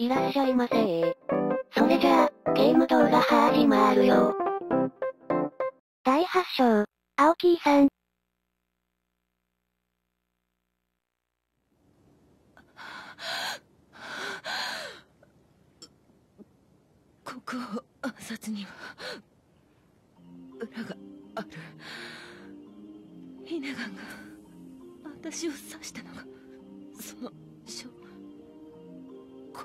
いらっしゃいませ。それじゃあ、ゲーム動画始まるよ。第8章、青木さん。 ここ暗殺には裏がある。ヒネガンが私を刺したのがその証拠。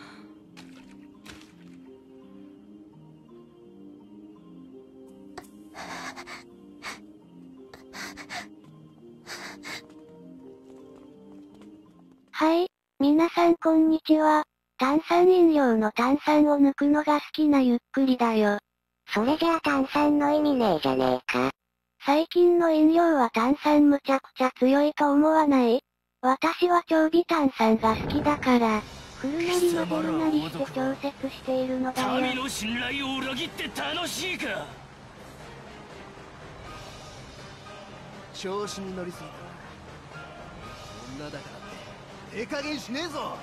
はい、皆さんこんにちは。炭酸飲料の炭酸を抜くのが好きなゆっくりだよ。 それじゃあ炭酸の意味ねえじゃねえか。 最近の飲料は炭酸むちゃくちゃ強いと思わない？私は超微炭酸が好きだから、振るなり混ぜるなりして調節しているのだよ。 民の信頼を裏切って楽しいか。 調子に乗りすぎた。女だからって手加減しねえぞ。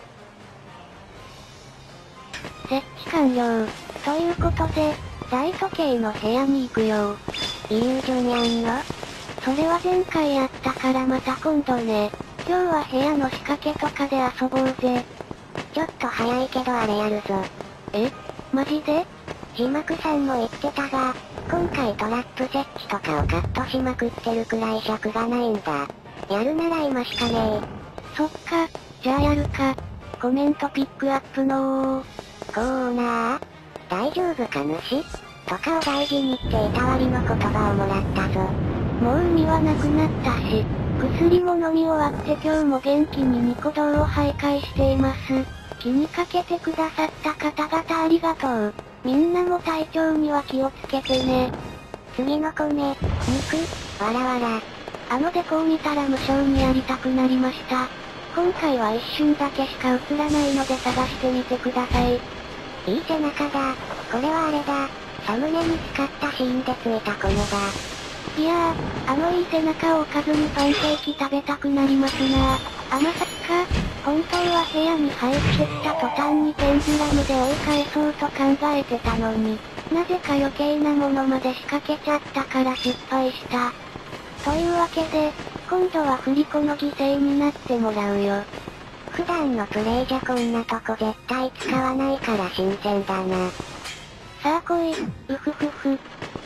設置完了。ということで、大時計の部屋に行くよ。 イリュージョンやんの？ それは前回やったからまた今度ね。今日は部屋の仕掛けとかで遊ぼうぜ。 ちょっと早いけどあれやるぞ。 え？マジで？ 字幕さんも言ってたが、今回トラップ設置とかをカットしまくってるくらい尺がないんだ。やるなら今しかねえ。 そっか、じゃあやるか。コメントピックアップのコーナー？大丈夫か主？とかを大事にっていたわりの言葉をもらったぞ。 もう意味はなくなったし、薬も飲み終わって今日も元気にニコ動を徘徊しています。気にかけてくださった方々ありがとう。みんなも体調には気をつけてね。 次の米、肉、わらわら。 あのデコを見たら無性にやりたくなりました。今回は一瞬だけしか映らないので探してみてください。 いい背中だ。これはあれだ。サムネに使ったシーンでついた米だ。 いやー、あのいい背中をおかずにパンケーキ食べたくなりますなー。まさか、本当は部屋に入ってきた途端にペンデュラムで追い返そうと考えてたのに、なぜか余計なものまで仕掛けちゃったから失敗した。というわけで、今度は振り子の犠牲になってもらうよ。 普段のプレイじゃこんなとこ絶対使わないから新鮮だな。 さあ来い、うふふふ。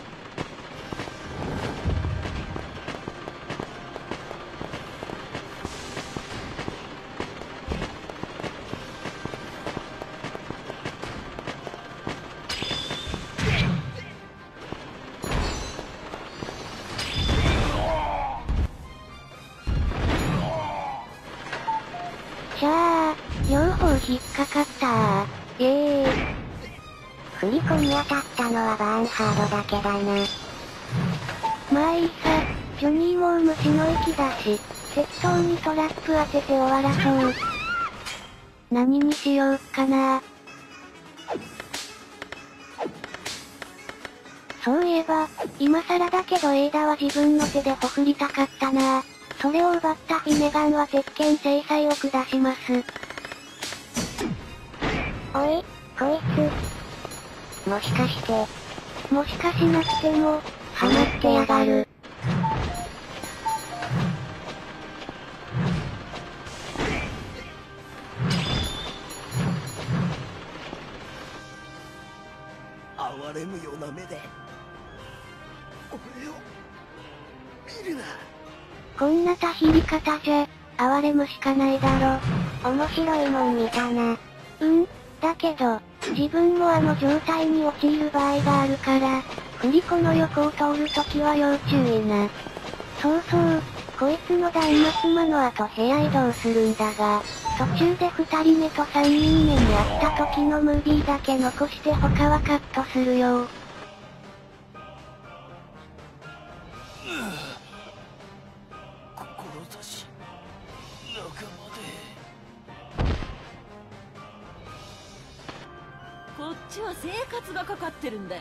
しゃあ、両方引っかかったー。イエーイ。 振り子に当たったのはバーンハードだけだな。 まあいいさ、ジョニーもう虫の息だし、適当にトラップ当てて終わらそう。何にしようかな。そういえば、今更だけどエイダは自分の手でほふりたかったな。それを奪ったフィネガンは鉄拳制裁を下します。 おい、こいつ。もしかして。 もしかしなくても、 ハマってやがる。 哀れむような目で俺を見るな。 こんなたひり方じゃ、哀れむしかないだろ。 面白いもん見たな。 だけど、自分もあの状態に陥る場合があるから、振り子の横を通るときは要注意な。そうそう、こいつの断末魔の後部屋移動するんだが、途中で2人目と3人目に会った時のムービーだけ残して他はカットするよ。 志仲間で。 こっちは生活がかかってるんだよ。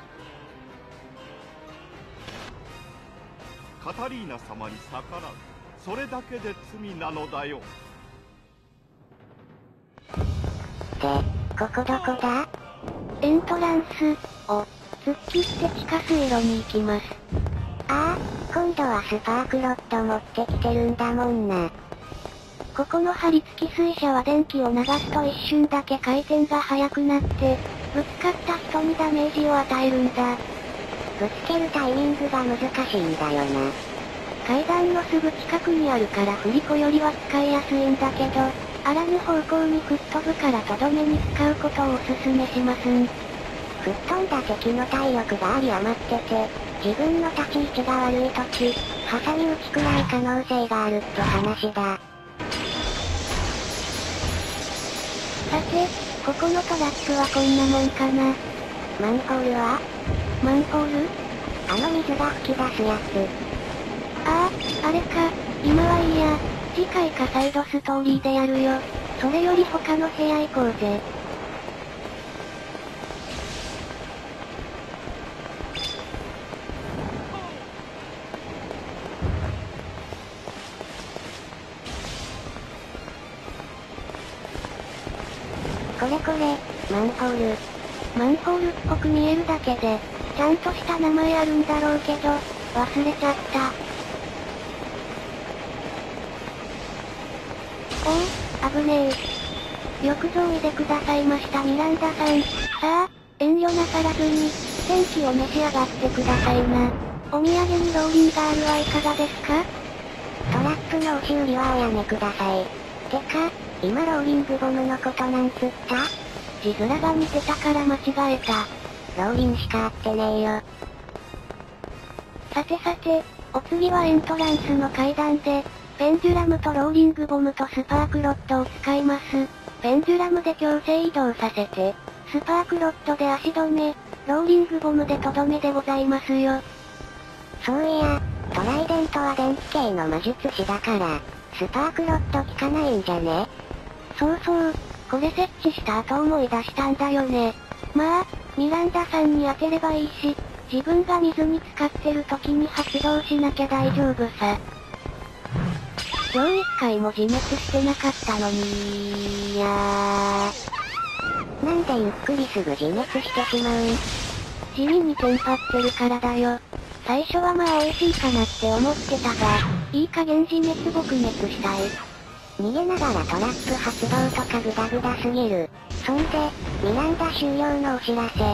カタリーナ様に逆らう。それだけで罪なのだよ。 ここどこだ？ エントランスを突っ切って地下水路に行きます。 ああ、今度はスパークロッド持ってきてるんだもんな。 ここの張り付き水車は電気を流すと一瞬だけ回転が速くなって、ぶつかった人にダメージを与えるんだ。 ぶつけるタイミングが難しいんだよな。 階段のすぐ近くにあるから振り子よりは使いやすいんだけど、あらぬ方向に吹っ飛ぶからとどめに使うことをおすすめしますん。 吹っ飛んだ敵の体力があり余ってて、自分の立ち位置が悪い時、挟み撃ちくらい可能性があるって話だ。 さて、ここのトラックはこんなもんかな。 マンホールは？ マンホール？ あの水が噴き出すやつ。 ああ、あれか。今はいいや。次回かサイドストーリーでやるよ。それより他の部屋行こうぜ。 これこれ、マンホール。 マンホールっぽく見えるだけで、ちゃんとした名前あるんだろうけど、忘れちゃった。おお、危ねえ。よくぞおいでくださいましたミランダさん。さあ、遠慮なさらずに、ステーキを召し上がってくださいな。お土産にローリンガールはいかがですか？ トラップの押し売りはおやめください。てか、今ローリングボムのことなんつった？ 字面が似てたから間違えた。 ローリンしか合ってねえよ。 さてさて、お次はエントランスの階段で、ペンデュラムとローリングボムとスパークロッドを使います。ペンデュラムで強制移動させて、スパークロッドで足止め、ローリングボムでとどめでございますよ。 そういや、トライデントは電気系の魔術師だから、スパークロッド効かないんじゃね？ そうそう、これ設置した後思い出したんだよね。まあ、ミランダさんに当てればいいし、自分が水に浸かってる時に発動しなきゃ大丈夫さ。今日一回も自滅してなかったのになんでゆっくりすぐ自滅してしまうん？ 地味にテンパってるからだよ。最初はまあ美味しいかなって思ってたが、いい加減自滅撲滅したい。 逃げながらトラップ発動とかグダグダすぎる。そんで、ミランダ終了のお知らせ。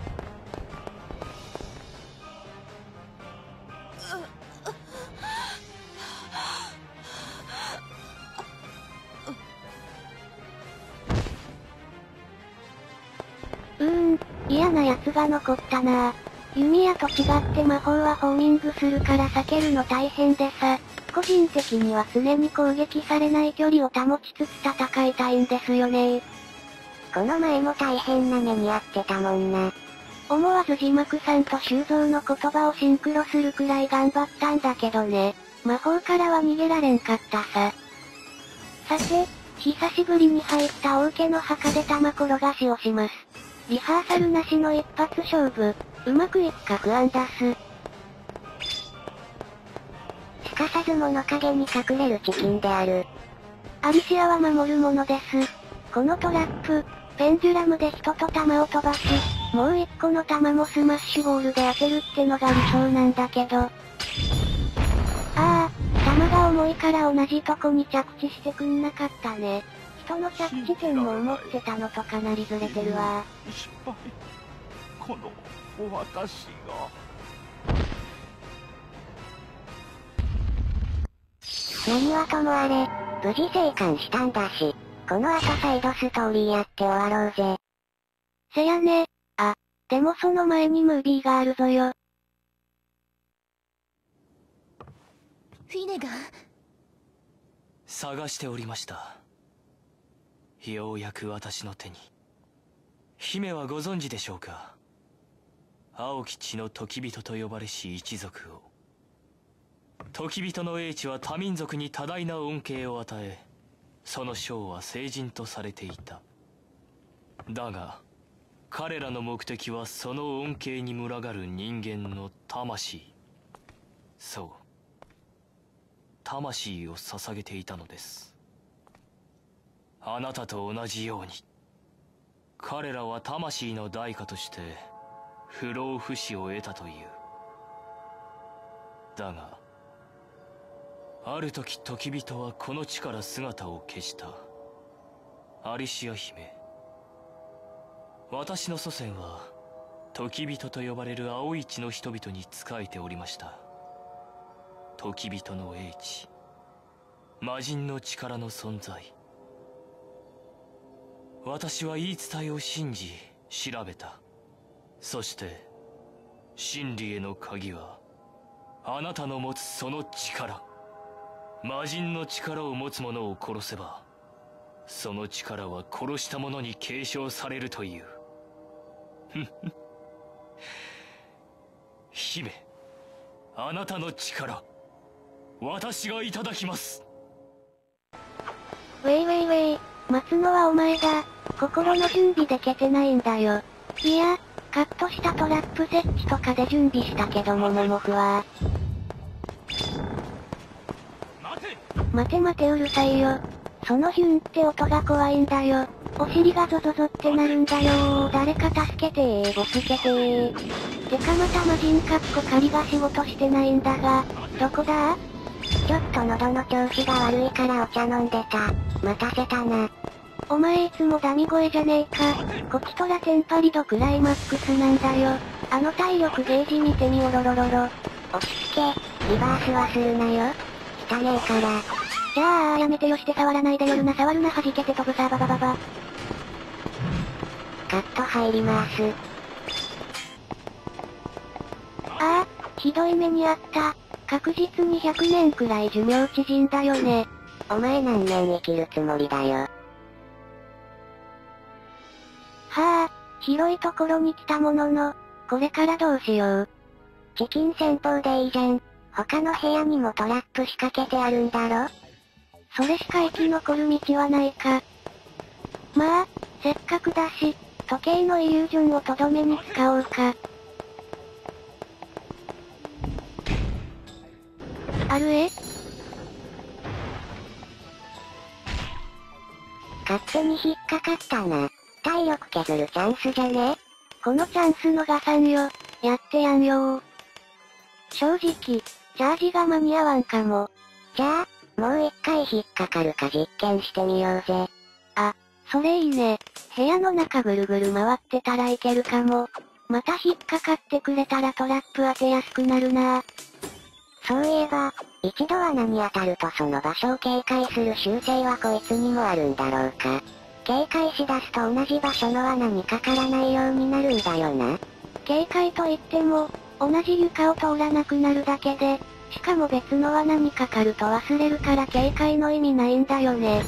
嫌な奴が残ったなぁ。弓矢と違って魔法はホーミングするから避けるの大変でさ、個人的には常に攻撃されない距離を保ちつつ戦いたいんですよね。 この前も大変な目に遭ってたもんな。 思わず字幕さんと修造の言葉をシンクロするくらい頑張ったんだけどね。魔法からは逃げられんかったさ。さて、久しぶりに入った王家の墓で玉転がしをします。リハーサルなしの一発勝負。うまくいくか不安だす。 すかさず物陰に隠れるチキンである。 アリシアは守るものです。このトラップ、ペンデュラムで人と弾を飛ばし、もう一個の弾もスマッシュボールで当てるってのが理想なんだけど。ああ、弾が重いから同じとこに着地してくんなかったね。人の着地点も思ってたのとかなりずれてるわ。 失敗。この私が。 何はともあれ、無事生還したんだし、この後サイドストーリーやって終わろうぜ。 せやね。あ、でもその前にムービーがあるぞよ。 フィネガン？ 探しておりました。ようやく私の手に。姫はご存知でしょうか？青き血の時人と呼ばれし一族を。時人の英知は多民族に多大な恩恵を与え、その将は聖人とされていた。だが彼らの目的はその恩恵に群がる人間の魂。そう、魂を捧げていたのです。あなたと同じように。 彼らは魂の代価として不老不死を得たという。だがある時時人はこの地から姿を消した。アリシア姫、私の祖先は時人と呼ばれる青い血の人々に仕えておりました。時人の英知、魔人の力の存在。私は言い伝えを信じ調べた。そして真理への鍵はあなたの持つその力。魔人の力を持つ者を殺せばその力は殺した者に継承されるという。姫、あなたの力私がいただきます。 ウェイウェイウェイ、待つのはお前だ。心の準備できてないんだよ。いや、カットしたトラップ設置とかで準備したけどもモモフは。待て待てうるさいよ。そのヒュンって音が怖いんだよ。お尻がゾゾゾってなるんだよー。誰か助けてー、ボスケてー。てかまた魔人仮が仕事してないんだが、どこだ？ ちょっと喉の調子が悪いからお茶飲んでた。待たせたな。 お前いつもダミ声じゃねえか。こちとらテンパリ度クライマックスなんだよ。あの体力ゲージ見てみおろろろろ。 落ち着け、リバースはするなよ。汚ねえから。 じゃあやめてよして触らないでよるな触るな弾けて飛ぶさババババ。 カット入ります。 ああ、ひどい目にあった。確実に100年くらい寿命縮んだよね。 お前何年生きるつもりだよ。 はあ、広いところに来たものの、これからどうしよう。 チキン戦法でいいじゃん。他の部屋にもトラップ仕掛けてあるんだろ？ それしか生き残る道はないか。まあ、せっかくだし、時計のイリュージョンをとどめに使おうか。あるえ？ 勝手に引っかかったな。体力削るチャンスじゃね？ このチャンス逃さんよ。やってやんよー。正直、チャージが間に合わんかも。 じゃあ、もう一回引っかかるか実験してみようぜ。 あ、それいいね。部屋の中ぐるぐる回ってたらいけるかも。また引っかかってくれたらトラップ当てやすくなるな。 そういえば、一度罠に当たるとその場所を警戒する習性はこいつにもあるんだろうか。警戒しだすと同じ場所の罠にかからないようになるんだよな。 警戒といっても、同じ床を通らなくなるだけで、しかも別の罠にかかると忘れるから警戒の意味ないんだよね。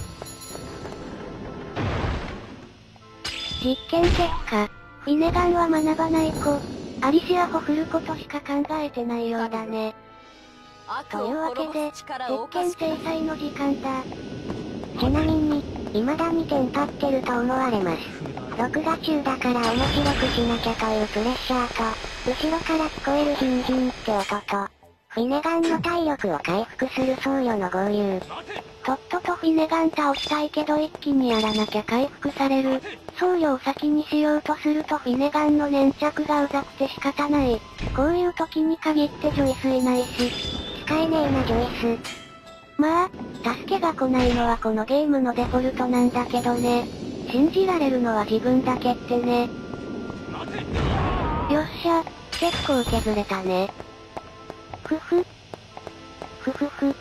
実験結果、フィネガンは学ばない子、アリシアホ振ることしか考えてないようだね。というわけで、実験制裁の時間だ。 ちなみに、未だにテンパってると思われます。録画中だから面白くしなきゃというプレッシャーと、後ろから聞こえるヒュンヒュンって音と、フィネガンの体力を回復する僧侶の合流。とっととフィネガン倒したいけど一気にやらなきゃ回復される。僧侶を先にしようとするとフィネガンの粘着がうざくて仕方ない。こういう時に限ってジョイスいないし。使えねえなジョイス。まあ、助けが来ないのはこのゲームのデフォルトなんだけどね。信じられるのは自分だけってね。よっしゃ、結構削れたね。ふふ。ふふふ。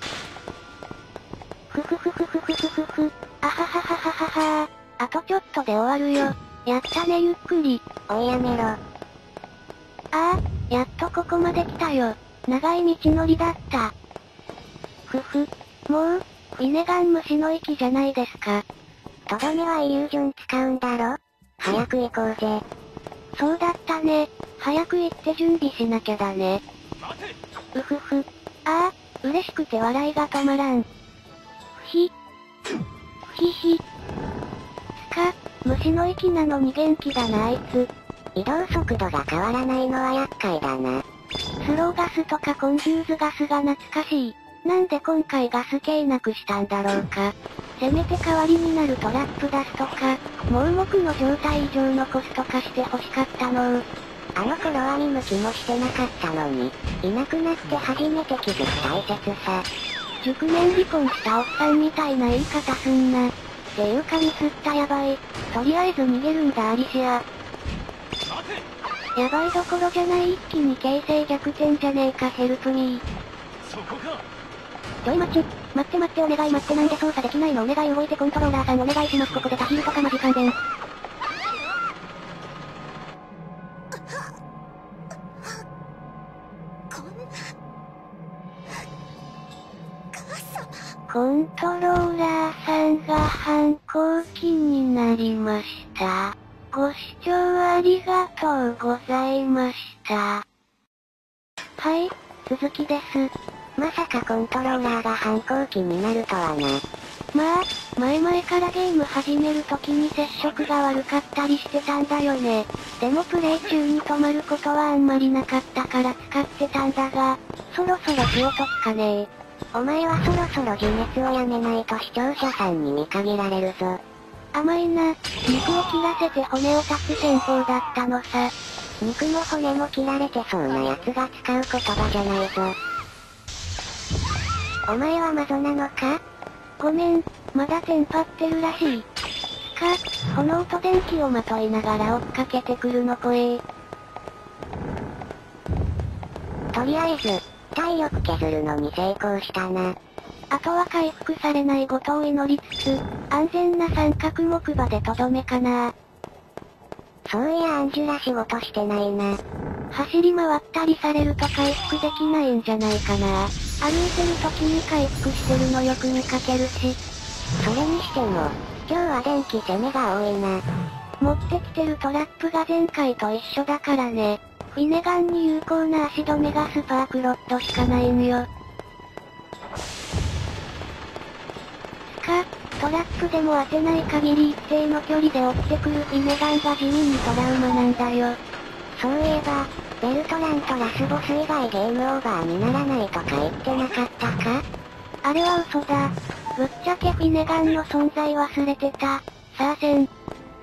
ふふふふふふふふふ。あはははははは。あとちょっとで終わるよ。やったねゆっくり。おいやめろ。 ああ、やっとここまで来たよ。長い道のりだった。ふふ。もう、フィネガン虫の息じゃないですか。 とどめはイリュージョン使うんだろ？早く行こうぜ。 そうだったね。早く行って準備しなきゃだね。うふふ。ああ、嬉しくて笑いが止まらん。ふひ。ふひひ。つか、虫の息なのに元気だなあいつ。 移動速度が変わらないのは厄介だな。 スローガスとかコンフューズガスが懐かしい。なんで今回ガス系なくしたんだろうか。 せめて代わりになるトラップ出すとか、盲目の状態以上のコスト化して欲しかったの。 あの頃は見向きもしてなかったのに、いなくなって初めて気づく大切さ。 熟年離婚したおっさんみたいな言い方すんな。っていうかミスったやばい。とりあえず逃げるんだアリシア。やばいどころじゃない一気に形勢逆転じゃねえかヘルプミー。ちょい待ってお願い待ってなんで操作できないのお願い動いてコントローラーさんお願いしますここでタヒールとかマジ勘弁。コントローラーさんが反抗期になりました。ご視聴ありがとうございました。はい、続きです。 まさかコントローラーが反抗期になるとはな。 まあ、前々からゲーム始める時に接触が悪かったりしてたんだよね。でもプレイ中に止まることはあんまりなかったから使ってたんだが、そろそろ火を解くかねえ。 お前はそろそろ自滅をやめないと視聴者さんに見限られるぞ。 甘いな、肉を切らせて骨を断つ戦法だったのさ。 肉も骨も切られてそうな奴が使う言葉じゃないぞ。お前は魔女なのか？ ごめん、まだテンパってるらしい。炎と電気をまといながら追っかけてくるの怖え。 とりあえず、体力削るのに成功したな。 あとは回復されないことを祈りつつ、安全な三角木馬でとどめかな。 そういやアンジュラ仕事してないな。 走り回ったりされると回復できないんじゃないかな。歩いてる時に回復してるのよく見かけるし。 それにしても、今日は電気攻めが多いな。 持ってきてるトラップが前回と一緒だからね。フィネガンに有効な足止めがスパークロットしかないんよ。トラップでも当てない限り一定の距離で落ちてくるフィネガンが地味にトラウマなんだよ。 そういえば、ベルトランとラスボス以外ゲームオーバーにならないとか言ってなかったか？ あれは嘘だ。ぶっちゃけフィネガンの存在忘れてた。さあせん。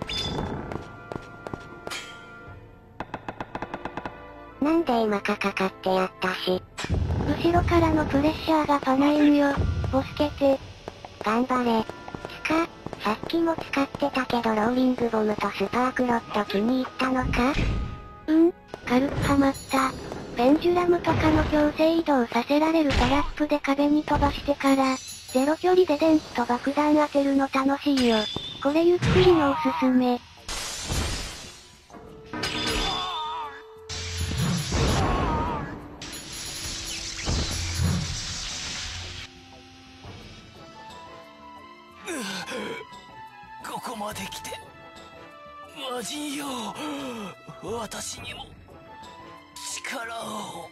なんで今かってやったし。 後ろからのプレッシャーがパないんよ。ボスケて。 頑張れ。さっきも使ってたけどローリングボムとスパークロット気に入ったのか？ 軽くハマった。ペンジュラムとかの強制移動させられるトラップで壁に飛ばしてから、ゼロ距離で電気と爆弾当てるの楽しいよ。これゆっくりのおすすめ。 ここまで来て魔人よ、私にも力を。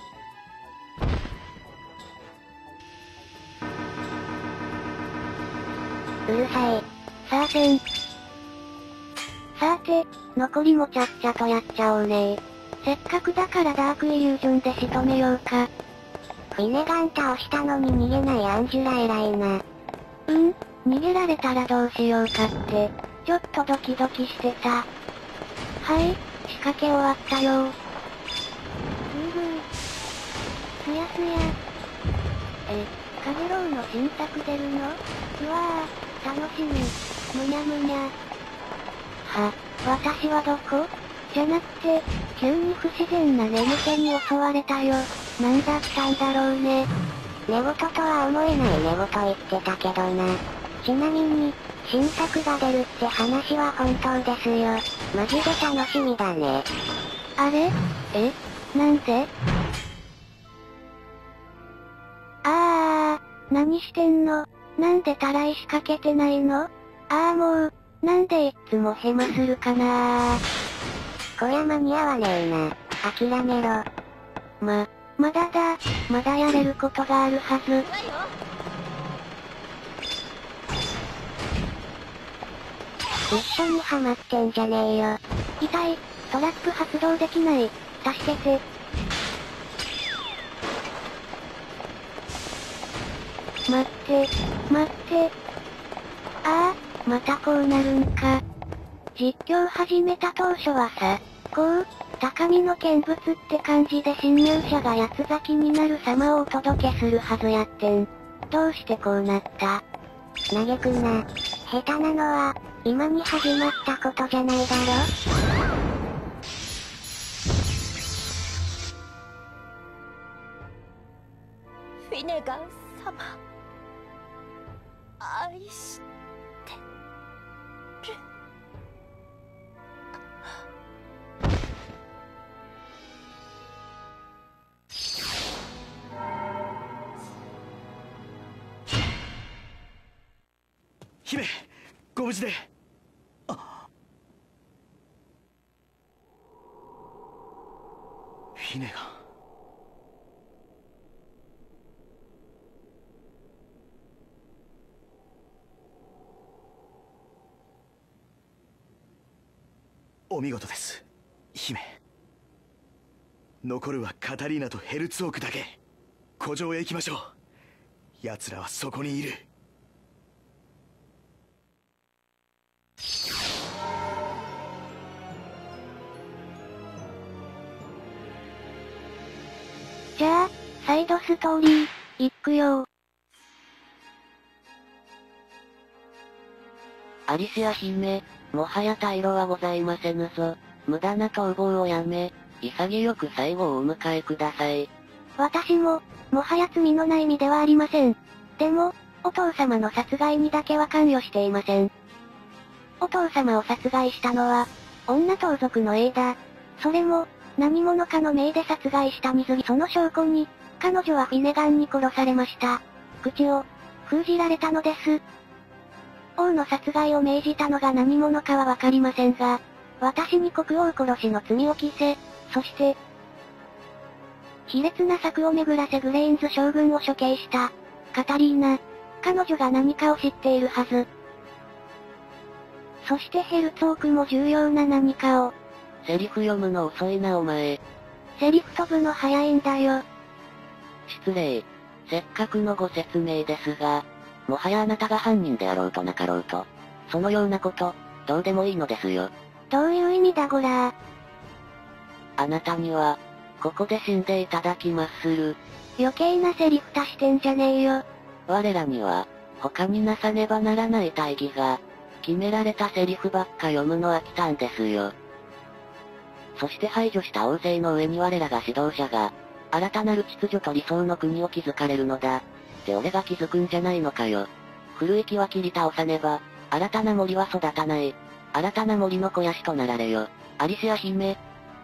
うるさい。 さあせん。さて、残りもちゃっちゃとやっちゃおうね。せっかくだからダークイリュージョンで仕留めようか。 フィネガン倒したのに逃げないアンジュラ偉いな。 逃げられたらどうしようかって、ちょっとドキドキしてさ。はい、仕掛け終わったよ。すやすや。カゲロウの新作出るの？うわぁ、楽しみ。むにゃむにゃ。私はどこ？じゃなくて、急に不自然な眠気に襲われたよ。なんだったんだろうね。 寝言とは思えない寝言言ってたけどな。ちなみに、新作が出るって話は本当ですよ。マジで楽しみだね。 あれ？なんで？何してんの？なんでたらい仕掛けてないの？もう、なんでいっつもヘマするかなー。 こりゃ間に合わねえな。諦めろ。 まだやれることがあるはず。 一緒にハマってんじゃねえよ。 痛い、トラップ発動できない。助けて。待って。 ああ、またこうなるんか。実況始めた当初はさ、こう、高みの見物って感じで侵入者が八つ咲きになる様をお届けするはずやってん。どうしてこうなった？ 嘆くな。下手なのは、今に始まったことじゃないだろ？ フィネガン様、愛してる。 姫、ご無事で。フィネガン。お見事です、姫。残るはカタリーナとヘルツオークだけ。古城へ行きましょう。奴らはそこにいる。 じゃあ、サイドストーリー、行くよ。 アリシア姫、もはや退路はございませぬぞ。無駄な逃亡をやめ、潔く最後をお迎えください。 私も、もはや罪のない身ではありません。でも、お父様の殺害にだけは関与していません。お父様を殺害したのは、女盗賊の A だ。それも、何者かの命で殺害した水着。その証拠に、彼女はフィネガンに殺されました。口を、封じられたのです。王の殺害を命じたのが何者かはわかりませんが、私に国王殺しの罪を着せ、そして、卑劣な策を巡らせグレインズ将軍を処刑した、カタリーナ。彼女が何かを知っているはず。そしてヘルツオークも重要な何かを。 セリフ読むの遅いなお前。 セリフ飛ぶの早いんだよ。 失礼。せっかくのご説明ですが、もはやあなたが犯人であろうとなかろうと、そのようなこと、どうでもいいのですよ。 どういう意味だゴラー。 あなたには、ここで死んでいただきまする。 余計なセリフ足してんじゃねえよ。 我らには、他になさねばならない大義が、決められたセリフばっか読むのは来たんですよ。そして排除した大勢の上に我らが指導者が、新たなる秩序と理想の国を築かれるのだ。って俺が気づくんじゃないのかよ。古い木は切り倒さねば、新たな森は育たない。新たな森の肥やしとなられよ。アリシア姫。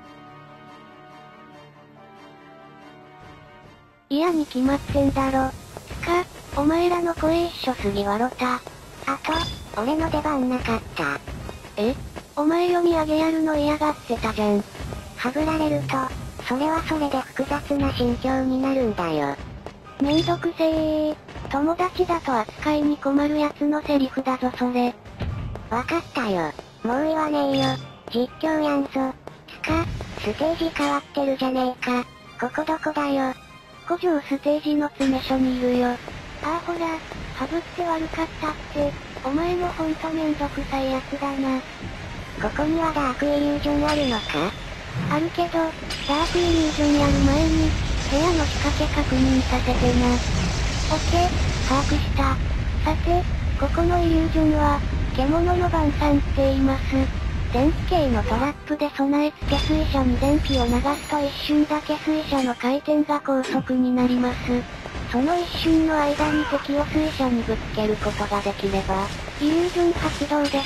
嫌に決まってんだろ。つか、お前らの声一緒すぎわろた。 あと、俺の出番なかった。 え？お前読み上げやるの嫌がってたじゃん。 はぶられると、それはそれで複雑な心境になるんだよ。 めんどくせー。友達だと扱いに困るやつのセリフだぞそれ。 わかったよ。もう言わねえよ。実況やんぞ。つか、ステージ変わってるじゃねえか。ここどこだよ。 古城ステージの詰め所にいるよ。ああほら、はぶって悪かったって、お前もほんとめんどくさいやつだな。 ここにはダークイリュージョンあるのか？ あるけど、ダークイリュージョンやる前に、部屋の仕掛け確認させてな。オッケー、把握した。さて、ここのイリュージョンは、獣の晩餐って言います。電気系のトラップで備え付け水車に電気を流すと一瞬だけ水車の回転が高速になります。その一瞬の間に敵を水車にぶつけることができれば、イリュージョン発動です。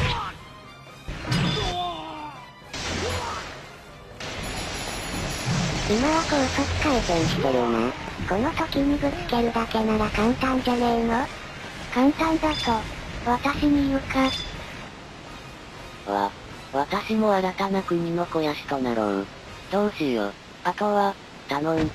今は高速回転してるな。この時にぶつけるだけなら簡単じゃねえの？ 簡単だと、私に言うか。 私も新たな国の肥やしとなろう。どうしよう。あとは、頼ん。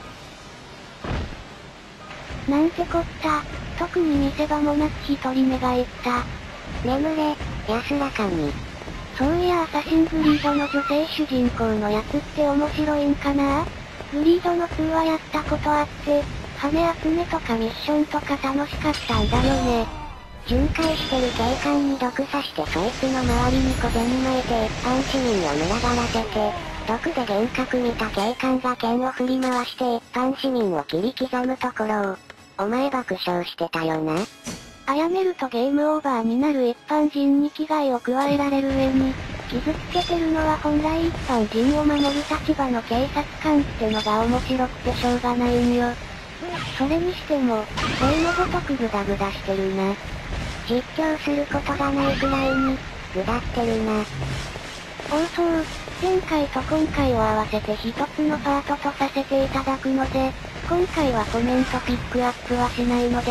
なんてこった。特に見せ場もなく一人目が言った。 眠れ、安らかに。 そういやアサシングリードの女性主人公のやつって面白いんかな？グリードの2はやったことあって、羽集めとかミッションとか楽しかったんだよね。 巡回してる警官に毒刺してそいつの周りに小銭巻いて一般市民を群がらせて、毒で幻覚見た警官が剣を振り回して一般市民を切り刻むところを、お前爆笑してたよな。 殺めるとゲームオーバーになる一般人に危害を加えられる上に、傷つけてるのは本来一般人を守る立場の警察官ってのが面白くてしょうがないんよ。それにしても、例のごとくグダグダしてるな。実況することがないくらいに、グダってるな。 そう、前回と今回を合わせて一つのパートとさせていただくので、今回はコメントピックアップはしないのです。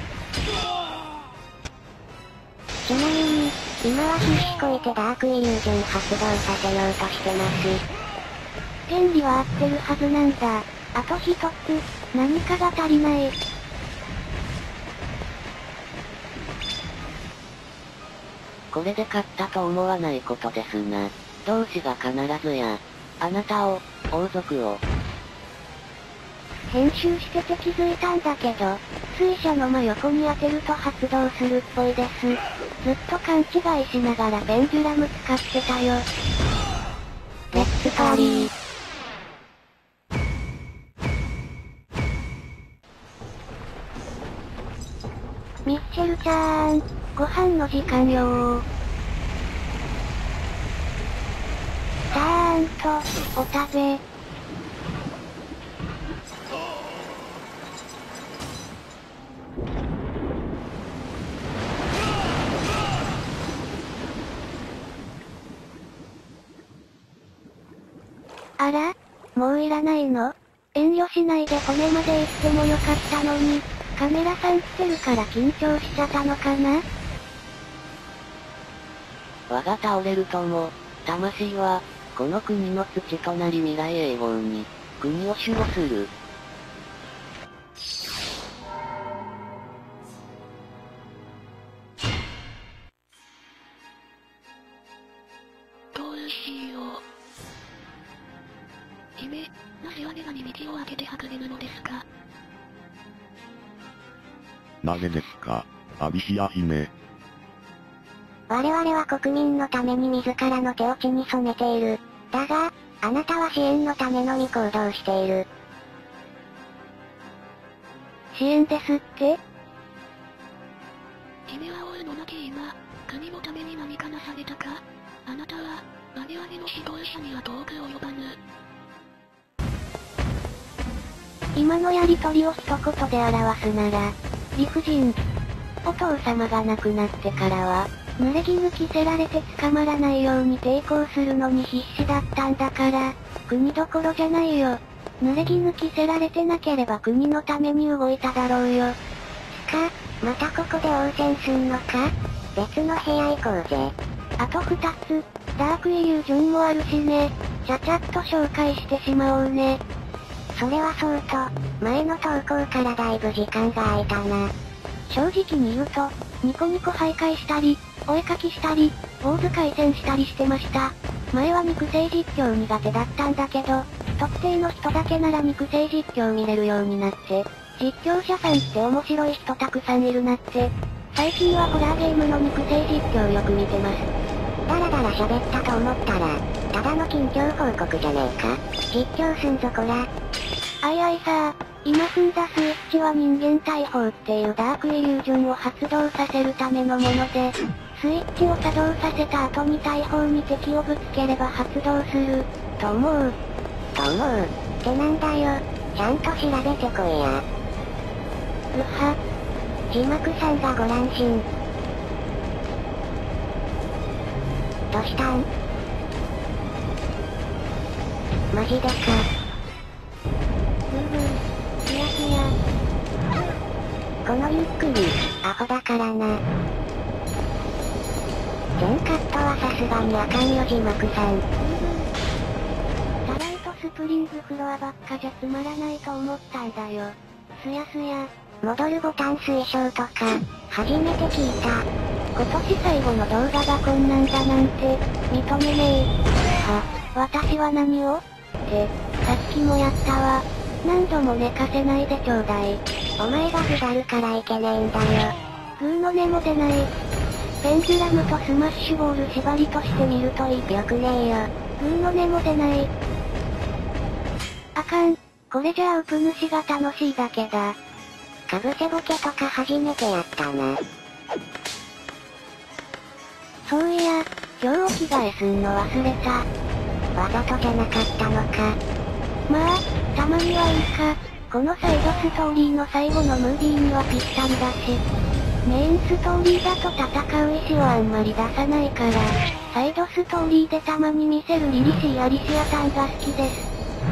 ちなみに、今は必死こいてダークイリュージョン発動させようとしてます。 原理は合ってるはずなんだ。あと一つ、何かが足りない。 これで勝ったと思わないことですな。同志が必ずや、あなたを、王族を。 編集してて気づいたんだけど、水車の真横に当てると発動するっぽいです。ずっと勘違いしながらペンデュラム使ってたよ。 レッツパーリー。 ミッシェルちゃーん、ご飯の時間よー。ちゃーんと、お食べ。あら？もういらないの？遠慮しないで骨まで行ってもよかったのに、カメラさん来てるから緊張しちゃったのかな？ 我が倒れるとも、魂は、この国の土となり未来永劫に、国を守護する。 どうしよう。姫、なぜ我らに道を開けて運べるのですか？ なぜですか、アビシア姫。 我々は国民のために自らの手を血に染めている。だが、あなたは支援のためのみ行動している。 支援ですって？ 姫は王のなき今、国のために何かなされたか？あなたは、我々の指導者には遠く及ばぬ。 今のやりとりを一言で表すなら、理不尽。お父様が亡くなってからは、濡れ衣着せられて捕まらないように抵抗するのに必死だったんだから、国どころじゃないよ。濡れ衣着せられてなければ国のために動いただろうよ。 またここで応戦すんのか？別の部屋行こうぜ。 あと2つ、ダークイリュージョンもあるしね。ちゃちゃっと紹介してしまおうね。 それはそうと、前の投稿からだいぶ時間が空いたな。 正直に言うと、ニコニコ徘徊したり、お絵かきしたり、坊主回線したりしてました。前は肉声実況苦手だったんだけど、特定の人だけなら肉声実況見れるようになって、実況者さんって面白い人たくさんいるなって。最近はホラーゲームの肉声実況よく見てます。 だらだら喋ったと思ったら、ただの近況報告じゃねえか。実況すんぞこら。 あいあいさ今踏んだスイッチは人間大砲っていうダークイリュージョンを発動させるためのもので、スイッチを作動させた後に大砲に敵をぶつければ発動する、と思う。 ってなんだよ。ちゃんと調べてこいや。字幕さんがご乱心。どうしたん？マジでか。 すやすや。 このゆっくり、アホだからな。全カットはさすがにあかんよ字幕さん。 サライとスプリングフロアばっかじゃつまらないと思ったんだよ。すやすや。 戻るボタン推奨とか、初めて聞いた。 今年最後の動画がこんなんだなんて、認めねえ。私は何を？って、さっきもやったわ。何度も寝かせないでちょうだい。 お前がふざるからいけねえんだよ。 ふグーの音も出ない。ペンデュラムとスマッシュボール縛りとして見るといい。 よくねえよ。 グーの音も出ない。あかん。これじゃあウプ主が楽しいだけだ。 かぶせボケとか初めてやったな。 そういや、今日お着替えすんの忘れた。 わざとじゃなかったのか。 まあ、たまにはいいか。このサイドストーリーの最後のムービーにはぴったりだし。メインストーリーだと戦う意思をあんまり出さないから、サイドストーリーでたまに見せる凛々しいアリシアさんが好きです。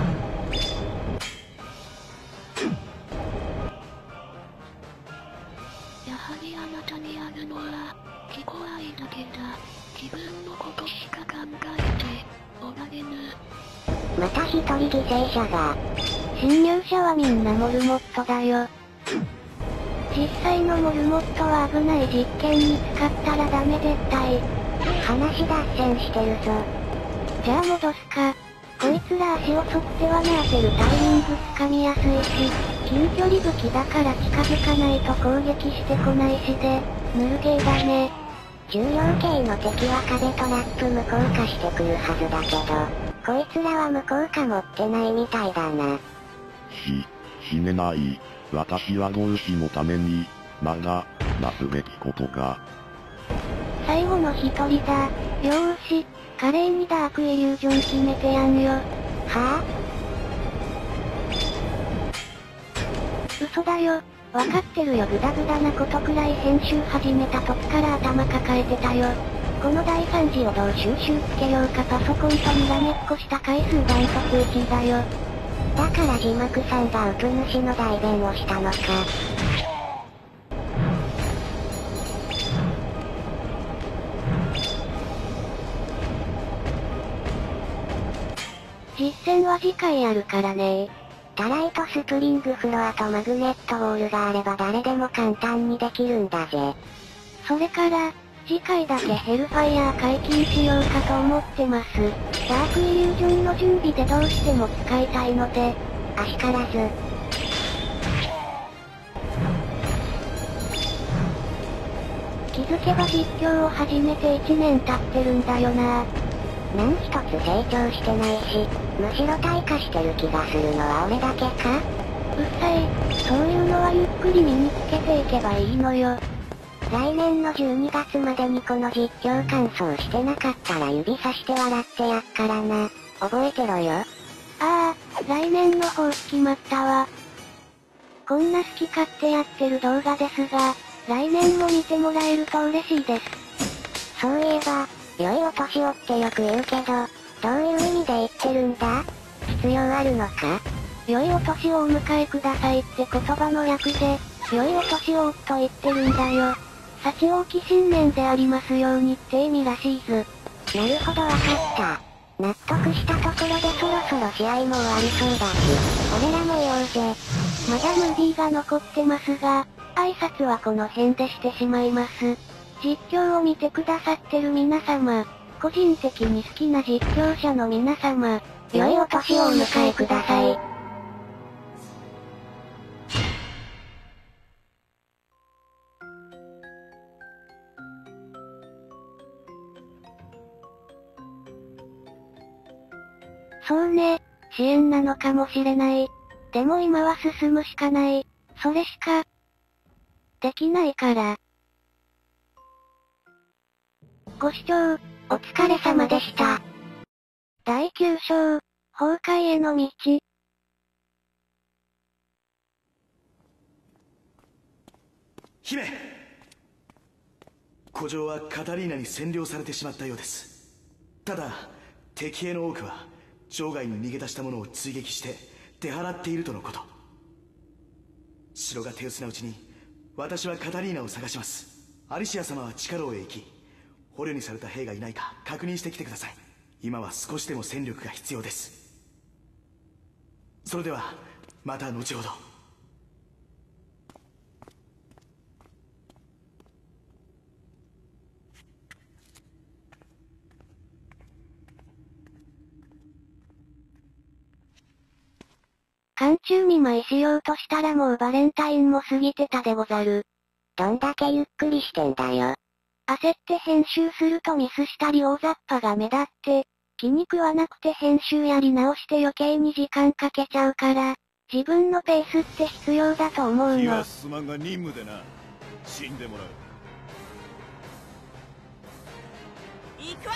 やはりあなたにあるのは、自己愛だけだ。自分のことしか考えておられぬ。 また一人犠牲者が。 侵入者はみんなモルモットだよ。実際のモルモットは危ない実験に使ったらダメ絶対。 話脱線してるぞ。 じゃあ戻すか。こいつら足を沿っては回せるタイミングつかみやすいし、近距離武器だから近づかないと攻撃してこないしで、ヌルゲーだね。 重量系の敵は壁トラップ無効化してくるはずだけど、こいつらは無効化持ってないみたいだな。 死ねない。私は同志のために、まだ、なすべきことが。 最後の一人だ。よーし、華麗にダークイリュージョン決めてやんよ。 はぁ、 嘘だよ。わかってるよ。グダグダなことくらい編集始めた時から頭抱えてたよ。この大惨事をどう収集つけようかパソコンとにらめっこした回数ダントツ1位だよ。 だから字幕さんがウプ主の代弁をしたのか。 実践は次回やるからね。 タライトスプリングフロアとマグネットボールがあれば誰でも簡単にできるんだぜ。 それから、次回だけヘルファイヤー解禁しようかと思ってます。ダークイリュージョンの準備でどうしても使いたいので、 あしからず。 気づけば実況を始めて1年経ってるんだよな。 何一つ成長してないし、むしろ退化してる気がするのは俺だけか？ うっさい、そういうのはゆっくり身につけていけばいいのよ。 来年の12月までにこの実況完走してなかったら指さして笑ってやっからな。覚えてろよ。 ああ、来年の方決まったわ。こんな好き勝手やってる動画ですが、来年も見てもらえると嬉しいです。 そういえば、良いお年をってよく言うけど、どういう意味で言ってるんだ？必要あるのか？ 良いお年をお迎えくださいって言葉の略で、良いお年をと言ってるんだよ。幸多き新年でありますようにって意味らしいず。 なるほどわかった。納得したところでそろそろ試合も終わりそうだし、俺らも言おうぜ。 まだムービーが残ってますが、挨拶はこの辺でしてしまいます。実況を見てくださってる皆様、個人的に好きな実況者の皆様、良いお年をお迎えください。そうね、支援なのかもしれない。でも今は進むしかない。それしか、できないから。ご視聴、 お疲れ様でした。 第9章、崩壊への道。 姫！古城はカタリーナに占領されてしまったようです。ただ、敵兵の多くは、城外に逃げ出した者を追撃して出払っているとのこと。城が手薄なうちに私はカタリーナを探します。アリシア様は地下牢へ行き、捕虜にされた兵がいないか確認してきてください。今は少しでも戦力が必要です。それではまた後ほど。 寒中見舞いしようとしたらもうバレンタインも過ぎてたでござる。 どんだけゆっくりしてんだよ。 焦って編集するとミスしたり大雑把が目立って、気に食わなくて編集やり直して余計に時間かけちゃうから、自分のペースって必要だと思うの。 気はすまんが任務でな。死んでもらう。 行くわよ。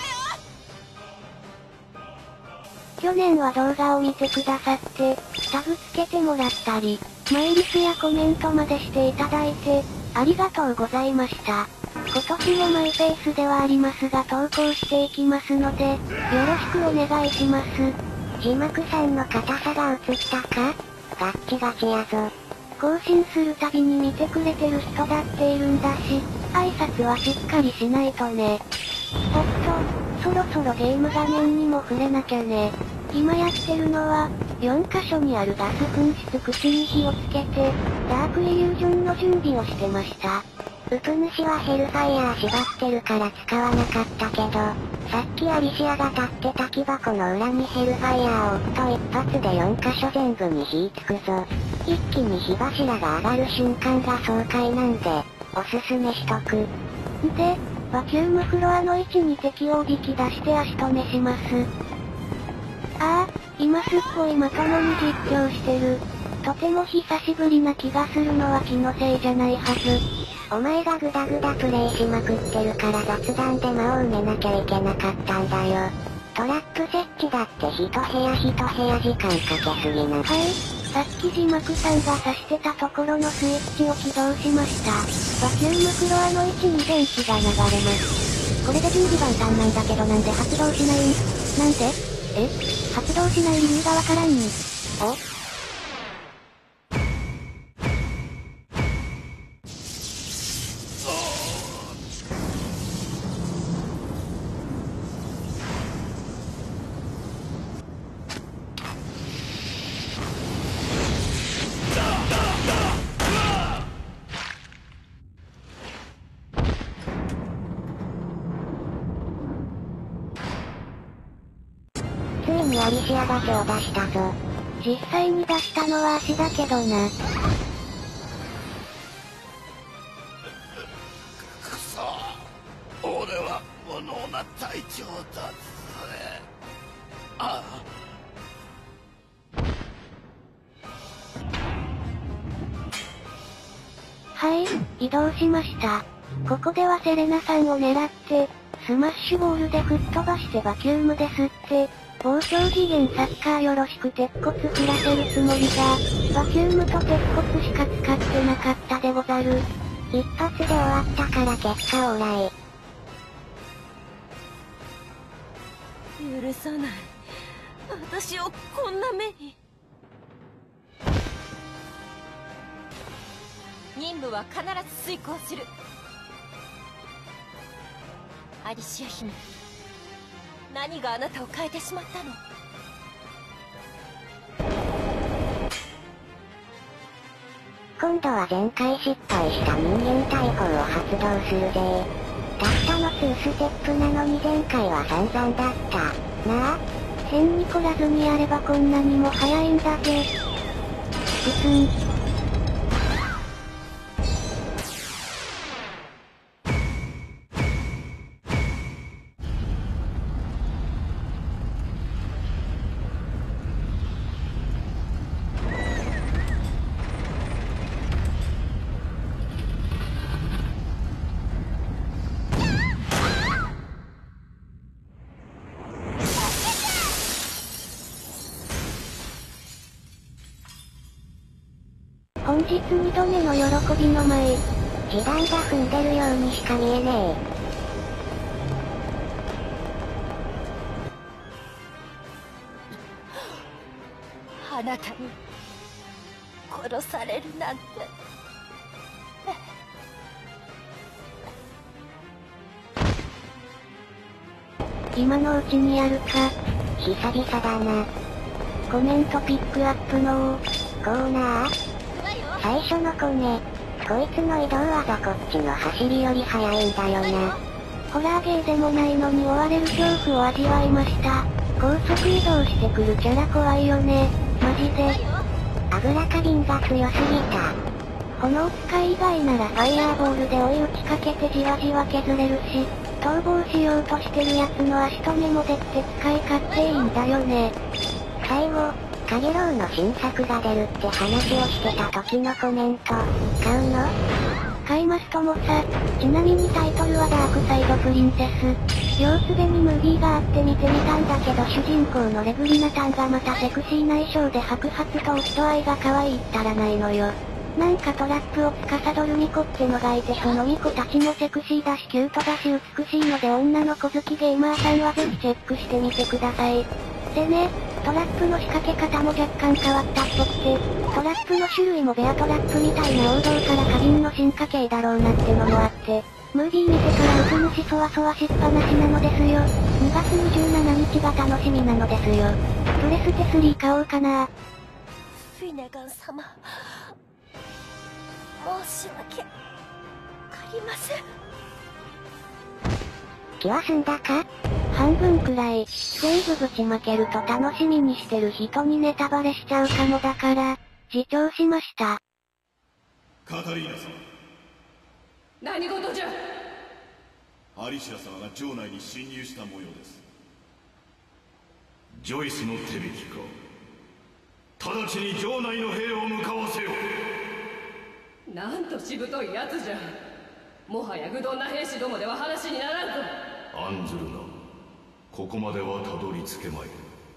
去年は動画を見てくださって、タグつけてもらったり、マイリスやコメントまでしていただいて、ありがとうございました。今年もマイペースではありますが投稿していきますので、よろしくお願いします。 字幕さんの硬さが映ったか？ガッチガチやぞ。 更新するたびに見てくれてる人だっているんだし、挨拶はしっかりしないとね。おっと、そろそろゲーム画面にも触れなきゃね。今やってるのは、4箇所にあるガス噴出口に火をつけて、ダークイリュージョンの準備をしてました。 ウプ主はヘルファイヤー縛ってるから使わなかったけど、さっきアリシアが立ってた木箱の裏にヘルファイヤーを置くと一発で4箇所全部に火つくぞ。一気に火柱が上がる瞬間が爽快なんで、おすすめしとく。 で、バキュームフロアの位置に敵を引き出して足止めします。ああ、今すっごいまともに実況してる。とても久しぶりな気がするのは気のせいじゃないはず。 お前がグダグダプレイしまくってるから雑談で間を埋めなきゃいけなかったんだよ。トラップ設置だって一部屋一部屋時間かけすぎな。 はい、さっき字幕さんが指してたところのスイッチを起動しました。バキュームフロアの位置に電気が流れます。これで準備万端なんだけどなんで発動しないん？なんで？発動しない理由がわからん。お？ ついにアリシアが手を出したぞ。 実際に出したのは足だけどな。 くそ、俺は無能な隊長だぜ。ああ。はい、移動しました。ここではセレナさんを狙って、スマッシュボールで吹っ飛ばしてバキュームで吸って、膨張次元サッカーよろしく鉄骨振らせるつもりが、バキュームと鉄骨しか使ってなかったでござる。 一発で終わったから結果オーライ。 許さない。私をこんな目に。任務は必ず遂行する。アリシア姫、何があなたを変えてしまったの？ 今度は前回失敗した人間大砲を発動するぜ。たったの2ステップなのに前回は散々だった。なあ？ 変に懲らずにやればこんなにも早いんだぜ。プツン。本日2度目の喜びの舞。 地盤が踏んでるようにしか見えねえ。 あなたに殺されるなんて。 今のうちにやるか。 久々だな。 コメントピックアップのコーナー？最初の子ね。こいつの移動技こっちの走りより速いんだよな。 ホラーゲーでもないのに追われる恐怖を味わいました。高速移動してくるキャラ怖いよね。マジで。 油花瓶が強すぎた。 このお使い以外ならファイヤーボールで追い打ちかけてじわじわ削れるし、逃亡しようとしてるやつの足止めもできて使い勝手いいんだよね。 最後、カゲロウの新作が出るって話をしてた時のコメント、買うの？ 買いますともさ。ちなみにタイトルはダークサイドプリンセス。様子でにムービーがあって見てみたんだけど主人公のレブリナタンがまたセクシーな衣装で白髪と人愛が可愛いったらないのよ。なんかトラップを司るミコってのがいてそのミコたちもセクシーだしキュートだし美しいので女の子好きゲーマーさんはぜひチェックしてみてください。でね、トラップの仕掛け方も若干変わったっぽくて、トラップの種類もベアトラップみたいな王道から花瓶の進化系だろうなってのもあって、ムービー見てからうつ虫そわそわしっぱなしなのですよ。2月27日が楽しみなのですよ。プレステ3買おうかな。 フィネガン様、申し訳ありません。 気は済んだか？ 半分くらい、全部ぶちまけると楽しみにしてる人にネタバレしちゃうかもだから、自重しました。 カタリーナ様。 何事じゃ？ アリシア様が城内に侵入した模様です。ジョイスの手引きか。直ちに城内の兵を向かわせよ。 なんとしぶといやつじゃ。もはや愚鈍な兵士どもでは話にならんぞ。 案ずるな。ここまではたどり着けまい。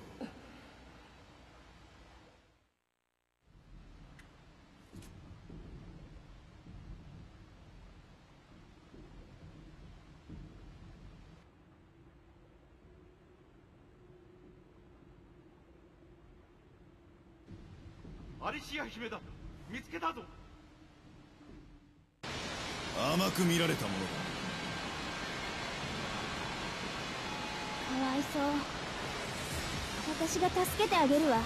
アリシア姫だ。見つけたぞ。 甘く見られたものだ。 かわいそう。私が助けてあげるわ。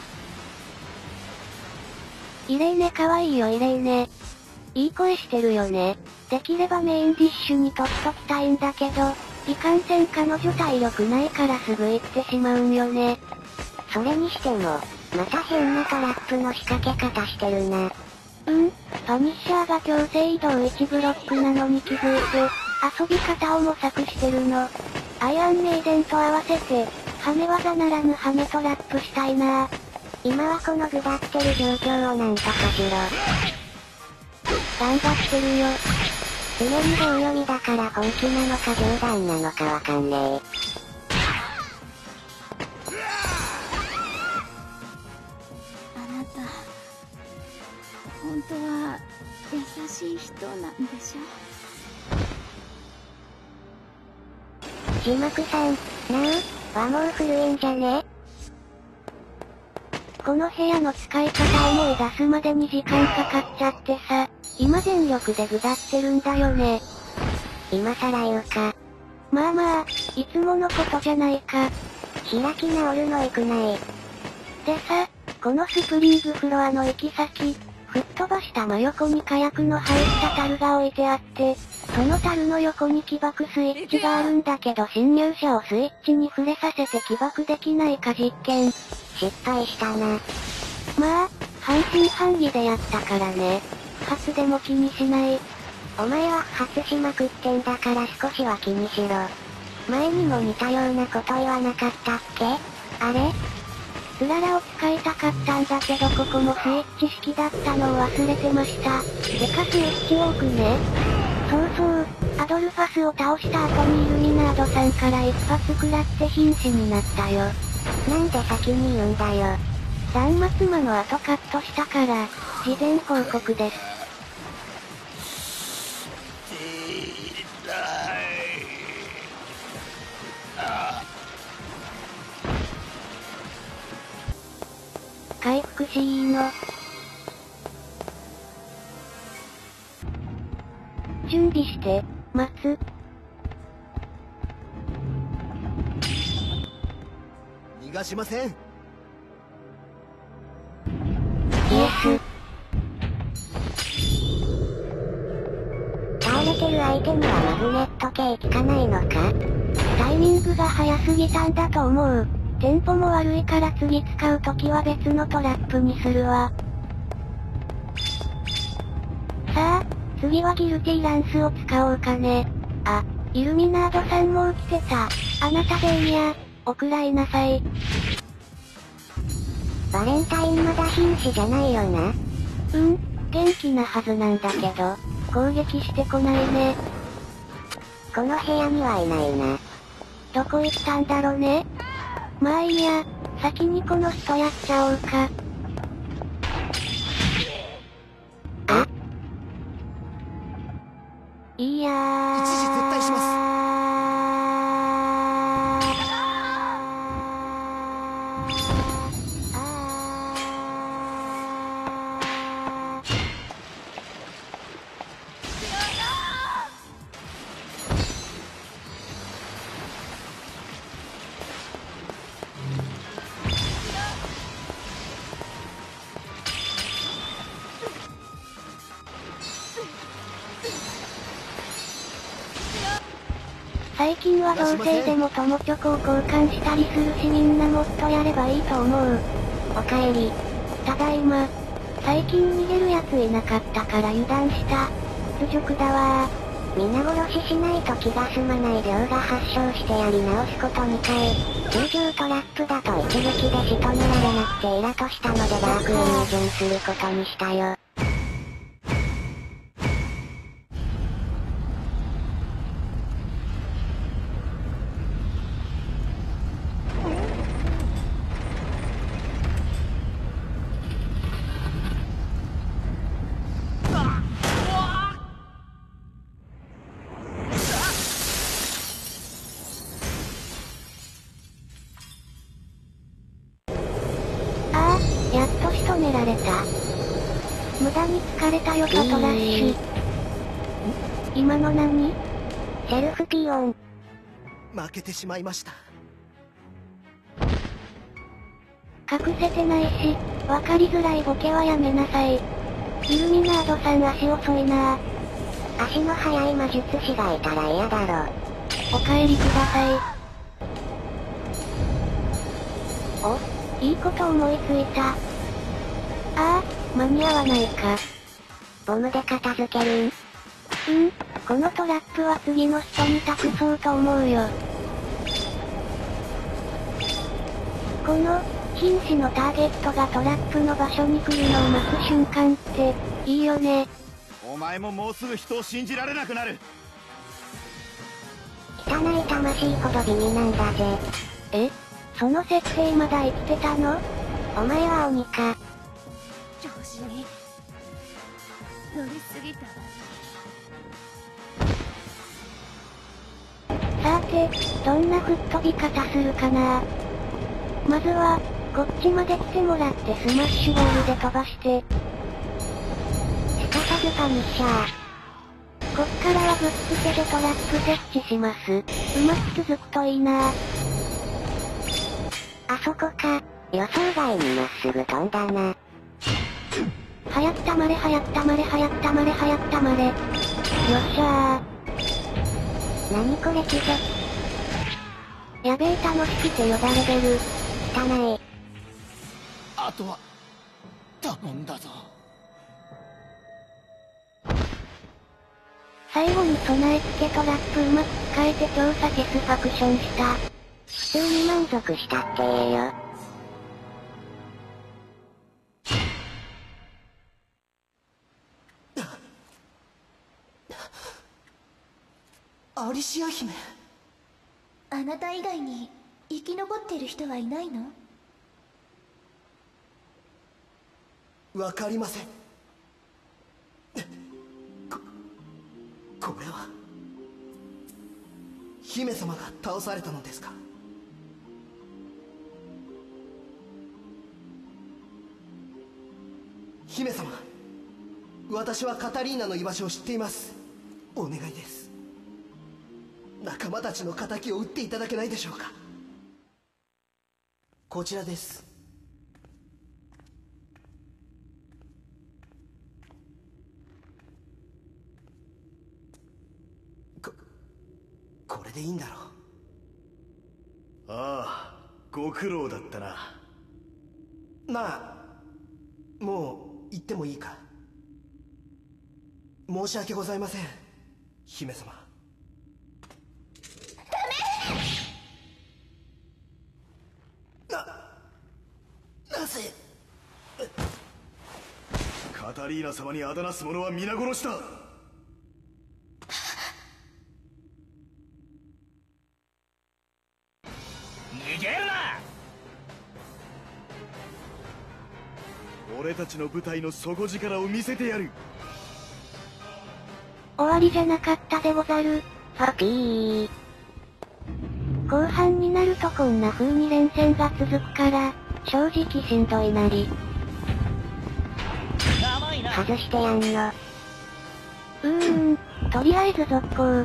イレイネかわいいよイレイネ。いい声してるよね。できればメインディッシュに取っときたいんだけど、いかんせん彼女体力ないからすぐ行ってしまうんよね。 それにしても、また変なトラップの仕掛け方してるな。 パニッシャーが強制移動1ブロックなのに気づいて、遊び方を模索してるの。アイアンメイデンと合わせて、ハメ技ならぬハメトラップしたいな。 今はこのぐだってる状況をなんとかしろ。 頑張ってるよ。 常に棒読みだから本気なのか冗談なのかわかんねえ。 あなた、本当は優しい人なんでしょ？ ジマクさん、なあ、はもう古いんじゃね？ この部屋の使い方思い出すまでに時間かかっちゃってさ、今全力でぐだってるんだよね。 今更言うか。 まあまあ、いつものことじゃないか。 開き直るのいくない。 でさ、このスプリングフロアの行き先、吹っ飛ばした真横に火薬の入った樽が置いてあって、その樽の横に起爆スイッチがあるんだけど侵入者をスイッチに触れさせて起爆できないか実験。 失敗したな。 まあ、半信半疑でやったからね。初でも気にしない。 お前は初しまくってんだから少しは気にしろ。前にも似たようなこと言わなかったっけ？あれ？ スララを使いたかったんだけどここもスイッチ式だったのを忘れてました。てかスイッチ多くね。そうそう、アドルファスを倒した後にイルミナードさんから一発食らって瀕死になったよ。 なんで先に言うんだよ。 断末魔の後カットしたから、事前報告です。回復しいいの。準備して、待つ。 逃がしません。 イエス。倒れてる相手にはマグネット系効かないのか？ タイミングが早すぎたんだと思う。テンポも悪いから次使うときは別のトラップにするわ。 さあ、次はギルティランスを使おうかね。あ、イルミナードさんも起きてた。あなたでいいや、おくらいなさい。 バレンタインまだ瀕死じゃないよな。 元気なはずなんだけど、攻撃してこないね。 この部屋にはいないな。 どこ行ったんだろね。まあいいや、先にこの人やっちゃおうか。 あ？ いやー。 一時絶対します。 最近は童貞でも友チョコを交換したりするしみんなもっとやればいいと思う。おかえり。ただいま。最近逃げるやついなかったから油断した。屈辱だわー。 皆殺ししないと気が済まない量が発症してやり直すこと2回。通常トラップだと一撃で仕留められなくてイラとしたのでダークイミュージョンすることにしたよ。 やっと仕留められた。無駄に疲れたよサトラッシュ。今の何？ セルフピーオン。 負けてしまいました。 隠せてないし、わかりづらいボケはやめなさい。イルミナードさん足遅いな。 足の速い魔術師がいたら嫌だろ。 お帰りください。いいこと思いついた。間に合わないか。 ボムで片付けるん？ このトラップは次の人に託そうと思うよ。この、瀕死のターゲットがトラップの場所に来るのを待つ瞬間って、いいよね。 お前ももうすぐ人を信じられなくなる。 汚い魂ほど地味なんだぜ。 その設定まだ生きてたの？ お前は鬼か。 調子に乗りすぎた。 さて、どんな吹っ飛び方するかな。まずは、こっちまで来てもらってスマッシュボールで飛ばして。 すかさずパニッシャー。 こっからはぶっつけでトラップ設置します。うまく続くといいな。 あそこか。予想外にまっすぐ飛んだな。 早ったまれ早ったまれ早ったまれ早ったまれ。よっしゃー。 何これ貴族。 やべえ楽しくてよだれ出る。 汚い。 あとは、頼んだぞ。 最後に備え付けトラップうまく使えて超サティスファクションした。 普通に満足したってええよ。 アリシア姫。 あなた以外に生き残っている人はいないの？ わかりません。これは姫様が倒されたのですか？姫様、私はカタリーナの居場所を知っています。お願いです。仲間たちの仇を討っていただけないでしょうか。こちらです。これでいいんだろう。 ああ、ご苦労だったな。 なあ、もう行ってもいいか？ 申し訳ございません、姫様。なぜ。 カタリーナ様にあだなす者は皆殺しだ。 逃げるな。 俺たちの部隊の底力を見せてやる。 終わりじゃなかったでござる。 パピー。 後半になるとこんな風に連戦が続くから、正直しんどいなり。 外してやんの。 とりあえず続行。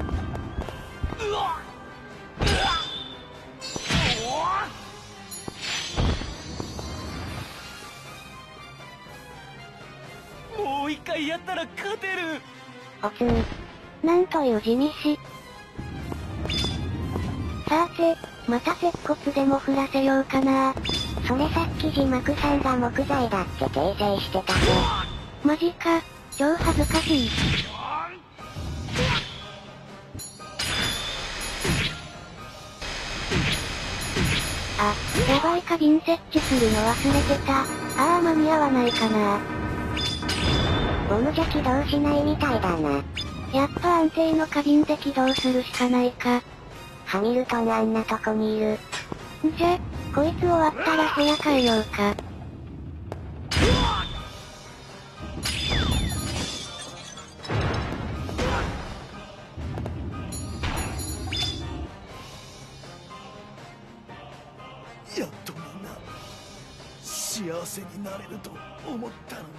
もう一回やったら勝てる。 おつー。 なんという地味し。さて、また鉄骨でも降らせようかな。 それさっき字幕さんが木材だって訂正してたぜ。 マジか、超恥ずかしい。あ、やばい花瓶設置するの忘れてた。間に合わないかな。 ゴムじゃ起動しないみたいだな。 やっぱ安定の花瓶で起動するしかないか。 ハミルトンあんなとこにいる。 じゃ、こいつ終わったら部屋変えようか。 やっとみんな幸せになれると思ったのに。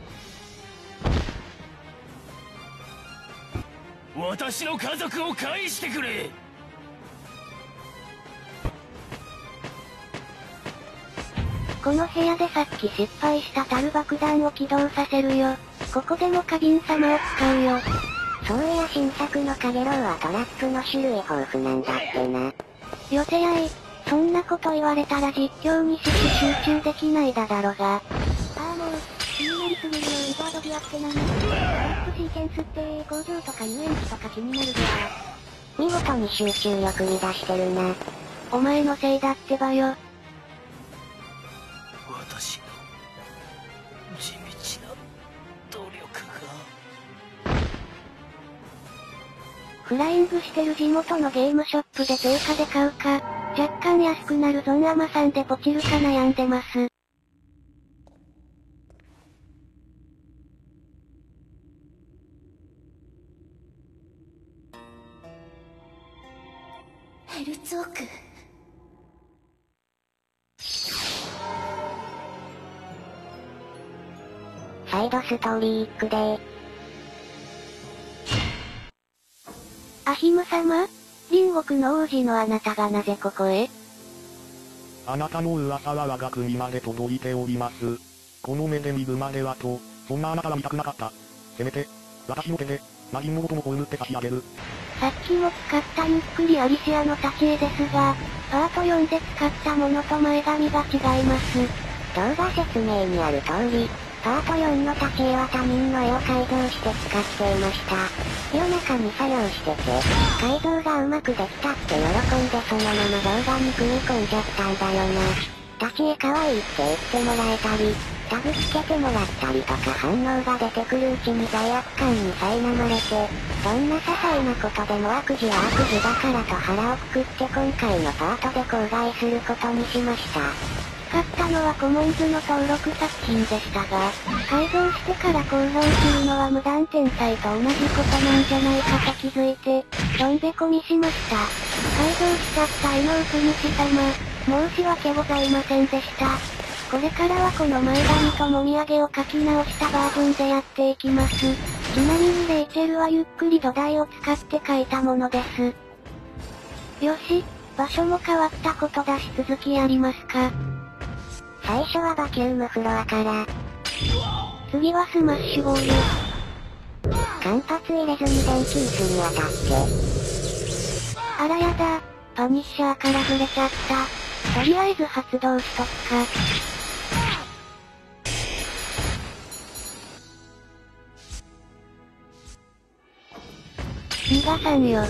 私の家族を返してくれ。 この部屋でさっき失敗した樽爆弾を起動させるよ。ここでも花瓶様を使うよ。 そういや新作のカゲロウはトラップの種類豊富なんだってな。 よせやい。そんなこと言われたら実況に集中できないだろが。もう、気になりすぎるよ。イボアドビアって何？トラップシーケンスって工場とか遊園地とか気になるじゃ見事に集中力に出してるな。 お前のせいだってばよ。 私の地道な努力が。 フライングしてる地元のゲームショップで定価で買うか、若干安くなるゾンアマさんでポチるか悩んでます。 ヘルツォーク。 サイドストーリーックでー。 アヒム様？隣国の王子のあなたがなぜここへ？ あなたの噂は我が国まで届いております。この目で見るまではと、そんなあなたは見たくなかった。せめて、私の手で、魔人のごともこう塗って差し上げる。 さっきも使ったゆっくりアリシアの立ち絵ですが、パート4で使ったものと前髪が違います。 動画説明にある通り、パート4の立ち絵は他人の絵を改造して使っていました。夜中に作業してて、改造がうまくできたって喜んでそのまま動画に組み込んじゃったんだよな。立ち絵可愛いって言ってもらえたり、タグつけてもらったりとか反応が出てくるうちに罪悪感に苛まれて、どんな些細なことでも悪事は悪事だからと腹をくくって今回のパートで口外することにしました。 使ったのはコモンズの登録作品でしたが、改造してから公表するのは無断転載と同じことなんじゃないかと気づいて、どんべこみしました。改造しちゃった絵の奥主様、申し訳ございませんでした。これからはこの前髪ともみあげを書き直したバージョンでやっていきます。ちなみにレイチェルはゆっくり土台を使って書いたものです。よし、場所も変わったことだし続きやりますか。 最初はバキュームフロアから。 次はスマッシュボール。 間髪入れずに電気椅子に当たって。 あらやだ、パニッシャーからずれちゃった。とりあえず発動しとくか。 逃がさんよ。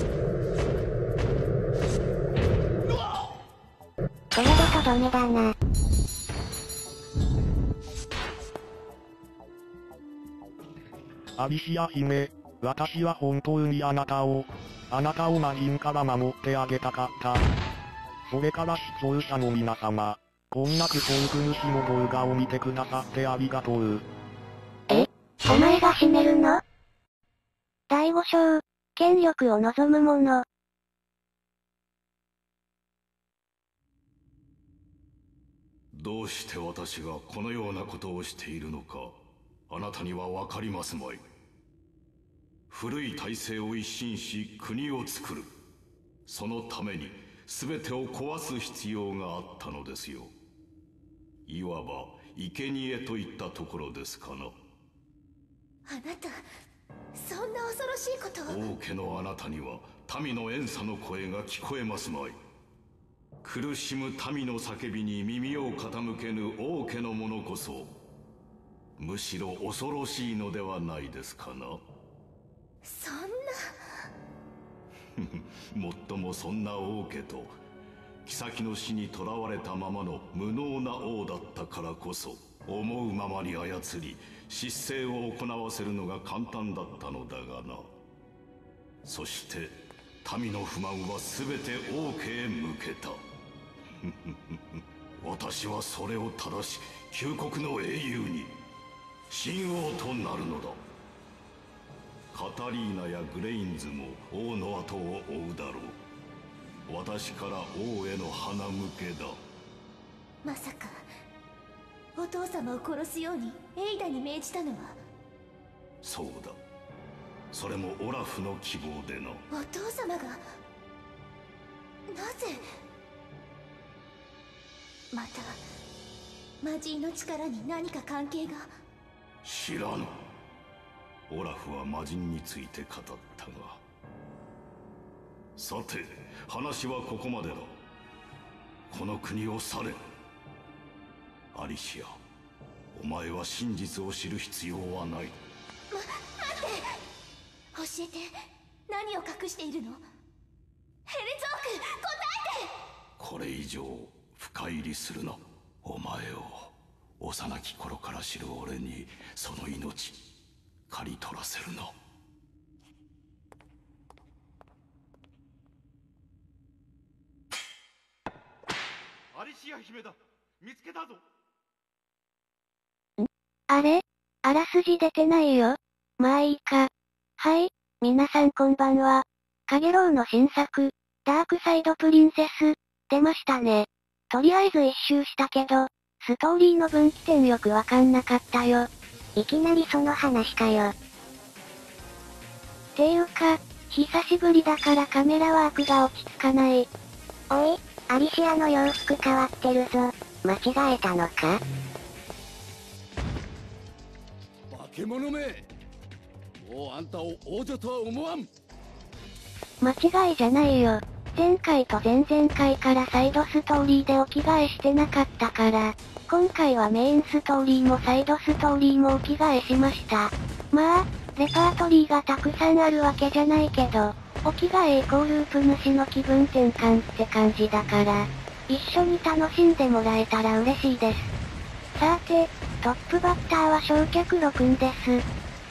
これでとどめだな。 アリシア姫、私は本当にあなたを魔人から守ってあげたかった。それから視聴者の皆様、こんなクソウク主の動画を見てくださってありがとう。 お前が死ねるの？第5章、権力を望む者。 どうして私がこのようなことをしているのか、あなたにはわかりますまい。古い体制を一新し国を作る。そのために全てを壊す必要があったのですよ。いわば生贄といったところですかな。 あなた、そんな恐ろしいことを。 王家のあなたには民の怨嗟の声が聞こえますまい。苦しむ民の叫びに耳を傾けぬ王家の者こそ、むしろ恐ろしいのではないですかな。 そんなもっともそんな王家と妃の死に囚われたままの無能な王だったからこそ、思うままに操り失政を行わせるのが簡単だったのだがな。そして民の不満は全て王家へ向けた。私はそれを正し、旧国の英雄に新王となるのだ。カタリーナやグレインズも王の後を追うだろう。私から王への鼻向けだ。 まさかお父様を殺すようにエイダに命じたのは。 そうだ。それもオラフの希望でな。 お父様がなぜ。また魔人の力に何か関係が。 知らぬ。オラフは魔人について語ったが。さて話はここまでだ。この国を去れ。アリシア、お前は真実を知る必要はない。 待って。教えて。何を隠しているの？ヘルツォーク、答えて。 これ以上深入りするな。お前を幼き頃から知る俺にその命刈り取らせるな。 アリシア姫だ。見つけたぞ。 あれ？あらすじ出てないよ。まあいいか。はい、皆さんこんばんは。カゲロウの新作、ダークサイドプリンセス、出ましたね。とりあえず一周したけど、ストーリーの分岐点よくわかんなかったよ。 いきなりその話かよ。 ていうか、久しぶりだからカメラワークが落ち着かない。 おい、アリシアの洋服変わってるぞ。間違えたのか？ 化け物め！もうあんたを王女とは思わん。 間違いじゃないよ。前回と前々回からサイドストーリーでお着替えしてなかったから、今回はメインストーリーもサイドストーリーもお着替えしました。まあ、レパートリーがたくさんあるわけじゃないけど、お着替えイコールループ主の気分転換って感じだから、一緒に楽しんでもらえたら嬉しいです。さて、トップバッターは焼却炉くんです。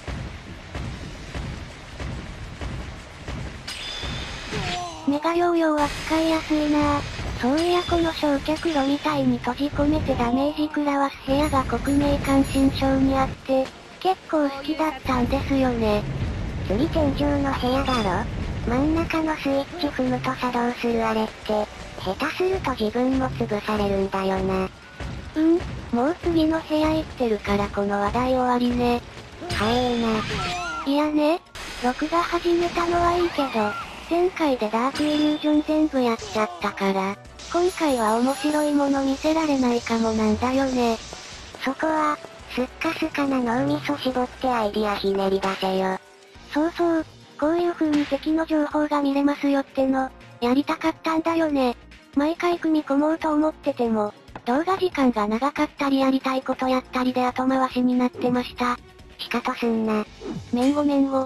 メガヨーヨーは使いやすいなぁ。そういやこの焼却炉みたいに閉じ込めてダメージ食らわす部屋が国名感心症にあって、結構好きだったんですよね。 次天井の部屋だろ？真ん中のスイッチ踏むと作動するあれって、下手すると自分も潰されるんだよな。 もう次の部屋行ってるからこの話題終わりね。 早えな。 いやね、録画始めたのはいいけど、前回でダークイリュージョン全部やっちゃったから、今回は面白いもの見せられないかもなんだよね。 そこは、スッカスカな脳みそ絞ってアイディアひねり出せよ。 そうそう、こういう風に敵の情報が見れますよっての、やりたかったんだよね。毎回組み込もうと思ってても、動画時間が長かったりやりたいことやったりで後回しになってました。 しかとすんな。 めんご。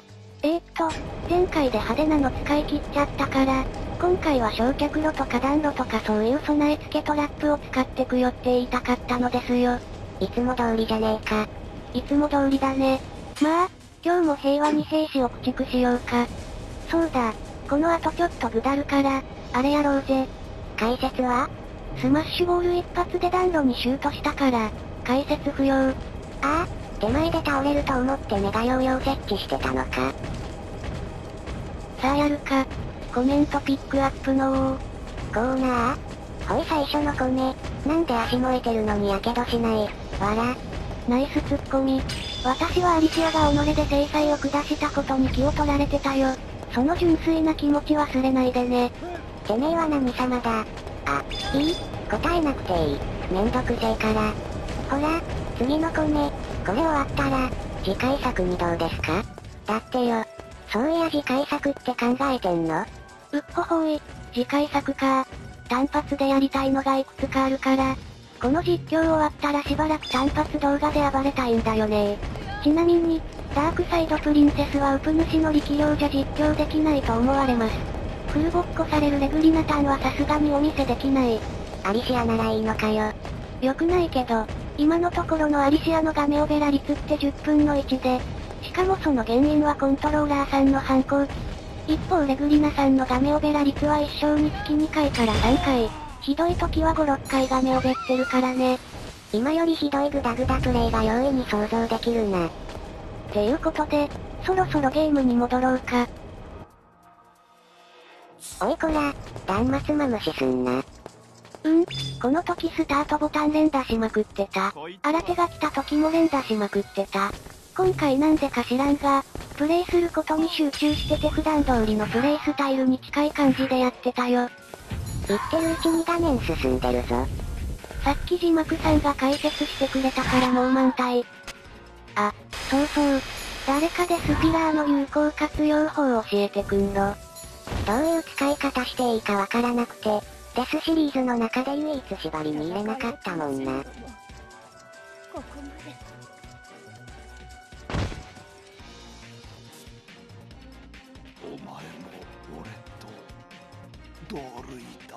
前回で派手なの使い切っちゃったから、今回は焼却炉とか暖炉とかそういう備え付けトラップを使ってくよって言いたかったのですよ。 いつも通りじゃねえか。 いつも通りだね。まあ、今日も平和に兵士を駆逐しようか。そうだ、この後ちょっとぐだるから、あれやろうぜ。 解説は？ スマッシュボール一発で暖炉にシュートしたから、解説不要。 ああ、手前で倒れると思ってメガヨーヨー設置してたのか。 さあやるか。コメントピックアップのコーナー？ほい最初の米。なんで足燃えてるのに火傷しない。わら。 ナイスツッコミ。私はアリシアが己で制裁を下したことに気を取られてたよ。その純粋な気持ち忘れないでね。 てめえは何様だ。あ、いい？答えなくていい。めんどくせえから。ほら、次の米。これ終わったら、次回作にどうですか？だってよ。そういや次回作って考えてんの？ うっほほい、次回作か。単発でやりたいのがいくつかあるから、この実況終わったらしばらく単発動画で暴れたいんだよね。ちなみに、ダークサイドプリンセスはウプ主の力量じゃ実況できないと思われます。フルボッコされるレグリナタンはさすがにお見せできない。 アリシアならいいのかよ。 よくないけど、今のところのアリシアのガメオベラ率って10分の1で、しかもその原因はコントローラーさんの反抗期。一方レグリナさんのガメオベラ率は一生につき2回から3回。ひどい時は5、6回ガメオベってるからね。 今よりひどいグダグダプレイが容易に想像できるな。 っていうことで、そろそろゲームに戻ろうか。 おいこら、断末マムシすんな。 この時スタートボタン連打しまくってた。新手が来た時も連打しまくってた。今回なんでか知らんが、プレイすることに集中してて普段通りのプレイスタイルに近い感じでやってたよ。 言ってるうちに画面進んでるぞ。 さっき字幕さんが解説してくれたからもう満体。あ、そうそう。誰かでスピラーの有効活用法を教えてくんろ。 どういう使い方していいかわからなくて、デスシリーズの中で唯一縛りに入れなかったもんな。 ここまで。 お前も俺と同類だ。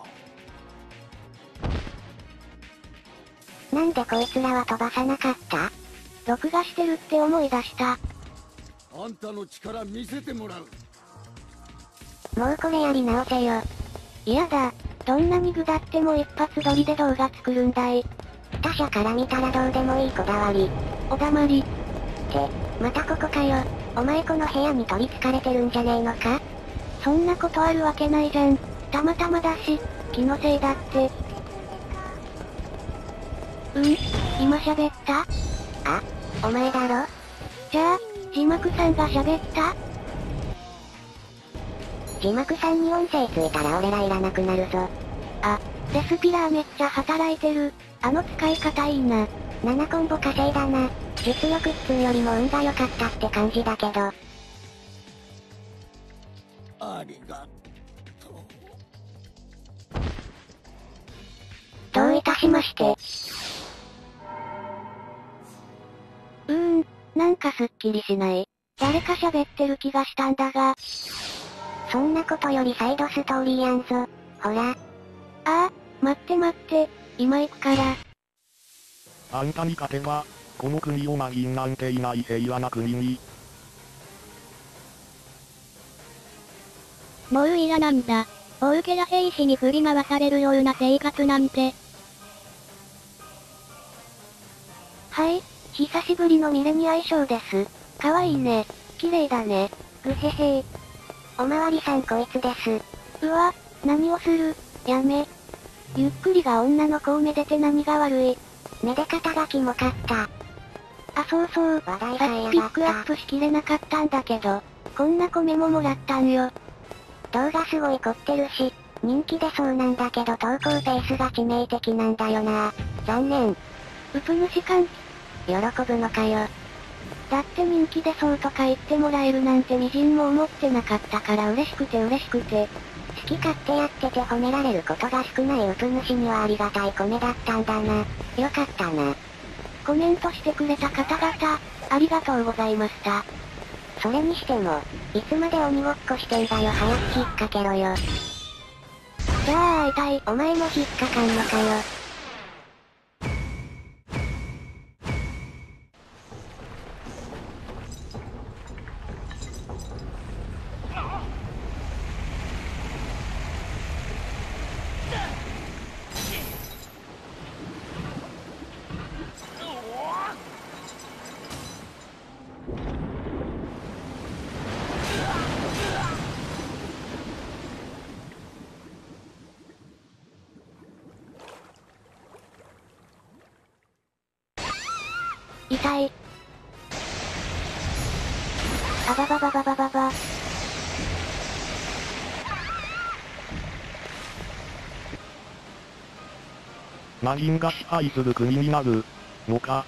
なんでこいつらは飛ばさなかった？ 録画してるって思い出した。 あんたの力見せてもらう。 もうこれやり直せよ。 嫌だ。どんなにぐだっても一発撮りで動画作るんだい。 他者から見たらどうでもいいこだわり。 おだまり。 って、またここかよ。お前この部屋に取り憑かれてるんじゃねえのか？ そんなことあるわけないじゃん。たまたまだし、気のせいだって。今喋った？ あ、お前だろ？ じゃあ、字幕さんが喋った？ 字幕さんに音声ついたら俺らいらなくなるぞ。 あ、デスピラーめっちゃ働いてる。あの使い方いいな。 7コンボ稼いだな。実力っつうよりも運が良かったって感じだけど。 ありがとう。 どういたしまして。 なんかすっきりしない。誰か喋ってる気がしたんだが。 そんなことよりサイドストーリーやんぞ。ほら。 ああ、待って、今行くから。 あんたに勝てば、この国をマギンなんていない平和な国に。 もう嫌なんだ。ボーケラ兵士に振り回されるような生活なんて。 はい、久しぶりのミレニア衣装です。かわいいね。綺麗だね。ぐへへー。 おまわりさんこいつです。 うわ、何をする？やめ。ゆっくりが女の子をめでて何が悪い？ めで方がキモかった。 あ、そうそう。 話題さっきピックアップしきれなかったんだけど、こんな米ももらったんよ。 動画すごい凝ってるし、人気出そうなんだけど投稿ペースが致命的なんだよな。残念。 うぷ主感。 喜ぶのかよ。 だって人気出そうとか言ってもらえるなんてみじんも思ってなかったから嬉しくて。 好き勝手やってて褒められることが少ないうぷ主にはありがたい米だったんだな。よかったな。 コメントしてくれた方々、ありがとうございました。 それにしても、いつまで鬼ごっこしてんだよ、早く引っ掛けろよ。じゃあ会いたい、お前も引っかかんのかよ。痛い。あばばばばばばば。 魔人が支配する国になるのか。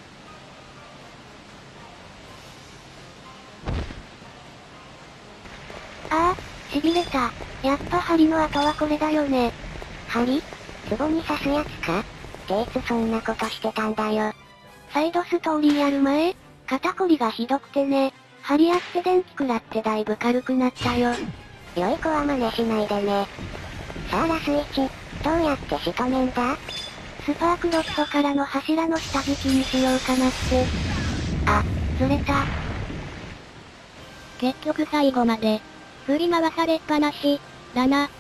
ああ、痺れた。やっぱ針の後はこれだよね。針？壺に刺すやつか？っていつそんなことしてたんだよ。サイドストーリーやる前、肩こりがひどくてね、針やって電気食らってだいぶ軽くなったよ。良い子は真似しないでね。さあラス1、どうやって仕留めんだ？スパークロッドからの柱の下敷きにしようかなって。あ、ずれた。 結局最後まで、振り回されっぱなし、だな。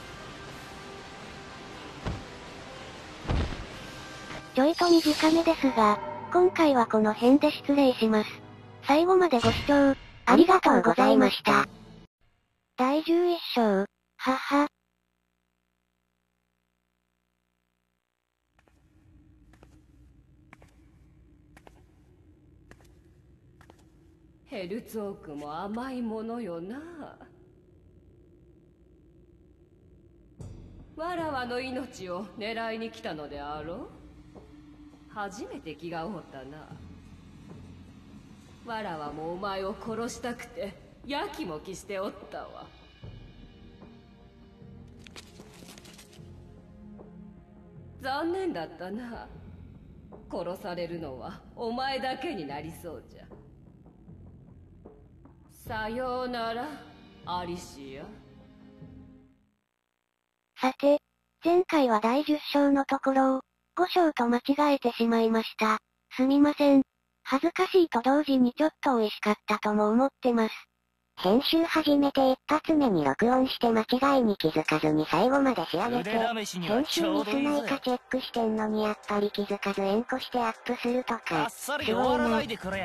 ちょいと短めですが、今回はこの辺で失礼します。最後までご視聴、ありがとうございました。第11章、はは。 ヘルツォークも甘いものよな。わらわの命を狙いに来たのであろう。初めて気が合ったな。わらわもお前を殺したくてやきもきしておったわ。残念だったな。殺されるのはお前だけになりそうじゃ。さようなら、アリシア。 さて、前回は第10章のところを、5章と間違えてしまいました。すみません。恥ずかしいと同時にちょっと美味しかったとも思ってます。編集始めて一発目に録音して間違いに気づかずに最後まで仕上げて、編集ミスないかチェックしてんのにやっぱり気づかず延行してアップするとか、すごいな。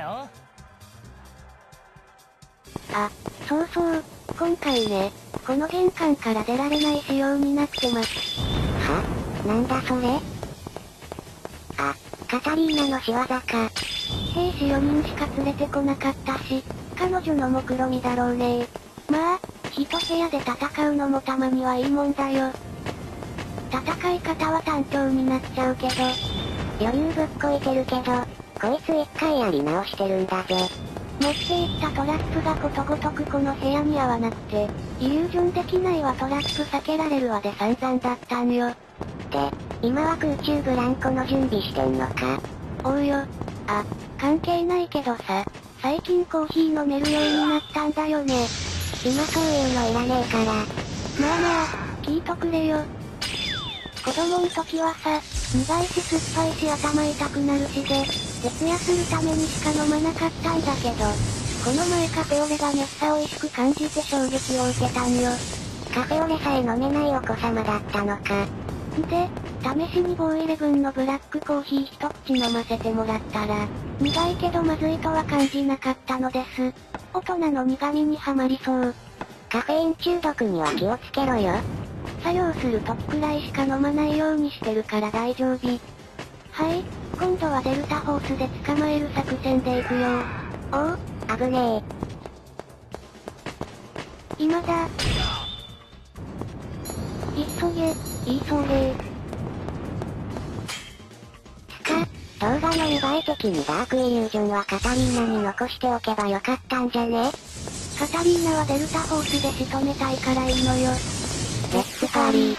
あ、そうそう、今回ね、この玄関から出られない仕様になってます。は？なんだそれ？あ、カタリーナの仕業か。兵士4人しか連れてこなかったし、彼女の目論見だろうね。まあ、一部屋で戦うのもたまにはいいもんだよ。戦い方は単調になっちゃうけど、余裕ぶっこいてるけど、こいつ一回やり直してるんだぜ。持っていったトラップがことごとくこの部屋に合わなくて、イリュージョンできないわトラップ避けられるわで散々だったんよ。で、今は空中ブランコの準備してんのか？おうよ。あ、関係ないけどさ、最近コーヒー飲めるようになったんだよね。今そういうのいらねえから。まあまあ、聞いとくれよ。子供ん時はさ、苦いし酸っぱいし頭痛くなるしで、徹夜するためにしか飲まなかったんだけど、この前カフェオレがめっさ美味しく感じて衝撃を受けたんよ。カフェオレさえ飲めないお子様だったのか。で、試しにボーイレブンのブラックコーヒー一口飲ませてもらったら、苦いけどまずいとは感じなかったのです。大人の苦味にはまりそう。カフェイン中毒には気をつけろよ。作業する時くらいしか飲まないようにしてるから大丈夫。はい、今度はデルタホースで捕まえる作戦で行くよ。おう、危ねえ。今だ。急げ、急げ。動画の見栄え的にダークイリュージョンはカタリーナに残しておけばよかったんじゃね？カタリーナはデルタホースで仕留めたいからいいのよ。レッツパーリー。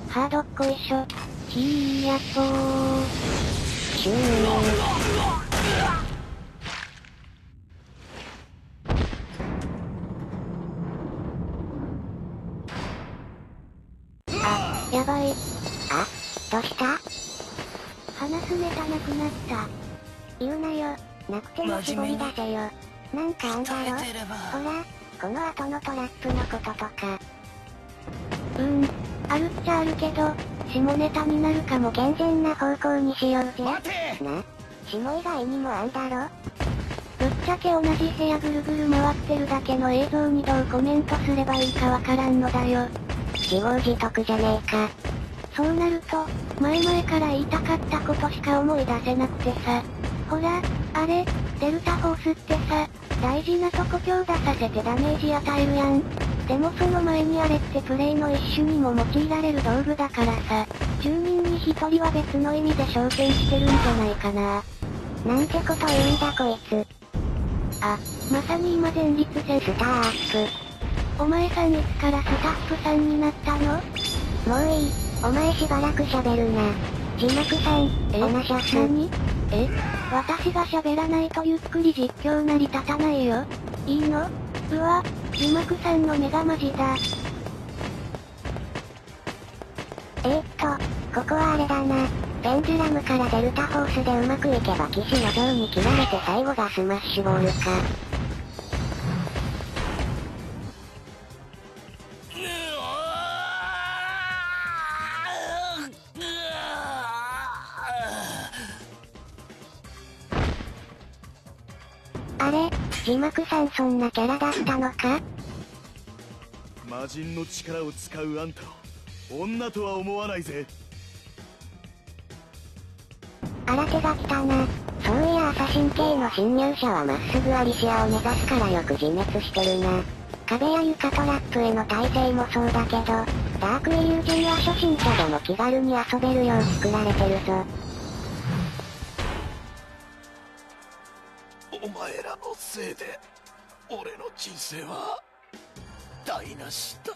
ハードっこいしょ。ひーやっほー。シュー。あ、やばい。あ、どうした？話すネタなくなった。言うなよ。なくても絞り出せよ。なんかあんだろ？ほら、この後のトラップのこととか。あるっちゃあるけど、下ネタになるかも。健全な方向にしようぜ。な、下以外にもあんだろ？ぶっちゃけ同じ部屋ぐるぐる回ってるだけの映像にどうコメントすればいいかわからんのだよ。自業自得じゃねえか。そうなると、前々から言いたかったことしか思い出せなくてさ。ほら、あれ、デルタフォースってさ、大事なとこ強打させてダメージ与えるやん。でもその前にあれってプレイの一種にも用いられる道具だからさ、住民に一人は別の意味で焦点してるんじゃないかな。なんてこと言うんだこいつ。あ、まさに今前立腺スターアップ。お前さんいつからスタッフさんになったの？もういい。お前しばらく喋るな。字幕さん、おなしゃす。何？私が喋らないとゆっくり実況成り立たないよ。いいの？うわ、字幕さんの目がマジだ。ここはあれだな。ペンデュラムからデルタフォースでうまくいけば騎士の像に切られて最後がスマッシュボールか。あれ、字幕さんそんなキャラだったのか？ 魔人の力を使うあんたを女とは思わないぜ。 新手が来たな。そういやアサシン系の侵入者はまっすぐアリシアを目指すからよく自滅してるな。壁や床トラップへの耐性もそうだけど、ダークイリュージョンは初心者でも気軽に遊べるよう作られてるぞ。 お前らのせいで俺の人生は台無しだ。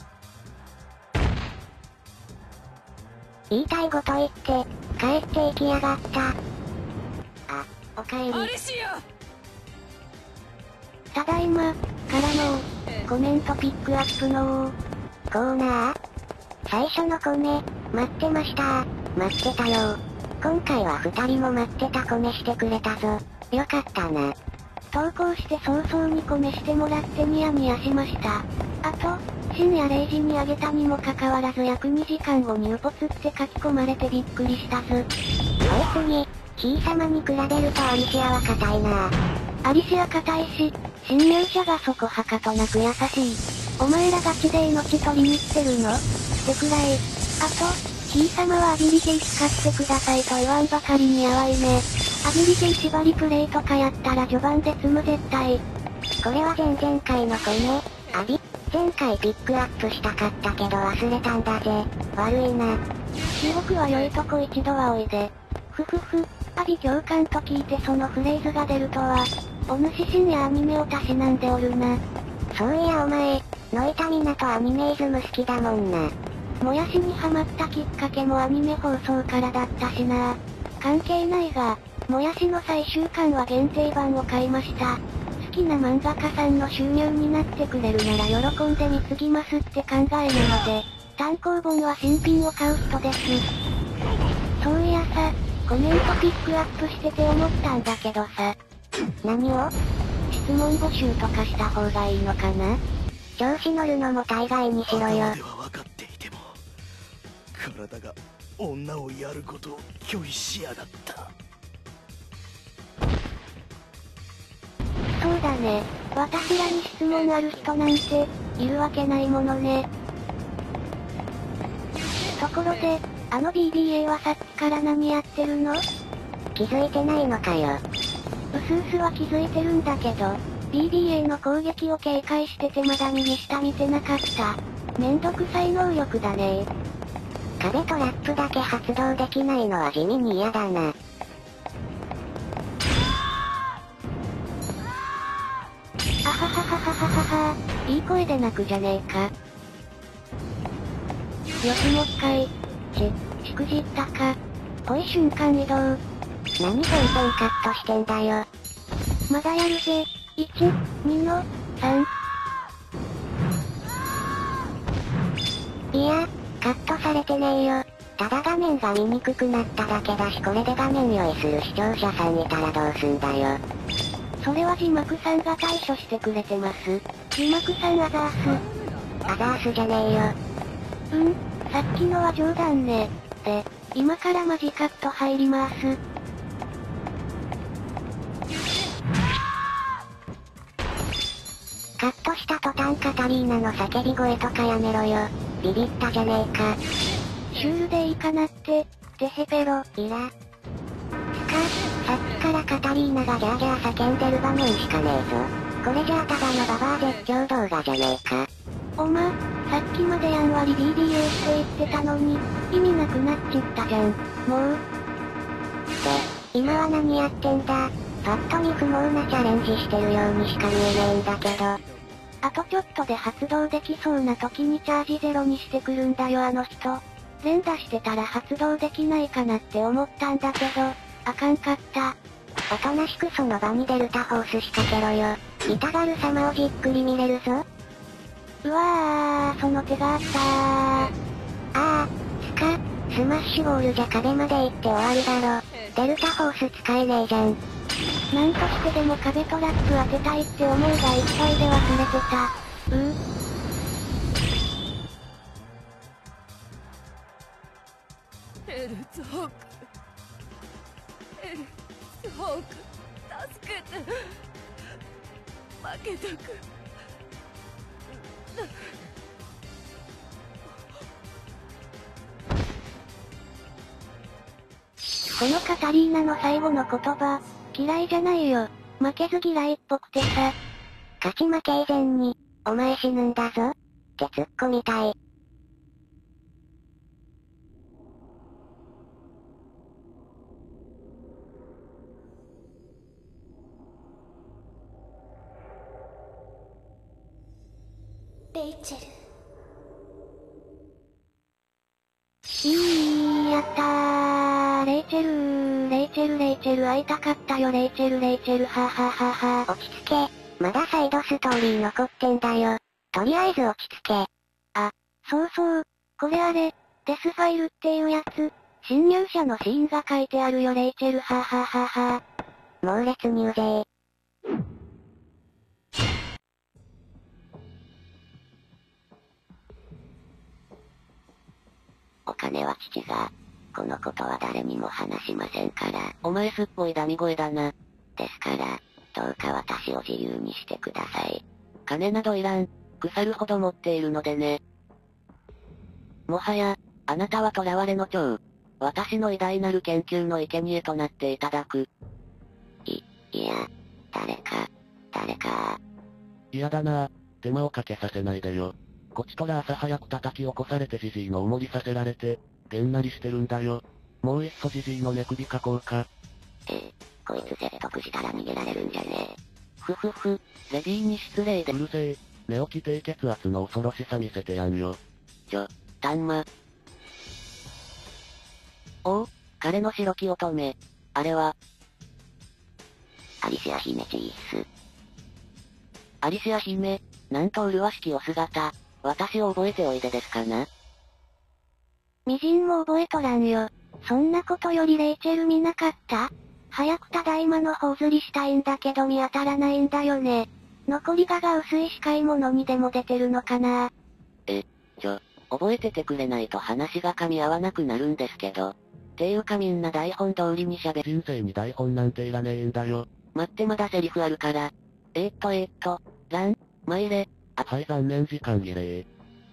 言いたいこと言って帰っていきやがった。あ、おかえり。 アリシア！ ただいまからのコメントピックアップのコーナー。最初のコメ待ってました。待ってたよ。今回は2人も待ってたコメしてくれたぞ。よかったな。投稿して早々にコメしてもらってニヤニヤしました。あと、深夜0時にあげたにもかかわらず約2時間後にウポツって書き込まれてびっくりしたぞ。おい次、ヒー様に比べるとアリシアは硬いな。アリシア硬いし、侵入者がそこはかとなく優しい。お前らガチで命取りに来てるの？ってくらい。あと、ヒー様はアビリティ使ってくださいと言わんばかりに淡いね。アビリティ縛りプレイとかやったら序盤で積む絶対。これは前々回のコメ。前回ピックアップしたかったけど忘れたんだぜ。悪いな。記憶は良いとこ一度はおいで。ふふふ、アビ共感と聞いてそのフレーズが出るとは。お主深夜アニメをたしなんでおるな。そういやお前、ノイタミナとアニメイズム好きだもんな。もやしにハマったきっかけもアニメ放送からだったしな。関係ないが、もやしの最終巻は限定版を買いました。好きな漫画家さんの収入になってくれるなら喜んで貢ぎますって考えなので、単行本は新品を買う人です。そういやさ、コメントピックアップしてて思ったんだけどさ。何を？質問募集とかした方がいいのかな？調子乗るのも大概にしろよ。 頭では分かっていても、体が女をやることを拒否しやがった。 そうだね。私らに質問ある人なんて、いるわけないものね。ところで、あの BBA はさっきから何やってるの？気づいてないのかよ。うすうすは気づいてるんだけど、BBA の攻撃を警戒しててまだ右下見てなかった。めんどくさい能力だね。壁トラップだけ発動できないのは地味に嫌だな。あははははははは、いい声で泣くじゃねえか。よしもう一回。 しくじったか。ぽい瞬間移動。何ポンポンカットしてんだよ。まだやるぜ。1、2の、3。いや、カットされてねえよ。ただ画面が見にくくなっただけだし、これで画面用意する視聴者さんいたらどうすんだよ。それは字幕さんが対処してくれてます。字幕さんアザース。アザースじゃねえよ。さっきのは冗談ね。で、今からマジカット入ります。カットした途端カタリーナの叫び声とかやめろよ。ビビったじゃねえか。シュールでいいかなって、テヘペロ、イラ。さっきからカタリーナがギャーギャー叫んでる場面しかねえぞ。これじゃあただのババア絶叫動画じゃねえか。おま、さっきまでやんわり DDA して言ってたのに、意味なくなっちったじゃん。もう。で、今は何やってんだ。パッと見不毛なチャレンジしてるようにしか見えねえんだけど。あとちょっとで発動できそうな時にチャージゼロにしてくるんだよあの人。連打してたら発動できないかなって思ったんだけど、あかんかった。おとなしくその場にデルタフォース仕掛けろよ。痛がる様をじっくり見れるぞ。うわー、その手があったー。スマッシュボールじゃ壁まで行って終わるだろ。デルタフォース使えねえじゃん。なんとしてでも壁トラップ当てたいって思いがいっぱいで忘れてた。 エルツホーク。エルツホーク、助けて。負けたく。 このカタリーナの最後の言葉、嫌いじゃないよ。負けず嫌いっぽくてさ。勝ち負け以前に、お前死ぬんだぞ。って突っ込みたい。 レイチェル。 やったー。レイチェル会いたかったよレイチェルはぁはぁはぁはぁ。落ち着け。まだサイドストーリー残ってんだよ。とりあえず落ち着け。あ、そうそう。これあれ、デスファイルっていうやつ。侵入者のシーンが書いてあるよレイチェルはぁはぁはぁはぁ。猛烈入勢。 お金は父が、このことは誰にも話しませんから。お前すっごいダミ声だな。ですから、どうか私を自由にしてください。金などいらん。腐るほど持っているのでね。もはや、あなたは囚われの長。私の偉大なる研究の生贄となっていただく。いや、誰か。 嫌だな。手間をかけさせないでよ。こちとら朝早く叩き起こされてジジイのおもりさせられて、げんなりしてるんだよ。もういっそジジイの寝首かこうか。 こいつ説得したら逃げられるんじゃねえ。レディーに失礼で。 うるせえ。寝起き低血圧の恐ろしさ見せてやんよ。 タンマ。おう、彼の白き乙女。あれは、アリシア姫チース。アリシア姫、なんと麗しきお姿。私を覚えておいでですかな。 みじんも覚えとらんよ。そんなことよりレイチェル見なかった？早くただいまの頬ずりしたいんだけど見当たらないんだよね。残りが薄い視界ものにでも出てるのかな。 覚えててくれないと話が噛み合わなくなるんですけど。ていうかみんな台本通りに喋る。 人生に台本なんていらねえんだよ。 待ってまだセリフあるから。ラン、マイレ。 はい、残念時間切れ。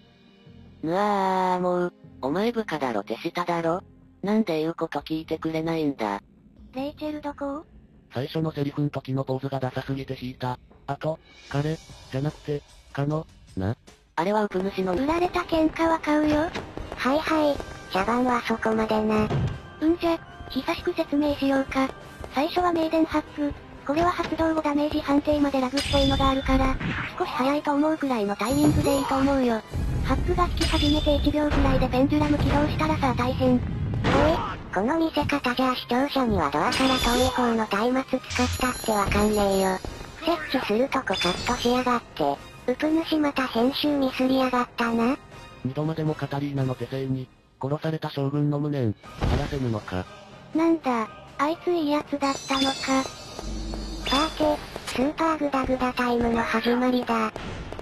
もう、お前部下だろ手下だろ。なんで言うこと聞いてくれないんだ。 レイチェルどこ？ 最初のセリフん時のポーズがダサすぎて引いた。あと、彼、じゃなくて、 あれはウプ主の。 売られた喧嘩は買うよ。はい、茶番はそこまでな。じゃ、久しく説明しようか。最初はメイデンハック、 これは発動後ダメージ判定までラグっぽいのがあるから、少し早いと思うくらいのタイミングでいいと思うよ。ハックが引き始めて1秒くらいでペンデュラム起動したらさあ大変。 この見せ方じゃあ視聴者にはドアから遠い方の松明使ったってわかんねえよ。設置するとこカットしやがって。ウプ主また編集ミスりやがったな。 二度までもカタリーナの手勢に、殺された将軍の無念、晴らせぬのか。 なんだ、あいついいやつだったのか。 さて、スーパーグダグダタイムの始まりだ。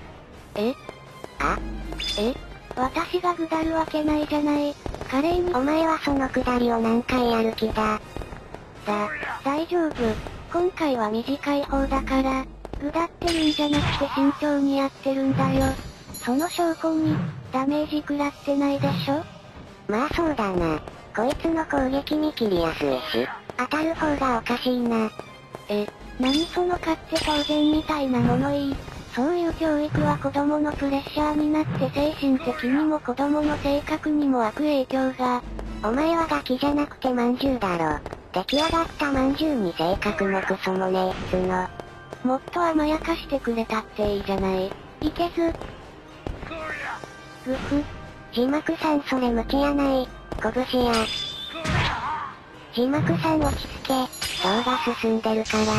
私がぐだるわけないじゃない。華麗に。 お前はそのくだりを何回やる気だ。 大丈夫。今回は短い方だから、ぐだってるんじゃなくて慎重にやってるんだよ。その証拠に、ダメージ食らってないでしょ？ まあそうだな。こいつの攻撃見切りやすいし、当たる方がおかしいな。 何その勝手当然みたいな物言い。そういう教育は子供のプレッシャーになって精神的にも子供の性格にも悪影響が。 お前はガキじゃなくてまんじゅうだろ。出来上がったまんじゅうに性格もクソもねえっつの。 もっと甘やかしてくれたっていいじゃない。いけず。ぐふ。 字幕さんそれ無知やない。拳や。字幕さん落ち着け。動画進んでるから。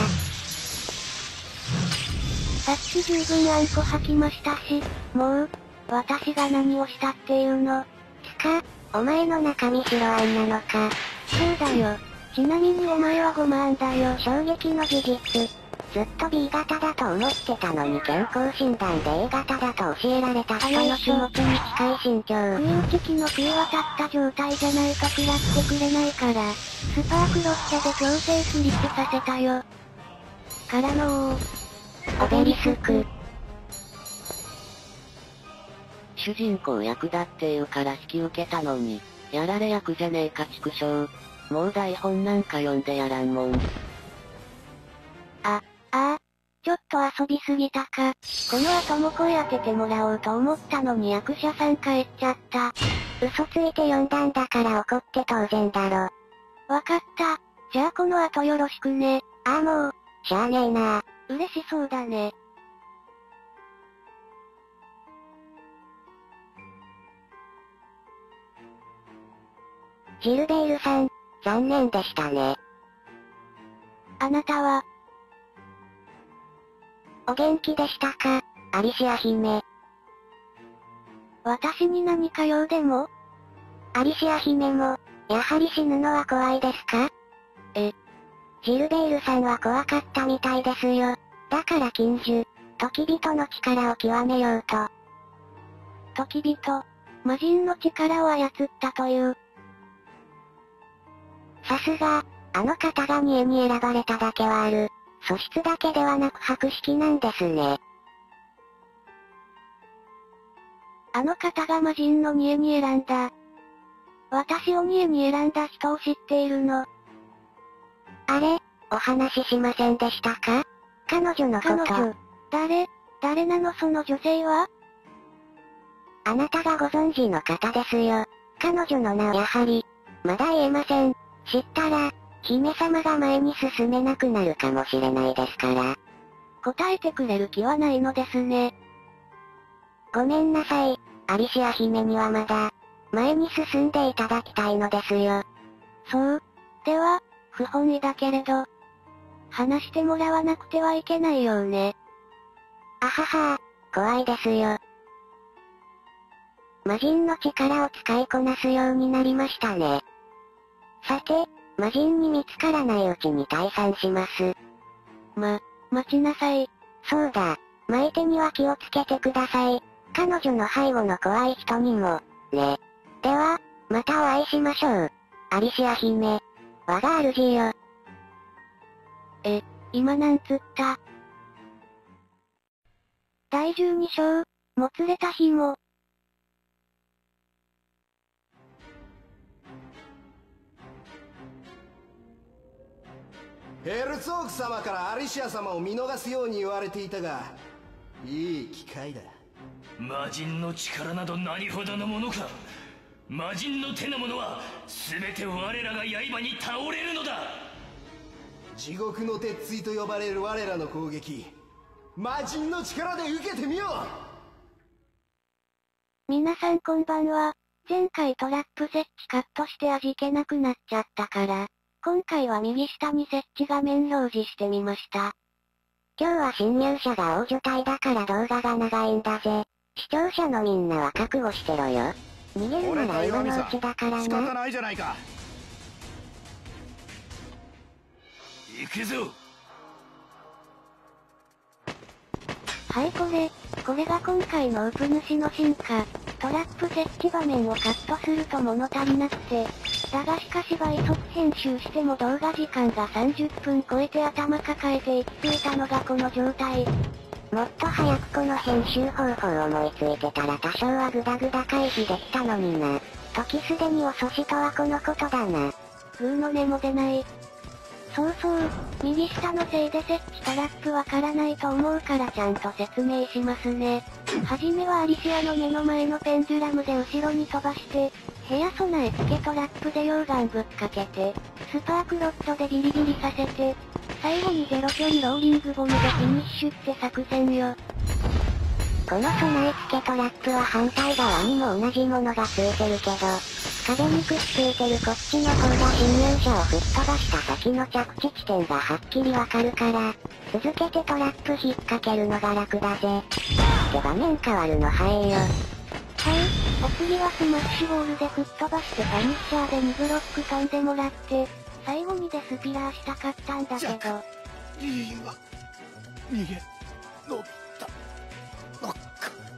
さっき十分あんこ吐きましたし、もう、私が何をしたっていうの。 お前の中身白あんなのか。 そうだよ。ちなみにお前は5万だよ。 衝撃の事実。ずっと B 型だと思ってたのに健康診断で A 型だと教えられた人の気持ちに近い心境。 不意打ち機の食い渡った状態じゃないと食らってくれないから、スパークロッシャで強制起立させたよ。からのオベリスク。 主人公役だっていうから引き受けたのに、やられ役じゃねえか畜生。もう台本なんか読んでやらんもん。 ちょっと遊びすぎたか。この後も声当ててもらおうと思ったのに役者さん帰っちゃった。 嘘ついて読んだんだから怒って当然だろ。 わかった。じゃあこの後よろしくね。 もう、しゃあねえな。 嬉しそうだね。 ジルベイルさん、残念でしたね。 あなたは、 お元気でしたか、アリシア姫。 私に何か用でも？ アリシア姫も、やはり死ぬのは怖いですか？ジルベイルさんは怖かったみたいですよ。だから禁呪、時人の力を極めようと。 時人、魔人の力を操ったという。 さすが、あの方がニエに選ばれただけはある。素質だけではなく博識なんですね。 あの方が魔人のニエに選んだ。私をニエに選んだ人を知っているの。 あれ、お話ししませんでしたか？彼女のこと。 誰なのその女性は？ あなたがご存知の方ですよ。彼女の名はやはり、まだ言えません。知ったら、姫様が前に進めなくなるかもしれないですから。 答えてくれる気はないのですね。 ごめんなさい、アリシア姫にはまだ、前に進んでいただきたいのですよ。 そう。では、不本意だけれど、話してもらわなくてはいけないようね。 あはは怖いですよ。魔人の力を使いこなすようになりましたね。さて、魔人に見つからないうちに退散します。 待ちなさい。 そうだ、相手には気をつけてください。彼女の背後の怖い人にも、ね。では、またお会いしましょう。アリシア姫。我が主よ。 今なんつった？第12章、もつれた紐。 ヘルツォーク様からアリシア様を見逃すように言われていたが、いい機会だ。 魔人の力など何ほどのものか。魔人の手の者は全て我らが刃に倒れるのだ。 地獄の鉄槌と呼ばれる我らの攻撃、魔人の力で受けてみよう。 皆さんこんばんは。前回トラップ設置カットして味気なくなっちゃったから、今回は右下に設置画面表示してみました。 今日は侵入者が大所帯だから動画が長いんだぜ。視聴者のみんなは覚悟してろよ。逃げるなら今のうちだからな。 仕方ないじゃないか。行くぞ。 はいこれが今回のウプ主の進化。トラップ設置場面をカットすると物足りなくて。だがしかし倍速編集しても動画時間が30分超えて頭抱えて行き着いたのがこの状態。 もっと早くこの編集方法を思いついてたら多少はグダグダ回避できたのにな。時すでに遅しとはこのことだな。 グーの音も出ない。そうそう、右下のせいで設置トラップわからないと思うからちゃんと説明しますね。はじめはアリシアの目の前のペンデュラムで後ろに飛ばして、部屋備え付けトラップで溶岩ぶっかけて、スパークロッドでビリビリさせて、最後にゼロ距離ローリングボムでフィニッシュって作戦よ。 この備え付けトラップは反対側にも同じものがついてるけど、壁にくっついてるこっちの方が侵入者を吹っ飛ばした先の着地地点がはっきりわかるから、続けてトラップ引っ掛けるのが楽だぜ。って場面変わるの早えよ。はい、 お次はスマッシュボールで吹っ飛ばしてパニッシャーで2ブロック飛んでもらって、最後にデスピラーしたかったんだけど。 いいわ。逃げ、伸びた。ノック。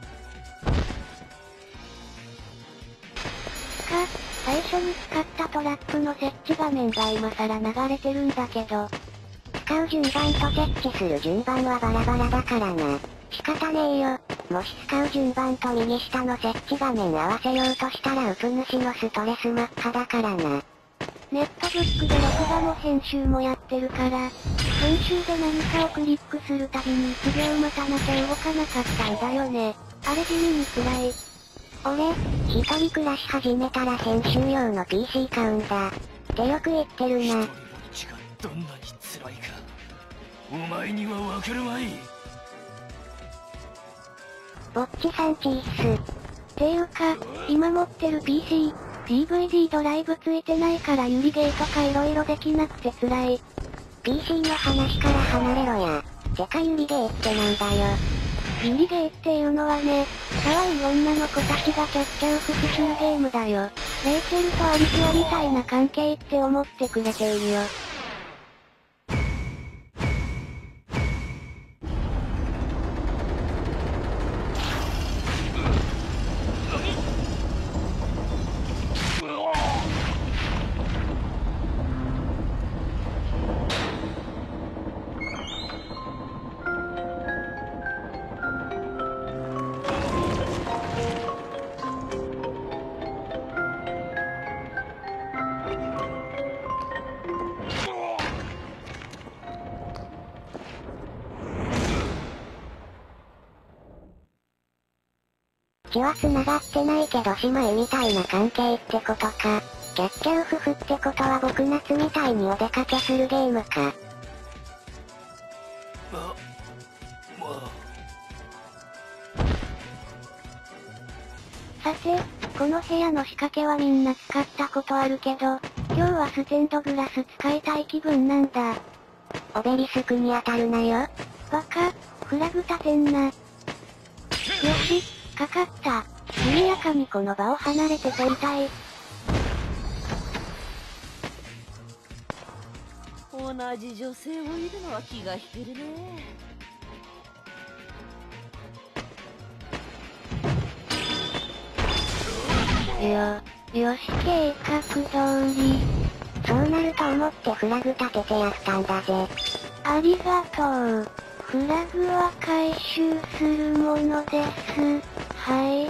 最初に使ったトラップの設置画面が今更流れてるんだけど、 使う順番と設置する順番はバラバラだからな。仕方ねえよ。もし使う順番と右下の設置画面合わせようとしたらウプ主のストレスマッハだからな。 ネットブックで録画も編集もやってるから、編集で何かをクリックするたびに1秒待たなきゃ動かなかったんだよね。あれ地味に辛い。 俺、一人暮らし始めたら編集用の PC 買うんだ。ってよく言ってるな。 一人ぼっちがどんなに辛いか、お前にはわかるまい。 ぼっちさんチーっす。 っていうか、今持ってる PC、DVD ドライブついてないからユリゲーとか色々できなくて辛い。 PC の話から離れろや。てかユリゲーってなんだよ。 ユリゲーっていうのはね、可愛い女の子たちがキャッチャー復讐ゲームだよ。レイチェルとアリシアみたいな関係って思ってくれているよ。 血は繋がってないけど姉妹みたいな関係ってことか。キャッキャウフフってことは僕夏みたいにお出かけするゲームか。 さて、この部屋の仕掛けはみんな使ったことあるけど、今日はステンドグラス使いたい気分なんだ。 オベリスクに当たるなよ。 バカ、フラグ立てんな。よし、かかった。速やかにこの場を離れて取りたい。 同じ女性をいるのは気が引けるね。 よし計画通り。 そうなると思ってフラグ立ててやったんだぜ。 ありがとう。フラグは回収するものです。はい。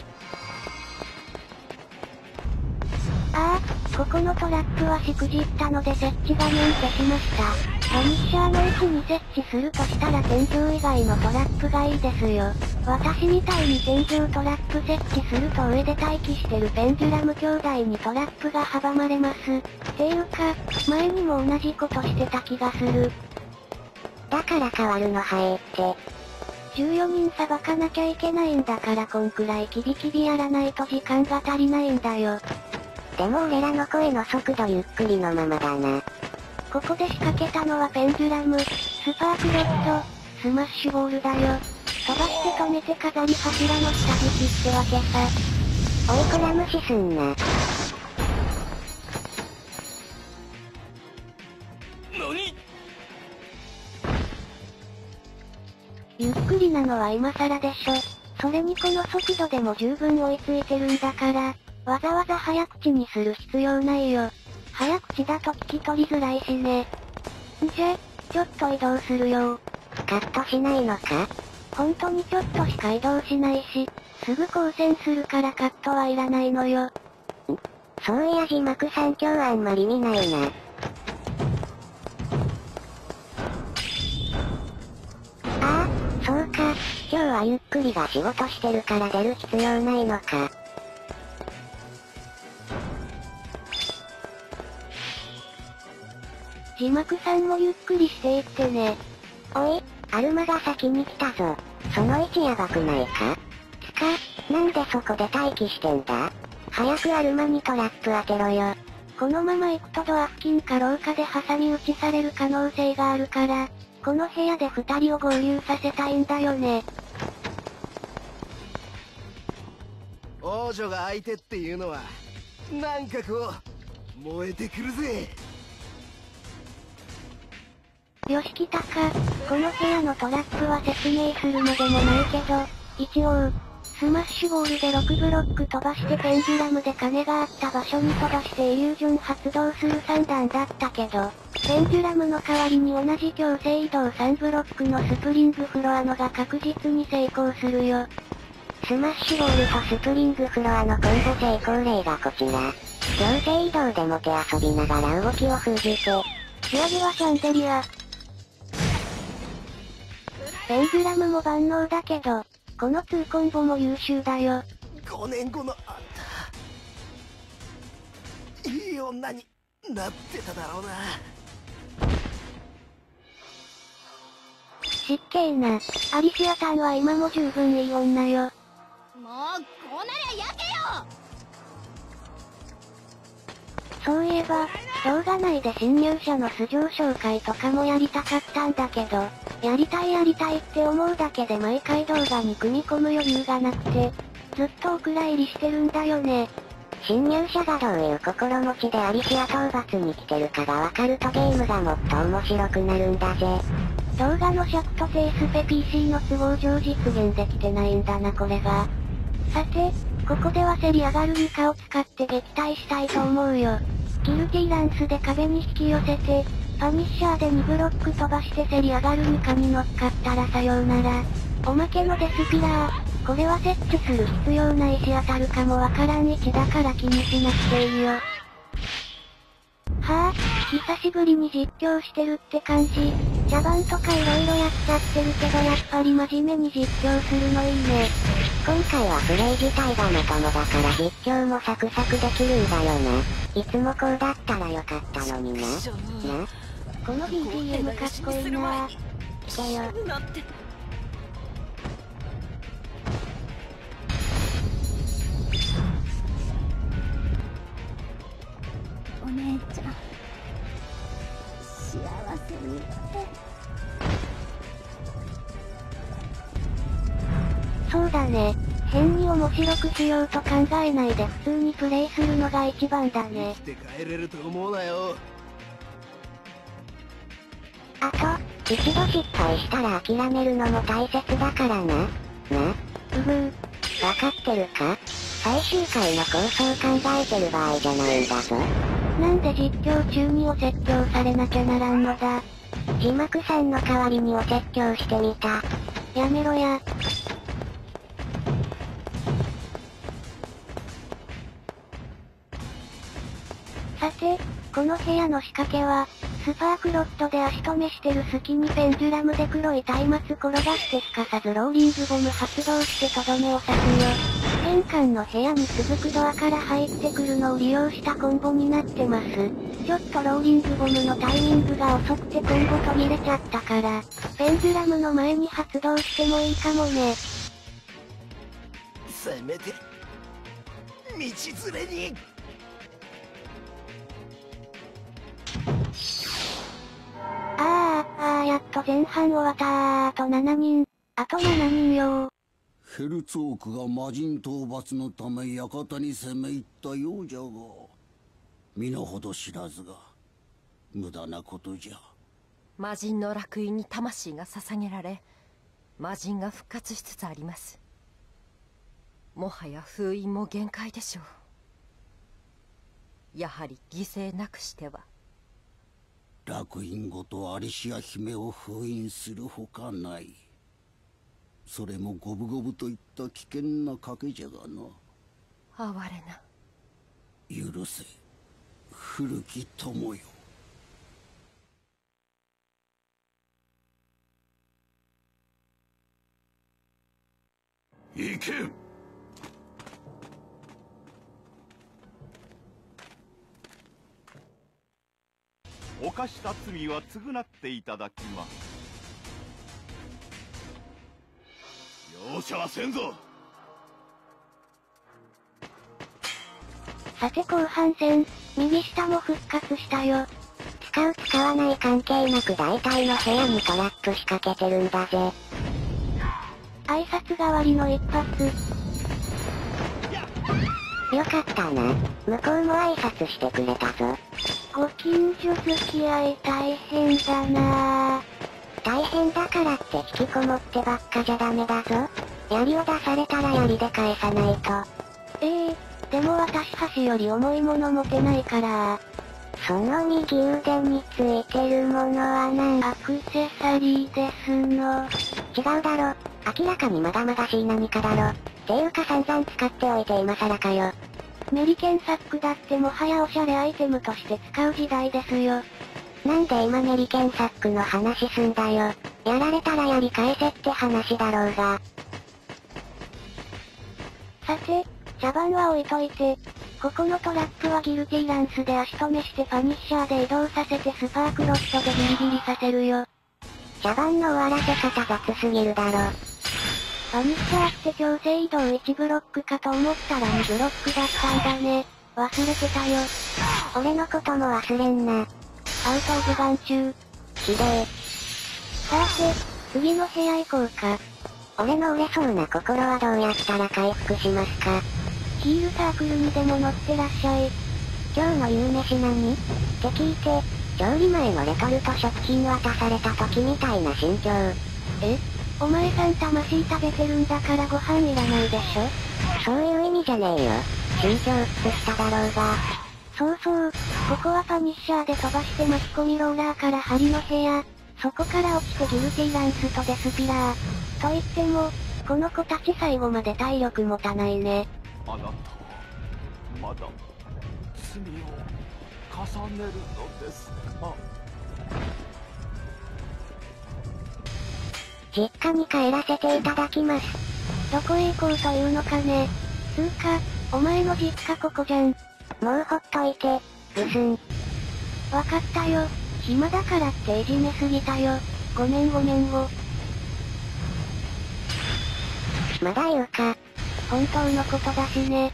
ああ、ここのトラップはしくじったので設置画面消しました。 バニッシャーの位置に設置するとしたら天井以外のトラップがいいですよ。私みたいに天井トラップ設置すると上で待機してるペンデュラム兄弟にトラップが阻まれます。ていうか、前にも同じことしてた気がする。 だから変わるの早えって。 14人さばかなきゃいけないんだからこんくらいキビキビやらないと時間が足りないんだよ。 でも俺らの声の速度ゆっくりのままだな。 ここで仕掛けたのはペンデュラム、スパークロッド、スマッシュボールだよ。飛ばして止めて飾り柱の下敷きってわけさ。 おいこら無視すんな。 何？ ゆっくりなのは今更でしょ。それにこの速度でも十分追いついてるんだから、わざわざ早口にする必要ないよ。早口だと聞き取りづらいしね。んじゃ、ちょっと移動するよ。 カットしないのか？ 本当にちょっとしか移動しないし、すぐ光線するからカットはいらないのよ。 そういや字幕さん今日あんまり見ないな。ああ、そうか。今日はゆっくりが仕事してるから出る必要ないのか。 字幕さんもゆっくりしていってね。 おい、アルマが先に来たぞ。その位置やばくないか？つか、なんでそこで待機してんだ？早くアルマにトラップ当てろよ。 このまま行くとドア付近か廊下で挟み撃ちされる可能性があるから、この部屋で2人を合流させたいんだよね。 王女が相手っていうのは、なんかこう、燃えてくるぜ。 よし来たか。この部屋のトラップは説明するまでもないけど、一応、スマッシュボールで6ブロック飛ばしてペンデュラムで金があった場所に飛ばしてイリュージョン発動する3段だったけど、ペンデュラムの代わりに同じ強制移動3ブロックのスプリングフロアのが確実に成功するよ。 スマッシュボールとスプリングフロアのコンボ成功例がこちら。強制移動でも手遊びながら動きを封じて、 仕上げはシャンデリア。ペンデュラムも万能だけど、この2コンボも優秀だよ。 5年後のあんた、いい女になってただろうな。 失敬な、アリシアさんは今も十分いい女よ。 もう、こうなりゃ焼けよ！ そういえば、動画内で侵入者の素性紹介とかもやりたかったんだけど、やりたいって思うだけで毎回動画に組み込む余裕がなくて、ずっとお蔵入りしてるんだよね。 侵入者がどういう心持ちでアリシア討伐に来てるかがわかるとゲームがもっと面白くなるんだぜ。 動画の尺と低スペ PC の都合上実現できてないんだなこれが。さて、ここでは競り上がるミカを使って撃退したいと思うよ。ギルティランスで壁に引き寄せて、パニッシャーで2ブロック飛ばして競り上がるミカに乗っかったらさようなら。おまけのデスピラー、これは設置する必要ないし当たるかもわからん位置だから気にしなくていいよ。はぁ、久しぶりに実況してるって感じ。茶番とか色々やっちゃってるけどやっぱり真面目に実況するのいいね。 今回はプレイ自体がまともだから実況もサクサクできるんだよな。いつもこうだったらよかったのにな。 この BGM かっこいいな。聞けよ。 お姉ちゃん、幸せに。 そうだね。変に面白くしようと考えないで普通にプレイするのが一番だね。 生きて帰れると思うなよ。 あと、一度失敗したら諦めるのも大切だからな。わかってるか？最終回の構想考えてる場合じゃないんだぞ。 なんで実況中にお説教されなきゃならんのだ。 字幕さんの代わりにお説教してみた。 やめろや。さて、この部屋の仕掛けは、 スパークロットで足止めしてる隙にペンデュラムで黒い松明転がしてすかさずローリングボム発動してとどめを刺すよ。玄関の部屋に続くドアから入ってくるのを利用したコンボになってます。ちょっとローリングボムのタイミングが遅くてコンボ途切れちゃったから、ペンデュラムの前に発動してもいいかもね。 せめて、道連れに。 やっと前半終わった。あと7人よ。 ヘルツォークが魔人討伐のため館に攻め入ったようじゃが、身の程知らずが無駄なことじゃ。 魔人の楽園に魂が捧げられ、魔人が復活しつつあります。もはや封印も限界でしょう。やはり犠牲なくしては。 楽園ごとアリシア姫を封印するほかない。それも五分五分といった危険な賭けじゃがな。 哀れな。 許せ、古き友よ。 行け。 犯した罪は償っていただきます。 容赦はせんぞ。 さて後半戦、右下も復活したよ。 使う使わない関係なく大体の部屋にトラップ仕掛けてるんだぜ。 挨拶代わりの一発。 よかったな。向こうも挨拶してくれたぞ。 ご近所付き合い大変だなぁ。 大変だからって引きこもってばっかじゃダメだぞ。槍を出されたら槍で返さないと。 でも私箸より重いもの持てないから。 その右腕についてるものはアクセサリーですの。 違うだろ。明らかにまだまだしい何かだろ。っていうか散々使っておいて今更かよ。 メリケンサックだってもはやおしゃれアイテムとして使う時代ですよ。 なんで今メリケンサックの話すんだよ。やられたら槍返せって話だろうが。 さて、茶番は置いといて、ここのトラップはギルティランスで足止めしてパニッシャーで移動させてスパークロットでギリギリさせるよ。 茶番の終わらせ方雑すぎるだろ。 パニッシャーって強制移動1ブロックかと思ったら2ブロックだったんだね。忘れてたよ。 俺のことも忘れんな。 アウトオブ眼中。 ひでえ。 さて、次の部屋行こうか。 俺の売れそうな心はどうやったら回復しますか？ ヒールサークルにでも乗ってらっしゃい。 今日の夕飯何？って聞いて、調理前のレトルト食品渡された時みたいな心境。 お前さん魂食べてるんだからご飯いらないでしょ？ そういう意味じゃねえよ。心境うっすしただろうが。 そうそう、ここはパニッシャーで飛ばして巻き込みローラーから針の部屋。そこから落ちてギルティランスとデスピラー。と言っても、この子たち最後まで体力持たないね。 あなたは、まだ、罪を重ねるのですか？ 実家に帰らせていただきます。 どこへ行こうというのかね。つうか、お前の実家ここじゃん。 もうほっといて、ぐすん。 わかったよ。暇だからっていじめすぎたよ。ごめんご。 まだ言うか。 本当のことだしね。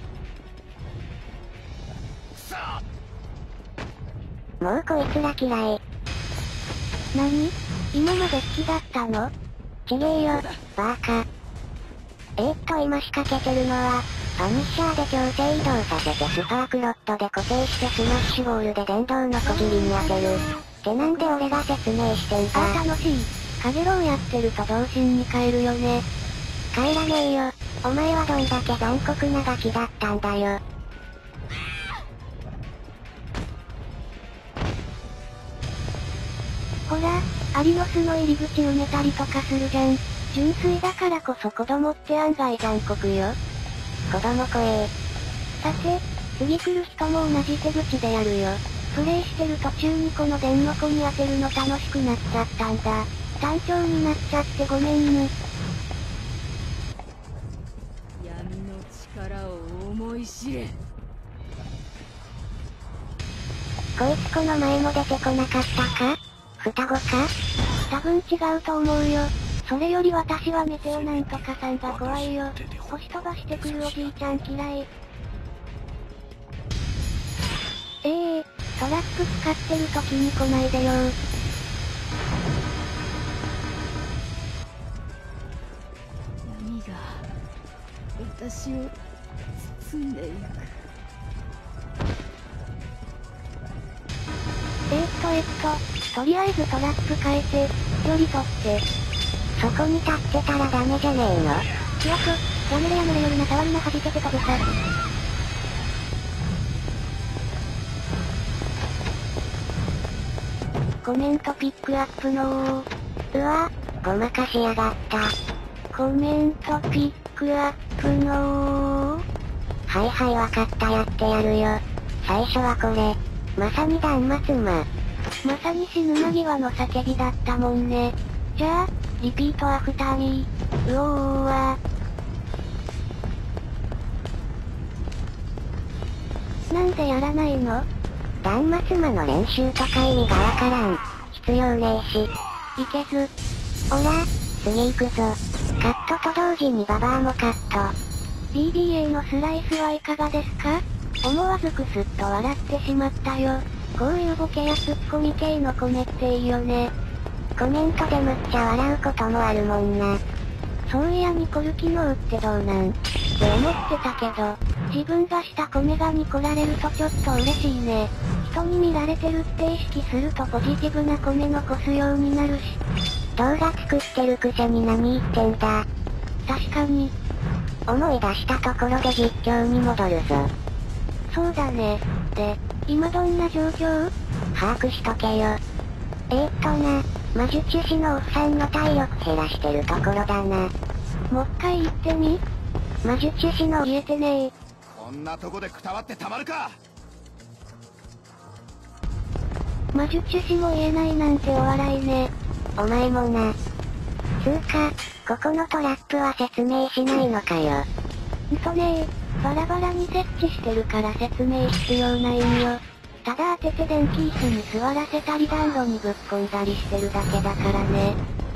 もうこいつら嫌い。 何？今まで好きだったの？ ちげえよ、バーカ。今仕掛けてるのは、パニッシャーで強制移動させてスパークロットで固定してスマッシュボールで電動の小切りに当てる。ってなんで俺が説明してんだ。 楽しい。カゲロウやってると童心に帰るよね。 帰らねえよ。お前はどんだけ残酷なガキだったんだよ。 ほら、アリの巣の入り口埋めたりとかするじゃん。純粋だからこそ子供って案外残酷よ。 子供怖え。 さて、次来る人も同じ手口でやるよ。 プレイしてる途中にこの電の子に当てるの楽しくなっちゃったんだ。単調になっちゃってごめんぬ。 闇の力を思い知れ。 こいつこの前も出てこなかったか？双子か？ 多分違うと思うよ。それより私はメテオなんとかさんが怖いよ。星飛ばしてくるおじいちゃん嫌い。トラック使ってる時に来ないでよ。 闇が私を包んでいく。 とりあえずトラック変えて、距離取って。 そこに立ってたらダメじゃねえの？ 記憶、やめれよりな触りな弾けて飛ぶさ。コメントピックアップのうわ、ごまかしやがった。 コメントピックアップのはいわかった、やってやるよ。最初はこれ。まさに断末魔。 まさに死ぬ間際の叫びだったもんね。じゃあ、リピートアフターミー。うおーわー。なんでやらないの？ 断末魔の練習とか意味がわからん。必要ねえし。 いけず。 おら、次行くぞ。カットと同時にババアもカット。 BBA のスライスはいかがですか？思わずクスッと笑ってしまったよ。こういうボケやツッコミ系のコメっていいよね。 コメントでむっちゃ笑うこともあるもんな。 そういやニコル機能ってどうなんって思ってたけど、自分がしたコメがニコられるとちょっと嬉しいね。人に見られてるって意識するとポジティブなコメ残すようになるし。 動画作ってるくせに何言ってんだ。 確かに。 思い出したところで実況に戻るぞ。 そうだね。で、今どんな状況？ 把握しとけよ。魔術師のおっさんの体力減らしてるところだな。 もう一回言ってみ？ 魔術師の言えてねえ。 こんなとこでくたばってたまるか！ 魔術師も言えないなんてお笑いね。 お前もな。つうか、ここのトラップは説明しないのかよ。 バラバラに設置してるから説明必要ないんよ。ただ当てて電気椅子に座らせたり暖炉にぶっ込んだりしてるだけだからね。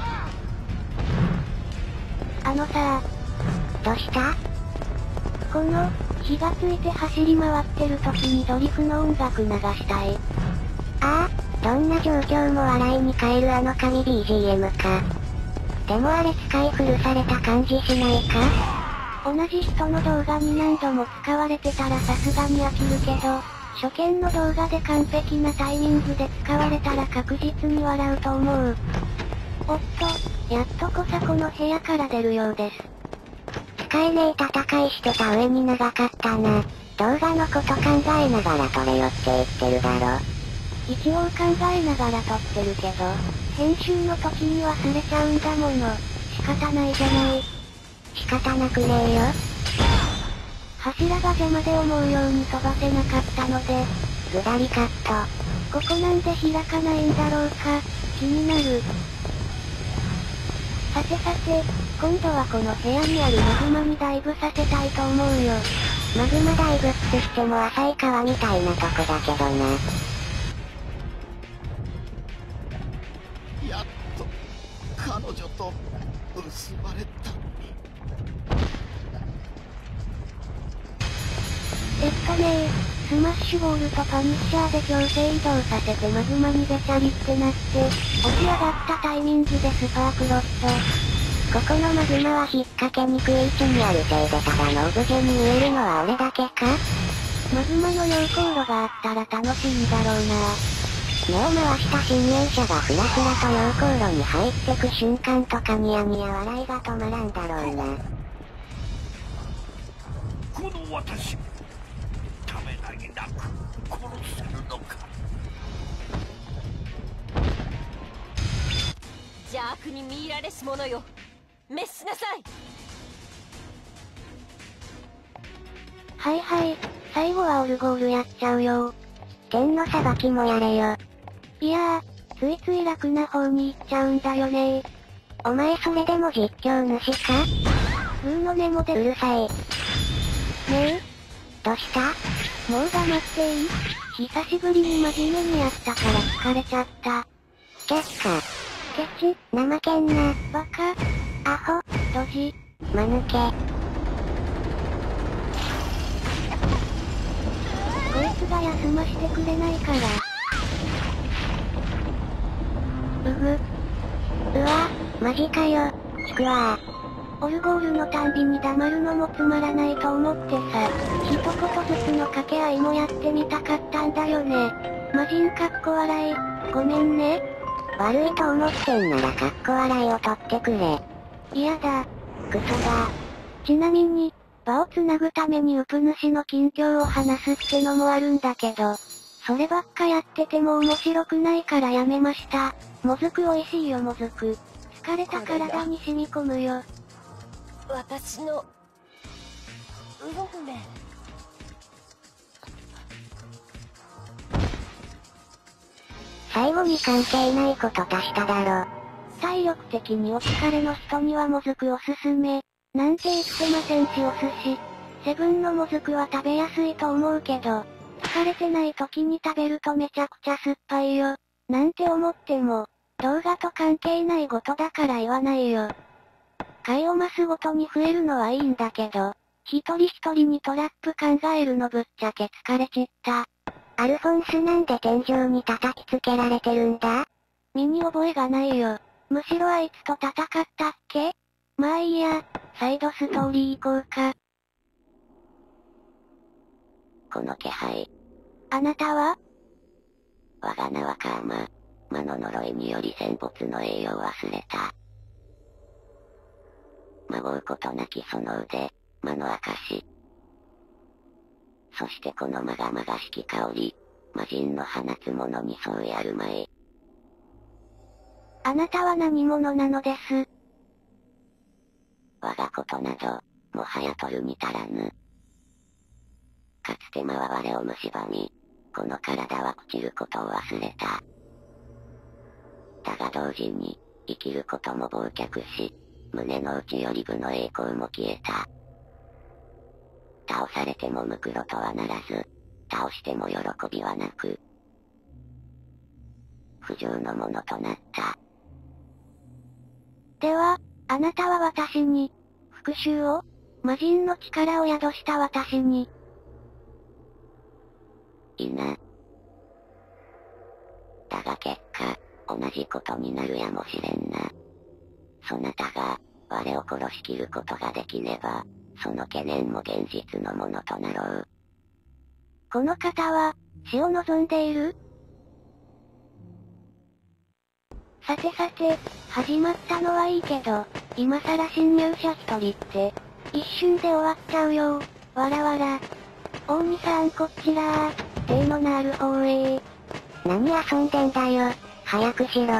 どうした？ この、火がついて走り回ってる時にドリフの音楽流したい。 ああ、どんな状況も笑いに変えるあの神 BGM か。でもあれ使い古された感じしないか？ 同じ人の動画に何度も使われてたらさすがに飽きるけど、初見の動画で完璧なタイミングで使われたら確実に笑うと思う。おっと、やっとこさこの部屋から出るようです。 使えねえ戦いしてた上に長かったな。動画のこと考えながら撮れよって言ってるだろ。 一応考えながら撮ってるけど、編集の時に忘れちゃうんだもの。仕方ないじゃない。 仕方なくねえよ。 柱が邪魔で思うように飛ばせなかったので、 下りカット。ここなんで開かないんだろうか、気になる。さて、今度はこの部屋にあるマグマにダイブさせたいと思うよ。 マグマダイブってしても浅い川みたいなとこだけどな。 やっと、彼女と結ばれた。 スマッシュボールとパニッシャーで強制移動させてマグマにべちゃりってなって、起き上がったタイミングでスパークロット。 ここのマグマは引っ掛けにくい位置にあるせいでただのオブジェに見えるのは俺だけか？ マグマの溶鉱炉があったら楽しいんだろうな。 目を回した侵入者がふらふらと溶鉱炉に入ってく瞬間とかニヤニヤ笑いが止まらんだろうな。 この私、ためらいなく殺せるのか。 邪悪に見入られし者よ、滅しなさい。 はい、最後はオルゴールやっちゃうよ。 剣のさばきもやれよ。 いやー、ついつい楽な方に行っちゃうんだよねー。 お前それでも実況主か？ のネモでうるさい。ねえどうした？ もう黙っていい？久しぶりに真面目にやったから疲れちゃった。 却下。 ケチ、 怠けんな。 バカ、 アホ、 ドジ、 間抜け。 こいつが休ましてくれないから。 うわ、マジかよ。ちくわオルゴールのたんびに黙るのもつまらないと思ってさ、一言ずつの掛け合いもやってみたかったんだよね。魔人かっこ笑い、ごめんね。 悪いと思ってんならかっこ笑いを取ってくれ。 嫌だ。 クソだ。 ちなみに、場をつなぐためにウプ主の近況を話すってのもあるんだけど、そればっかやってても面白くないからやめました。もずく美味しいよもずく。疲れた体に染み込むよ。 私の運命。 最後に関係ないこと出しただろ。 体力的にお疲れの人にはもずくおすすめ。なんて言ってませんしお寿司。セブンのもずくは食べやすいと思うけど、疲れてない時に食べるとめちゃくちゃ酸っぱいよ。なんて思っても、動画と関係ないことだから言わないよ。回を増すごとに増えるのはいいんだけど、一人一人にトラップ考えるのぶっちゃけ疲れちった。 アルフォンスなんで天井に叩きつけられてるんだ？ 身に覚えがないよ。むしろあいつと戦ったっけ？まあいいや、サイドストーリー行こうか。 この気配。 あなたは？ 我が名はカーマ。魔の呪いにより戦没の栄誉を忘れた。孫うことなきその腕、魔の証。そしてこのまがまがしき香り、魔人の放つものにそうやるまい。 あなたは何者なのです？ 我がことなど、もはや取るに足らぬ。かつて魔は我を蝕み、この体は朽ちることを忘れた。だが同時に、生きることも忘却し、胸の内より部の栄光も消えた。倒されてもむくろとはならず、倒しても喜びはなく、不浄のものとなった。 では、あなたは私に、復讐を？魔人の力を宿した私に。 いいな。だが結果、同じことになるやもしれんな。そなたが、我を殺しきることができねば、その懸念も現実のものとなろう。 この方は、死を望んでいる？さてさて、始まったのはいいけど、今さら侵入者一人って、一瞬で終わっちゃうよ。わらわら。大兄さんこちらー、手のなる方へ。 何遊んでんだよ、早くしろ。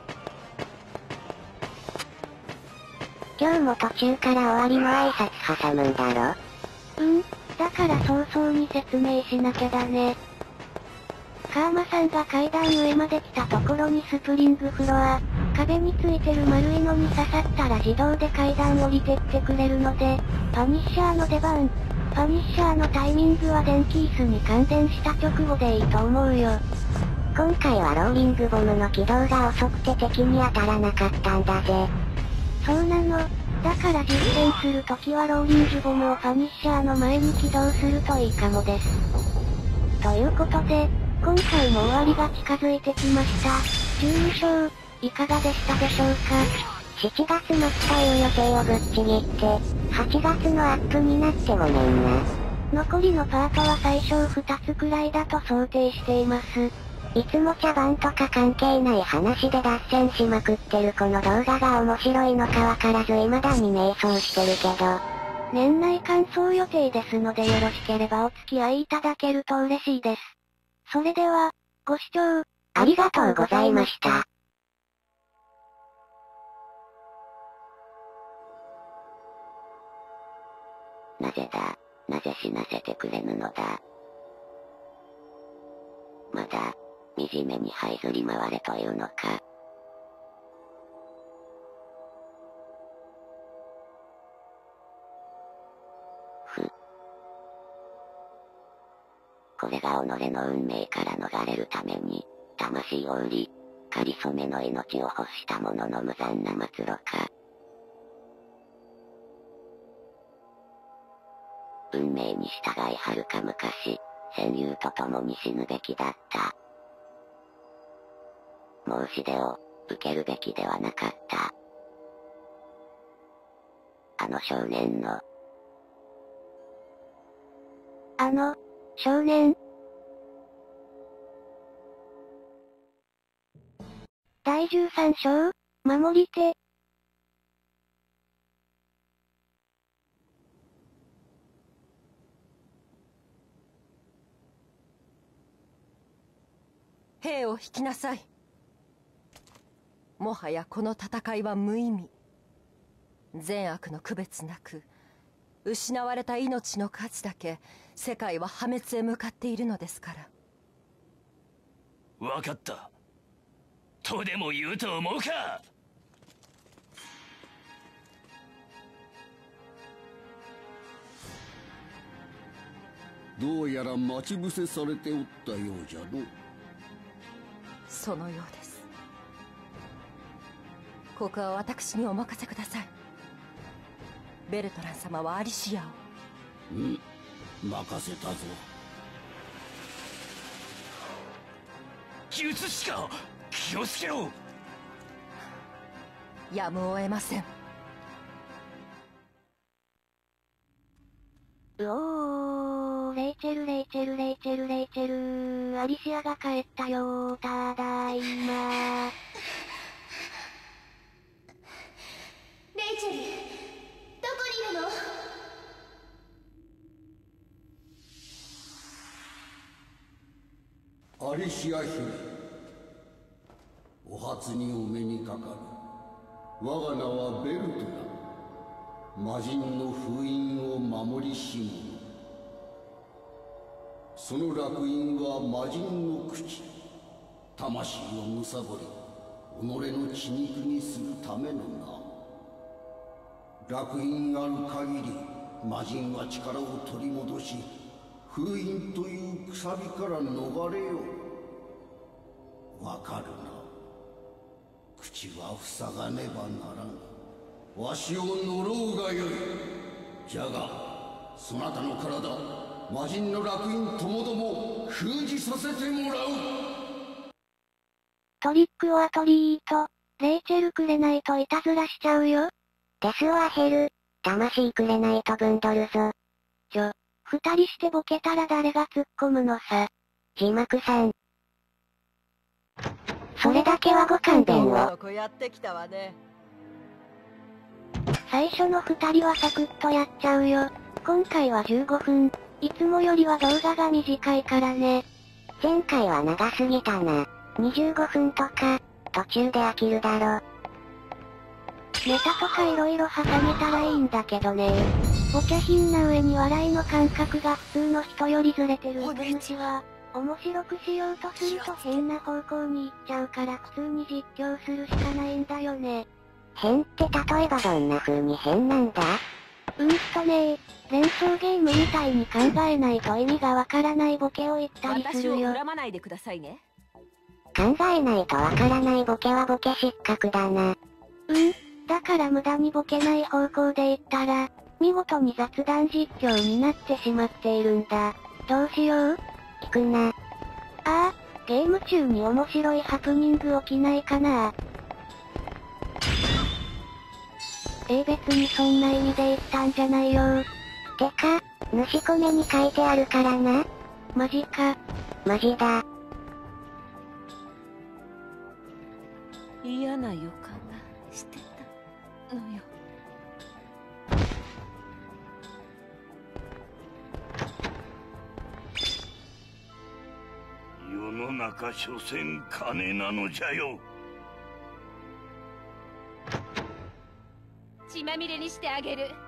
今日も途中から終わりの挨拶挟むんだろ？ だから早々に説明しなきゃだね。カーマさんが階段上まで来たところにスプリングフロア、壁についてる丸いのに刺さったら自動で階段降りてってくれるので、パニッシャーの出番。パニッシャーのタイミングは電気椅子に感電した直後でいいと思うよ。 今回はローリングボムの起動が遅くて敵に当たらなかったんだぜ。 そうなの。だから実践するときはローリングボムをパニッシャーの前に起動するといいかもです。ということで、今回も終わりが近づいてきました。12章、いかがでしたでしょうか。 7月末という予定をぶっちぎって、8月のアップになってごめんな。 残りのパートは最小2つくらいだと想定しています。 いつも茶番とか関係ない話で脱線しまくってるこの動画が面白いのかわからず未だに迷走してるけど。 年内完走予定ですのでよろしければお付き合いいただけると嬉しいです。それでは、ご視聴、 ありがとうございました。 なぜだ、なぜ死なせてくれぬのだ。 まだ、惨めに這いずり回れというのか。これが己の運命から逃れるために、魂を売り、かりそめの命を欲した者の無残な末路か。運命に従い遥か昔、戦友と共に死ぬべきだった。申し出を受けるべきではなかった。あの少年の。 あの、少年。第13章、守り手。 兵を引きなさい。もはやこの戦いは無意味。善悪の区別なく、失われた命の数だけ世界は破滅へ向かっているのですから。 分かった。とでも言うと思うか。 どうやら待ち伏せされておったようじゃの。 そのようです。ここは私にお任せください。ベルトラン様はアリシアを。 任せたぞ。 術師か、気をつけろ。 やむを得ません。 レイチェル、アリシアが帰ったよー、ただいま。 レイチェル、どこにいるの？アリシア姫、お初にお目にかかる。我が名はベルトだ。魔人の封印を守りし者。その烙印は魔人の口。魂を貪り、己の血肉にするためのな。烙印ある限り、魔人は力を取り戻し、封印というくさびから逃れよう。わかるな。口は塞がねばならん。わしを呪うがよい。じゃが、そなたの体、魔人の烙印ともども封じさせてもらう。 トリックオアトリート。レイチェルくれないといたずらしちゃうよ。 デスオアヘル。魂くれないとぶんどるぞ。 二人してボケたら誰が突っ込むのさ。 字幕さん。それだけはご勘弁を。 やってきたわね。 最初の二人はサクッとやっちゃうよ。今回は15分。いつもよりは動画が短いからね。 前回は長すぎたな。25分とか、途中で飽きるだろ。 ネタとか色々挟めたらいいんだけどね。お茶品な上に笑いの感覚が普通の人よりずれてる人主は、面白くしようとすると変な方向に行っちゃうから普通に実況するしかないんだよね。 変って例えばどんな風に変なんだ？ 連想ゲームみたいに考えないと意味がわからないボケを言ったりするよ。 私を恨まないでくださいね。 考えないとわからないボケはボケ失格だな。 だから無駄にボケない方向で言ったら、見事に雑談実況になってしまっているんだ。どうしよう？ 聞くな。 ゲーム中に面白いハプニング起きないかな？別にそんな意味で言ったんじゃないよ。 てか、主コメに書いてあるからな。 マジか。 マジだ。 嫌な予感がしてたのよ。 世の中所詮金なのじゃよ。 血まみれにしてあげる。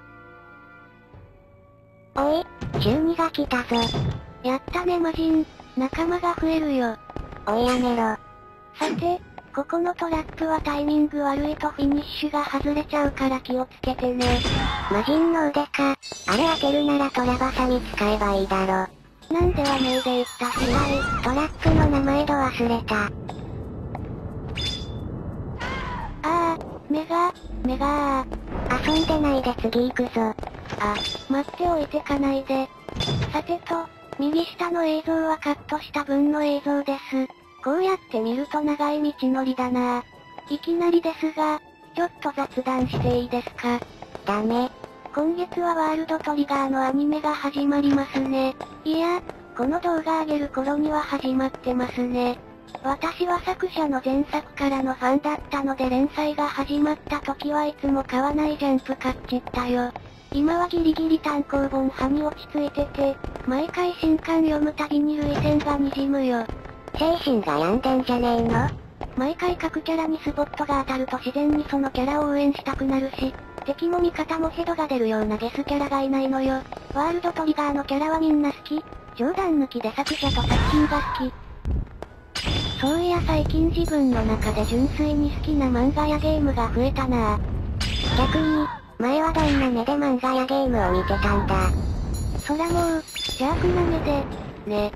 おい、12が来たぞ。 やったね魔人。 仲間が増えるよ。 おいやめろ。 さて、ここのトラップはタイミング悪いとフィニッシュが外れちゃうから気をつけてね。 魔人の腕か。あれ当てるならトラバサミ使えばいいだろ。 なんではねえで言ったしない。 トラップの名前ど忘れた。 メガ遊んでないで次行くぞ。 待っておいてかないで。さてと、右下の映像はカットした分の映像です。こうやって見ると長い道のりだな。いきなりですが、ちょっと雑談していいですか？ ダメ。 今月はワールドトリガーのアニメが始まりますね。いや、この動画上げる頃には始まってますね。私は作者の前作からのファンだったので連載が始まった時はいつも買わないジャンプ買っちったよ。今はギリギリ単行本派に落ち着いてて、毎回新刊読むたびに涙腺が滲むよ。 精神が病んでんじゃねえの？ 毎回各キャラにスポットが当たると自然にそのキャラを応援したくなるし、敵も味方もヘドが出るようなゲスキャラがいないのよ。ワールドトリガーのキャラはみんな好き。冗談抜きで作者と作品が好き。そういや最近自分の中で純粋に好きな漫画やゲームが増えたなぁ。 逆に、前はどんな目で漫画やゲームを見てたんだ。 そらもう、邪悪な目で、ね。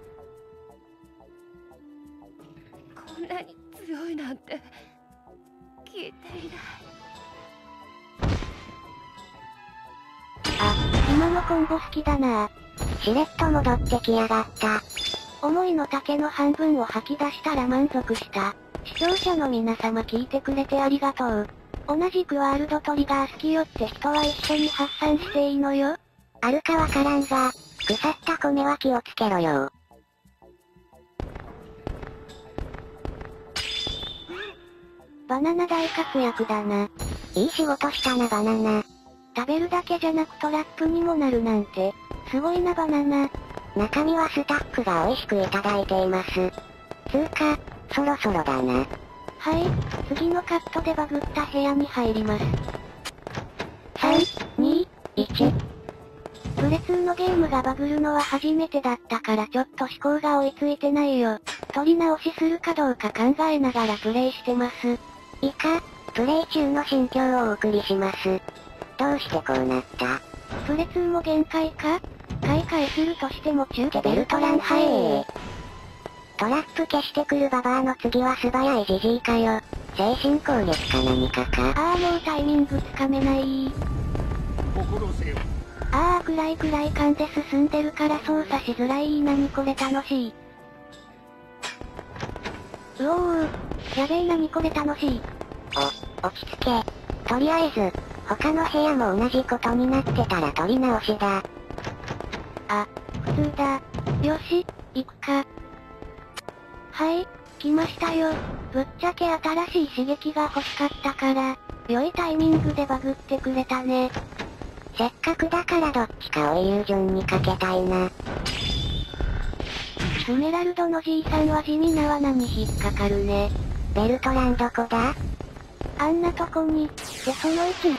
こんなに強いなんて、聞いていない。 今のコンボ好きだなぁ。 しれっと戻ってきやがった。 思いの丈の半分を吐き出したら満足した。視聴者の皆様聞いてくれてありがとう。同じくワールドトリガー好きよって人は一緒に発散していいのよ。 あるかわからんが、腐った米は気をつけろよ。 バナナ大活躍だな。 いい仕事したなバナナ。 食べるだけじゃなくトラップにもなるなんて、すごいなバナナ。 中身はスタッフが美味しくいただいています。つうか、そろそろだな。 はい、次のカットでバグった部屋に入ります。3、2、1。プレ2のゲームがバグるのは初めてだったからちょっと思考が追いついてないよ。撮り直しするかどうか考えながらプレイしてます。 以下、プレイ中の心境をお送りします。どうしてこうなった？ プレ2も限界か？買い替えするとしても中でベルトランハエー。トラップ消してくるババアの次は素早いジジイかよ。精神攻撃か何かか。 もうタイミングつかめない。 心せよ。 暗い感で進んでるから操作しづらい。何これ楽しい。うおー、やべえ何これ楽しい。 落ち着け。とりあえず、他の部屋も同じことになってたら撮り直しだ。 普通だ。よし、行くか。はい、来ましたよ。ぶっちゃけ新しい刺激が欲しかったから、良いタイミングでバグってくれたね。 せっかくだからどっちかをイリュージョンにかけたいな。 スメラルドのじいさんは地味な罠に引っかかるね。 ベルトランどこだ？ あんなとこに、でその1。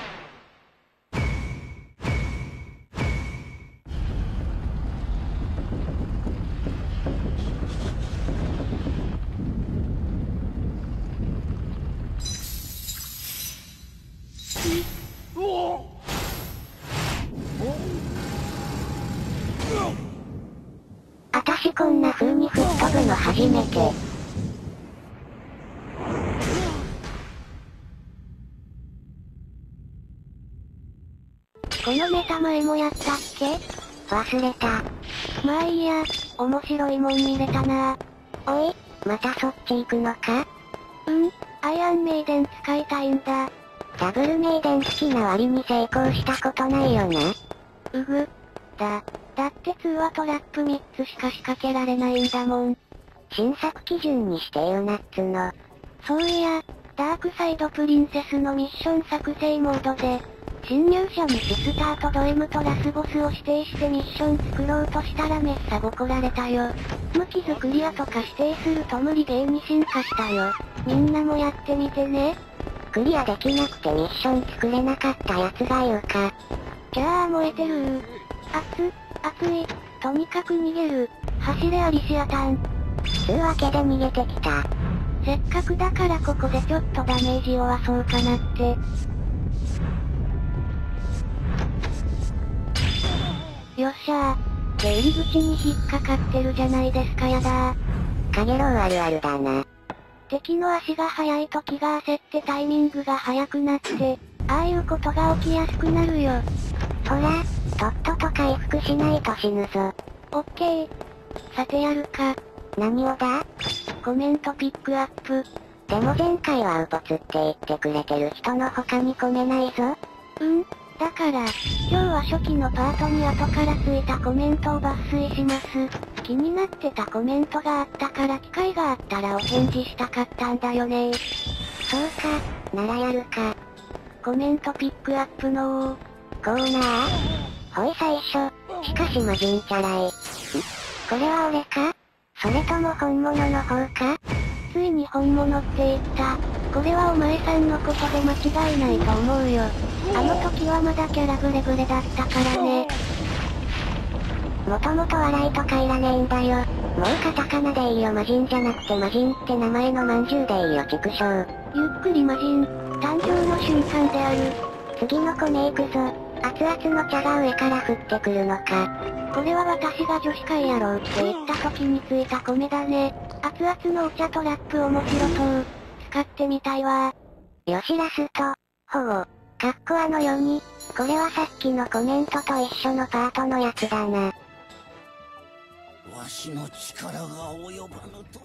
あたしこんな風に吹っ飛ぶの初めて。 このネタ前もやったっけ？ 忘れた。 まあいいや、面白いもん見れたな。 おい、またそっち行くのか？ アイアンメイデン使いたいんだ。 ダブルメイデン好きな割に成功したことないよな。 だって2はトラップ3つしか仕掛けられないんだもん。 新作基準にして言うなっつの。 そういや、ダークサイドプリンセスのミッション作成モードで、侵入者にシスターとド M とラスボスを指定してミッション作ろうとしたらめっさボコられたよ。無傷クリアとか指定すると無理ゲーに進化したよ。みんなもやってみてね。 クリアできなくてミッション作れなかったやつが言うか。 じゃあ燃えてる熱い。とにかく逃げる。 走れアリシアタン。 つうわけで逃げてきた。 せっかくだからここでちょっとダメージを負わそうかなって。よっしゃー。で、入り口に引っかかってるじゃないですか、やだー。 カゲロウあるあるだな。 敵の足が速い時が焦ってタイミングが速くなって、ああいうことが起きやすくなるよ。 ほら、とっとと回復しないと死ぬぞ。 オッケー。さてやるか。 何をだ？ コメントピックアップ。 でも前回はウポツって言ってくれてる人の他に込めないぞ。 だから、今日は初期のパートに後からついたコメントを抜粋します。気になってたコメントがあったから機会があったらお返事したかったんだよね。 そうか、ならやるか。 コメントピックアップのコーナー？ほい最初。しかし魔人チャラい。これは俺か？それとも本物の方か？ ついに本物って言った。これはお前さんのことで間違いないと思うよ。あの時はまだキャラブレブレだったからね。 もともと笑いとかいらねえんだよ。もうカタカナでいいよ魔人じゃなくて魔人って名前のまんじゅうでいいよ畜生。 ゆっくり魔人、誕生の瞬間である。 次の米行くぞ。熱々の茶が上から降ってくるのか。 これは私が女子会やろうって言った時についた米だね。熱々のお茶とラップ面白そう。使ってみたいわ。 よしラスト。保護。かっこよに。これはさっきのコメントと一緒のパートのやつだな。 わしの力が及ばぬと。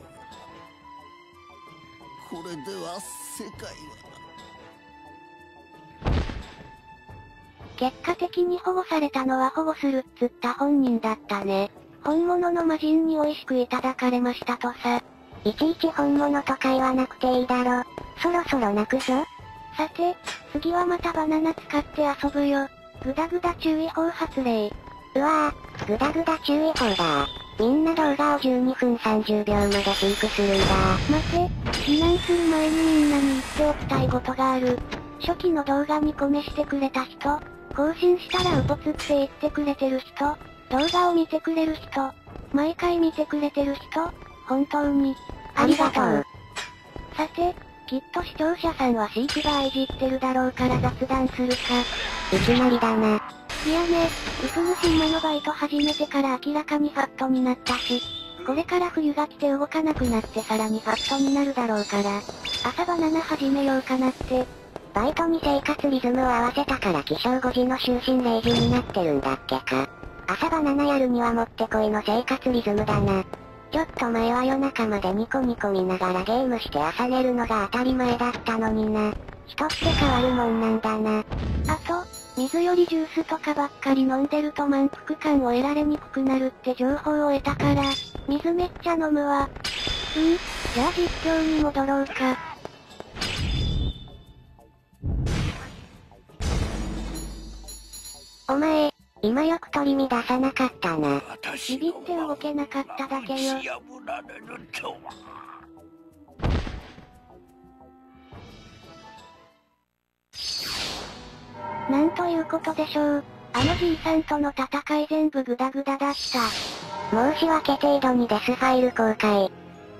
これでは世界は。 結果的に保護されたのは保護するっつった本人だったね。本物の魔人に美味しくいただかれましたとさ。 いちいち本物とか言わなくていいだろ。そろそろ泣くぞ。 さて、次はまたバナナ使って遊ぶよ。グダグダ注意報発令。 うわぁ、グダグダ注意報だ。みんな動画を12分30秒まで飼育するんだ。 待て、避難する前にみんなに言っておきたいことがある。初期の動画にコメしてくれた人、更新したらウポツって言ってくれてる人、動画を見てくれる人、毎回見てくれてる人、本当に、ありがとう。さて、きっと視聴者さんはシークが愛じってるだろうから雑談するか。 いきなりだな。 いやね、うすぐし今のバイト始めてから明らかにファットになったし、これから冬が来て動かなくなってさらにファットになるだろうから、朝バナナ始めようかなって。 バイトに生活リズムを合わせたから起床5時の就寝0時になってるんだっけか。朝バナナやるにはもってこいの生活リズムだな。ちょっと前は夜中までニコニコ見ながらゲームして朝寝るのが当たり前だったのにな。人って変わるもんなんだな。 あと、水よりジュースとかばっかり飲んでると満腹感を得られにくくなるって情報を得たから、水めっちゃ飲むわ。じゃあ実況に戻ろうか。 お前、今よく取り乱さなかったな。 ビビって動けなかっただけよ。なんということでしょう。あのじいさんとの戦い全部グダグダだった。 申し訳程度にデスファイル公開。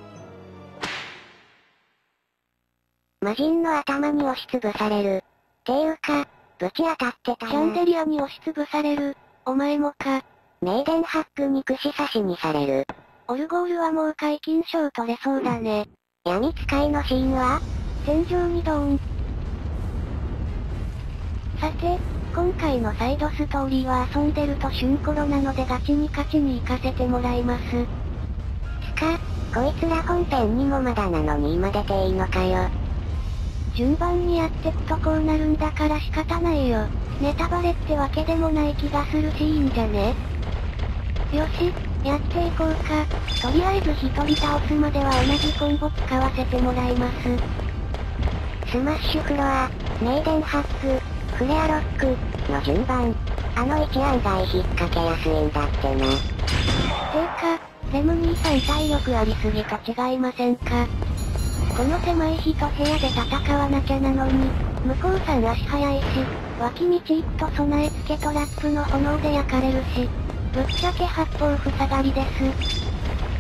魔人の頭に押しつぶされる。ていうか、ぶち当たってたな。 シャンデリアに押しつぶされる。お前もか。 メイデンハックに串刺しにされる。 オルゴールはもう解禁賞取れそうだね。 闇使いのシーンは戦場にドーン。さて、今回のサイドストーリーは遊んでると旬頃なのでガチに勝ちに行かせてもらいます。 つか、こいつら本編にもまだなのに今出ていいのかよ。 順番にやってくとこうなるんだから仕方ないよ。ネタバレってわけでもない気がするしいいんじゃね？よし、やっていこうか。とりあえず一人倒すまでは同じコンボ使わせてもらいます。 スマッシュフロア、メイデンハック、フレアロックの順番。あの1案外引っ掛けやすいんだってな。 てか、レム兄さん体力ありすぎと違いませんか？この狭い一部屋で戦わなきゃなのに、向こうさん足早いし、脇道行くと備え付けトラップの炎で焼かれるし、ぶっちゃけ八方塞がりです。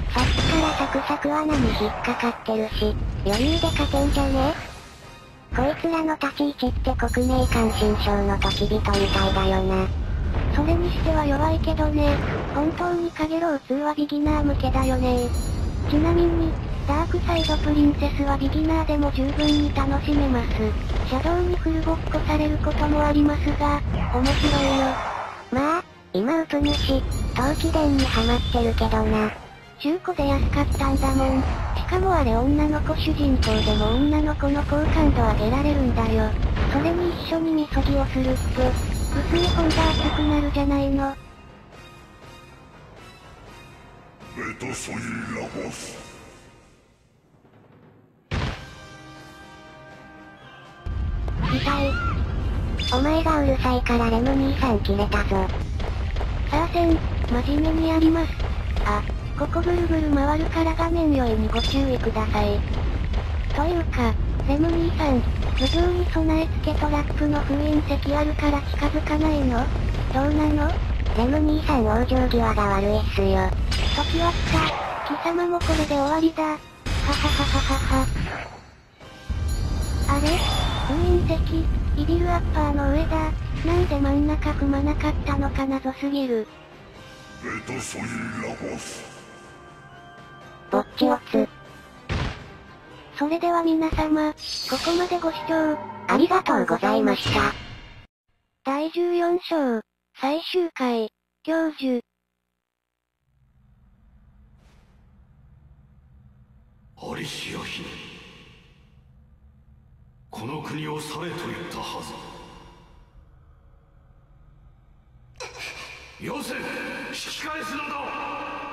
さっきからサクサク穴に引っかかってるし、余裕で勝てんじゃね？こいつらの立ち位置って国名関心症の時人みたいだよな。それにしては弱いけどね。本当にカゲロウ2はビギナー向けだよね。ちなみに、ダークサイドプリンセスはビギナーでも十分に楽しめます。シャドウにフルボッコされることもありますが、面白いよ。まあ、今ウプ主、陶器伝にハマってるけどな。中古で安かったんだもん。しかもあれ女の子主人公でも女の子の好感度上げられるんだよ。それに一緒にみそぎをするって、薄い本が熱くなるじゃないの。 メトソイラボス。 痛い。お前がうるさいからレム兄さん切れたぞ。さあ真面目にやります。あ、ここぐるぐる回るから画面酔いにご注意ください。というか、レム兄さん、頭上に備え付けトラップの封印石あるから近づかないの？どうなの？レム兄さん往生際が悪いっすよ。時は来た。貴様もこれで終わりだ。はははははは。あれ？封印石、イビルアッパーの上だ。なんで真ん中踏まなかったのか謎すぎる。 メトソイラボス。 ぼっちオツ。それでは皆様、ここまでご視聴、ありがとうございました。第14章、最終回、教授。 アリシア姫。この国を去れと言ったはず。よせ、引き返すのだ。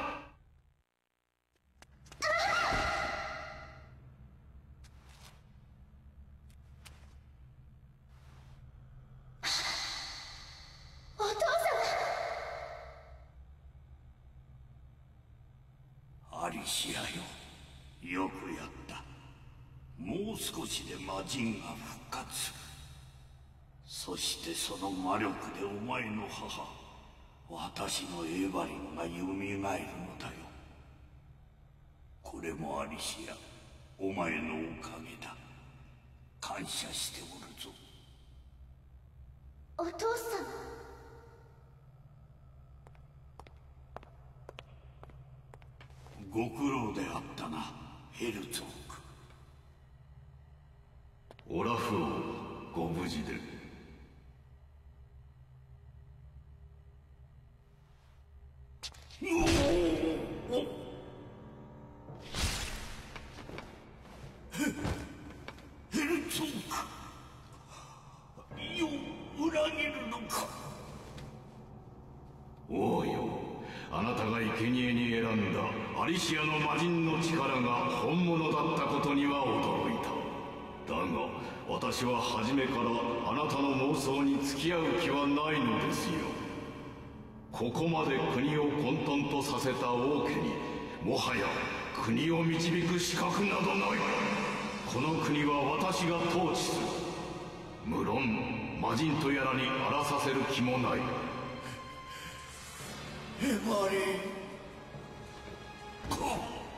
お父様。アリシアよ、よくやった。もう少しで魔人が復活。そしてその魔力でお前の母、私のエヴァリンが蘇るのだよ。これもアリシア、お前のおかげだ。感謝しておるぞ。 お父様。 ご苦労であったな、ヘルツォーク。 オラフ王、ご無事で。 ヘルツォーク。よ、裏切るのか。 王よ、あなたが生贄に選んだアリシアの魔人の力が本物だったことには驚いた。だが私は初めからあなたの妄想に付き合う気はないのですよ。ここまで国を混沌とさせた王家にもはや国を導く資格などない。この国は私が統治する。無論魔人とやらに荒らさせる気もない。 エマリン。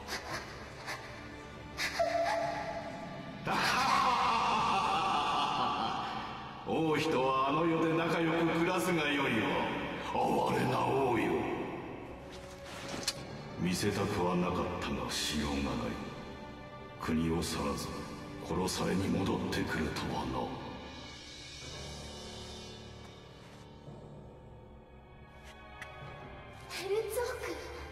王妃とはあの世で仲良く暮らすがよいわ。哀れな王よ。見せたくはなかったがしようがない。国を去らず殺されに戻ってくるとはな。 ヘルツォーク。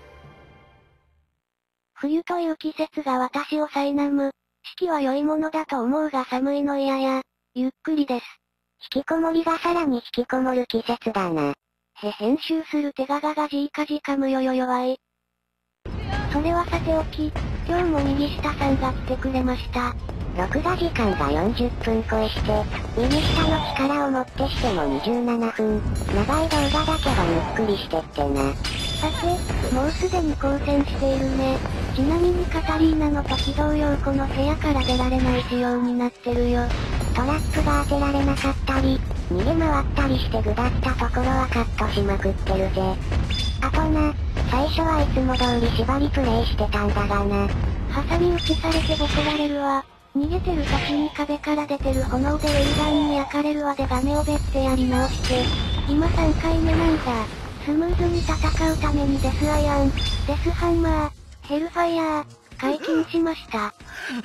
冬という季節が私を苛む。四季は良いものだと思うが寒いの嫌や。ゆっくりです。引きこもりがさらに引きこもる季節だな。編集する手ががじいかじかむよよ弱い。それはさておき、今日も右下さんが来てくれました。録画時間が40分超えして、右下の力をもってしても27分。長い動画だけどゆっくりしてってな。さて、もうすでに交戦しているね。ちなみにカタリーナの時同様この部屋から出られない仕様になってるよ。トラップが当てられなかったり、逃げ回ったりしてぐだったところはカットしまくってるぜ。あとな、 最初はいつも通り縛りプレイしてたんだがな。 挟み撃ちされてボコられるわ。逃げてる時に壁から出てる炎でウェイガンに焼かれるわでガメをべってやり直して。今3回目なんだ。スムーズに戦うためにデスアイアン、デスハンマー、ヘルファイヤー、解禁しました。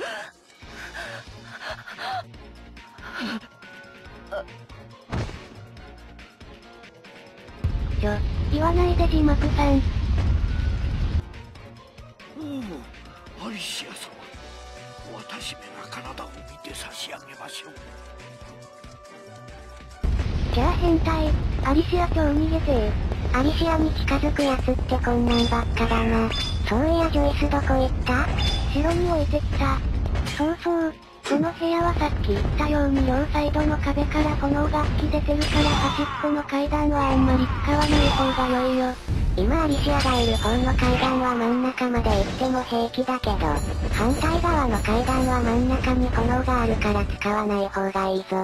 言わないで字幕さん。 おお、アリシア様。私めが体を見て差し上げましょう。 じゃあ変態、アリシア超逃げてアリシアに近づくやつってこんなんばっかだな。そういやジョイスどこ行った？ 城に置いてきた。そうそう、この部屋はさっき言ったように両サイドの壁から炎が吹き出てるから端っこの階段はあんまり使わない方が良いよ。 今アリシアがいる方の階段は真ん中まで行っても平気だけど、反対側の階段は真ん中に炎があるから使わない方がいいぞ。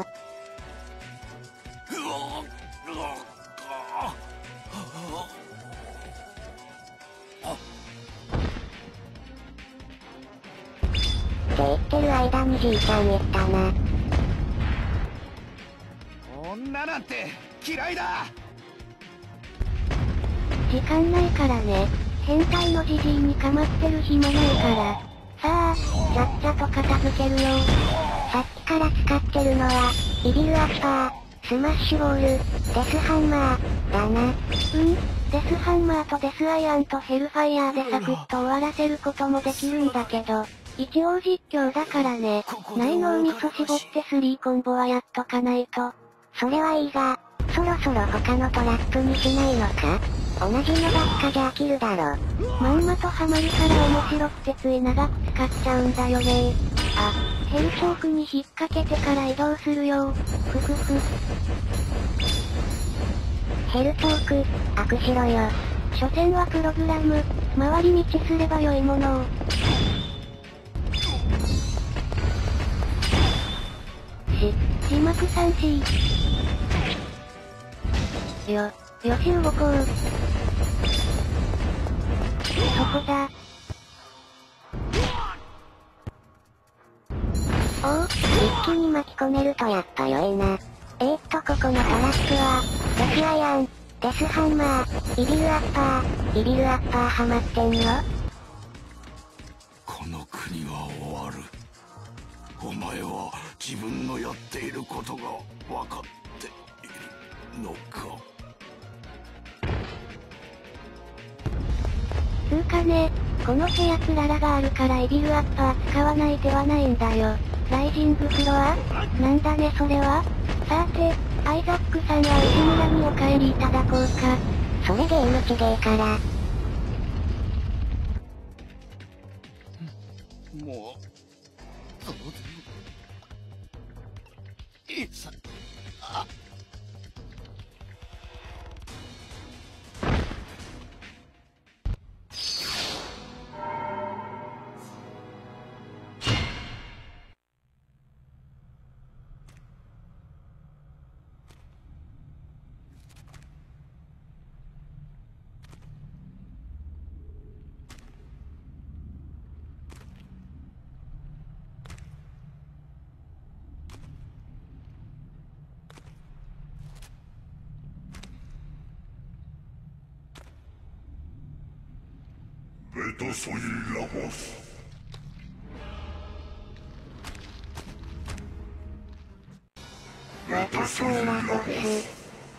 って言ってる間にじいちゃん言ったな。 女なんて嫌いだ。 時間ないからね。変態のじじいに構ってる暇ないから。さあ、ちゃっちゃと片付けるよ。 さっきから使ってるのは、イビルアッパー、スマッシュボール、デスハンマー、だな。 デスハンマーとデスアイアンとヘルファイヤーでサクッと終わらせることもできるんだけど、一応実況だからね。ない脳みそ絞って3コンボはやっとかないと。 それはいいが、そろそろ他のトラップにしないのか？同じのばっかじゃ飽きるだろ。 まんまとハマるから面白くてつい長く使っちゃうんだよね。あ、ヘルチョークに引っ掛けてから移動するよ。ふふふ。 ヘルチョーク、悪しろよ。 所詮はプログラム、回り道すれば良いものを。字幕3 C。よし動こう。そこだ。 おお、一気に巻き込めるとやっぱ良いな。ここのトラックは、デスアイアン、デスハンマー、イビルアッパーハマってんの？ この国は終わる。お前は自分のやっていることが分かっているのか？ つうかね、この部屋クララがあるからイビルアッパー使わない手はないんだよ。ライジングフロア？なんだねそれは？さて、アイザックさんは内村にお帰りいただこうか。 それゲームちげえから。 もう、当然。いさ、あ。 Beto soy la voz. Beto soy la voz.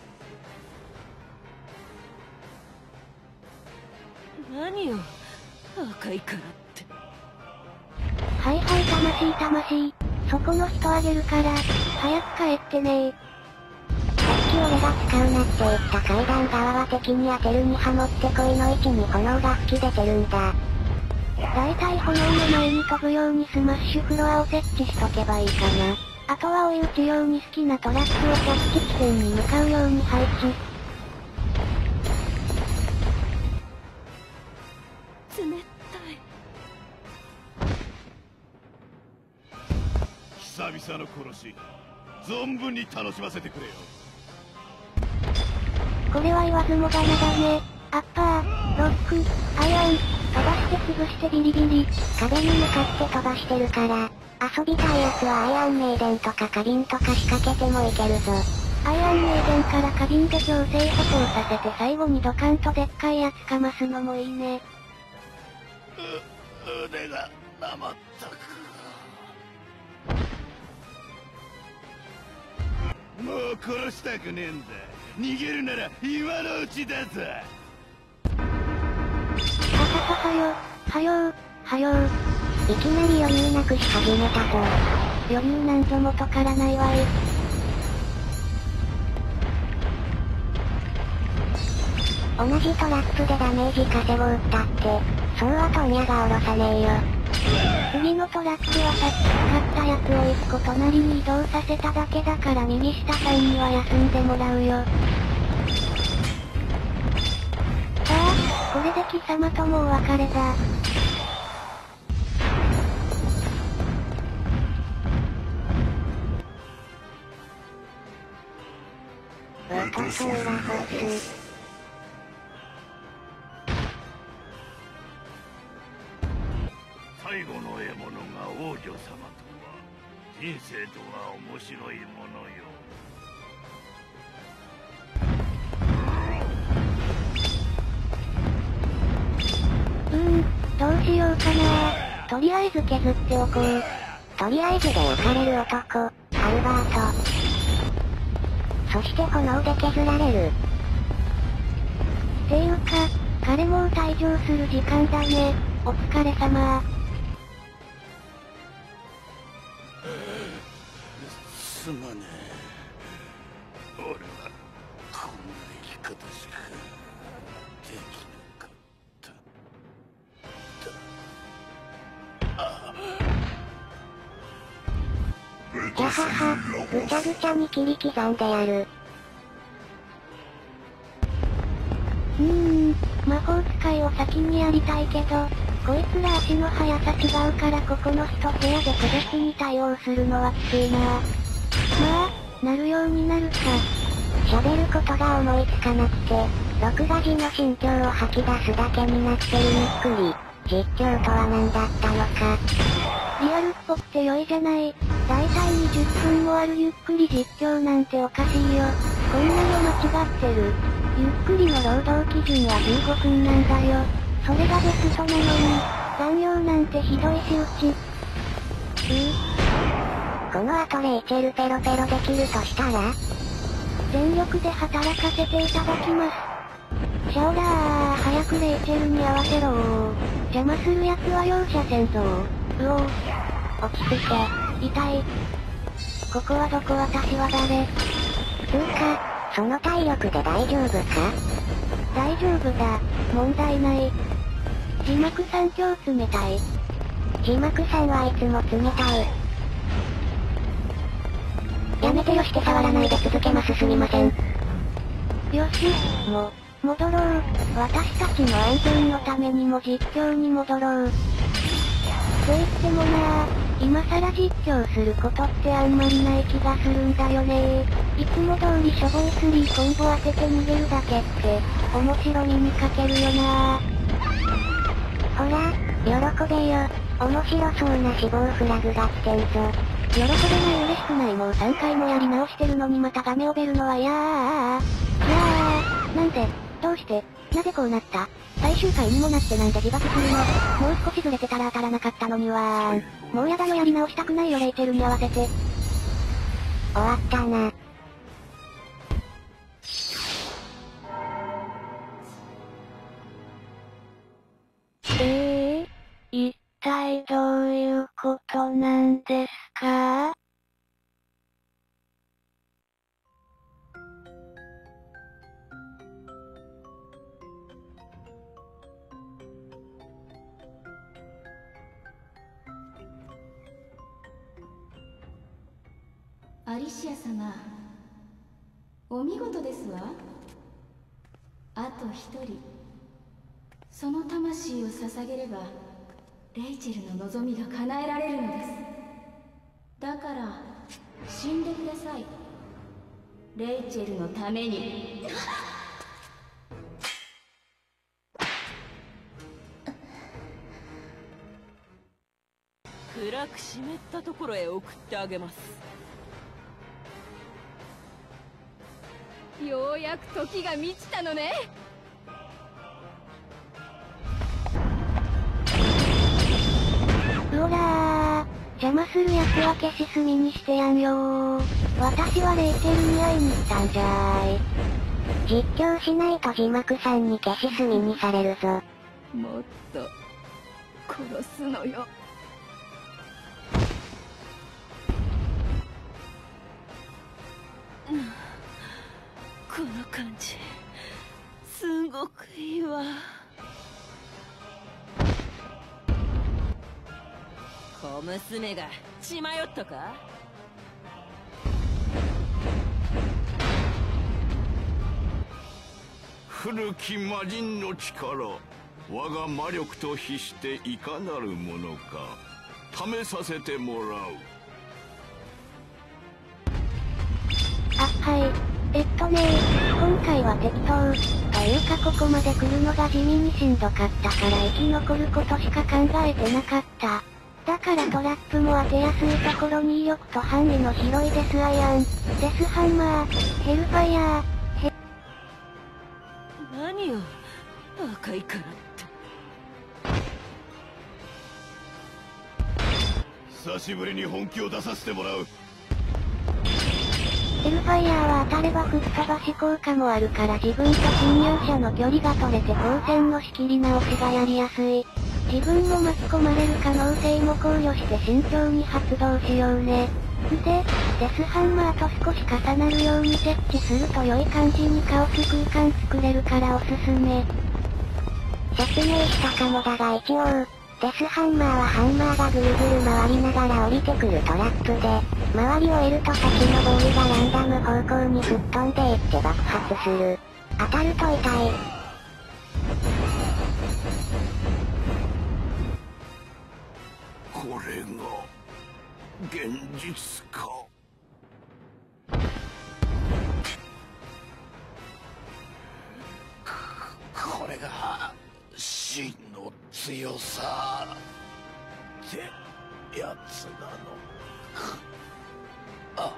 何よ、赤いからって。 はいはい魂。そこの人あげるから、早く帰ってねー。 さっき俺が使うなって言った階段側は敵に当てるにハモってこいの位置に炎が吹き出てるんだ。 だいたい炎の前に飛ぶようにスマッシュフロアを設置しとけばいいかな。あとは追い打ち用に好きなトラックを着地地点に向かうように配置。 冷たい。 久々の殺し、存分に楽しませてくれよ。 これは言わずもがなだね。アッパー、 ロック、アイアン、飛ばして潰してビリビリ、壁に向かって飛ばしてるから、遊びたいやつはアイアンメイデンとか花瓶とか仕掛けてもいけるぞ。アイアンメイデンから花瓶で強制補強させて最後にドカンとでっかいやつかますのもいいね。 腕がなまったか。もう殺したくねえんだ。逃げるなら今のうちだぞ。 はよいきなり余裕なくし始めたぞ。余裕なんぞ元からないわい。同じトラップでダメージ稼ごうったって、そうは問屋が下ろさねえよ。次のトラップはさっき使ったやつを一個隣に移動させただけだから右下さんには休んでもらうよ。さあ、これで貴様ともお別れだ。私は欲しい。 最後の獲物が王女様とは、人生とは面白いものよ。 どうしようかな。とりあえず削っておこう。とりあえずで焼かれる男、アルバート。そして炎で削られる。っていうか、彼もう退場する時間だね。お疲れ様。 すまねえ。俺はこんな生き方しかできなかった。 ギャハハ、ぐちゃぐちゃに切り刻んでやる。魔法使いを先にやりたいけど、こいつら足の速さ違うからここの一部屋で個別に対応するのはきついな。まあ、なるようになるか。喋ることが思いつかなくて、録画時の心境を吐き出すだけになってるゆっくり。実況とは何だったのか。リアルっぽくて良いじゃない。だいたい20分もあるゆっくり実況なんておかしいよ。こんなの間違ってる。ゆっくりの労働基準は15分なんだよ。それがベストなのに、残業なんてひどい仕打ち。この後レイチェルペロペロできるとしたら全力で働かせていただきます。シャオラー、早くレイチェルに合わせろー。邪魔するやつは容赦せんぞー。落ち着いて、痛い。ここはどこ私は誰？つうか、その体力で大丈夫か？大丈夫だ、問題ない。字幕さん今日冷たい。字幕さんはいつも冷たい。やめてよして触らないで続けますすみません。よし、戻ろう。私たちの安全のためにも実況に戻ろう。って言ってもなぁ、今更実況することってあんまりない気がするんだよねー。いつも通りしょぼい3コンボ当てて逃げるだけって、面白みに欠けるよなぁ。ほら、喜べよ。面白そうな死亡フラグが来てんぞ。喜べない嬉しくないもう3回もやり直してるのにまたガメをベるのは嫌ー。なんで、どうして、なぜこうなった？最終回にもなってなんで自爆するの？もう少しずれてたら当たらなかったのにはもうやだよやり直したくないよレイチェルに合わせて。終わったな。一体どういうことなんですか？ アリシア様、お見事ですわ。あと一人、その魂を捧げればレイチェルの望みが叶えられるのです。だから死んでください、レイチェルのために。 らく湿ったところへ送ってあげます。ようやく時が満ちたのね。 うおらー、邪魔するやつは消し炭にしてやんよー。私はレイチェルに会いに来たんじゃーい。 実況しないと字幕さんに消し炭にされるぞ。 もっと殺すのよ。この感じすごくいいわ。小娘が血迷ったか。 古き魔人の力、我が魔力と比していかなるものか試させてもらう。 はい。今回は適当。というかここまで来るのが地味にしんどかったから生き残ることしか考えてなかった。だからトラップも当てやすいところに威力と範囲の広いデスアイアン、デスハンマー、ヘルファイヤー、 何よ、赤いからって。 久しぶりに本気を出させてもらう。 ヘルファイヤーは当たれば吹っ飛ばし効果もあるから自分と侵入者の距離が取れて光線の仕切り直しがやりやすい。自分も巻き込まれる可能性も考慮して慎重に発動しようね。で、デスハンマーと少し重なるように設置すると良い感じにカオス空間作れるからおすすめ。 説明したかもだが一応、デスハンマーはハンマーがぐるぐる回りながら降りてくるトラップで、周りを得ると先のボールがランダム方向に吹っ飛んでいって爆発する。当たると痛い。 これが現実か。 これが真の強さってやつなのか。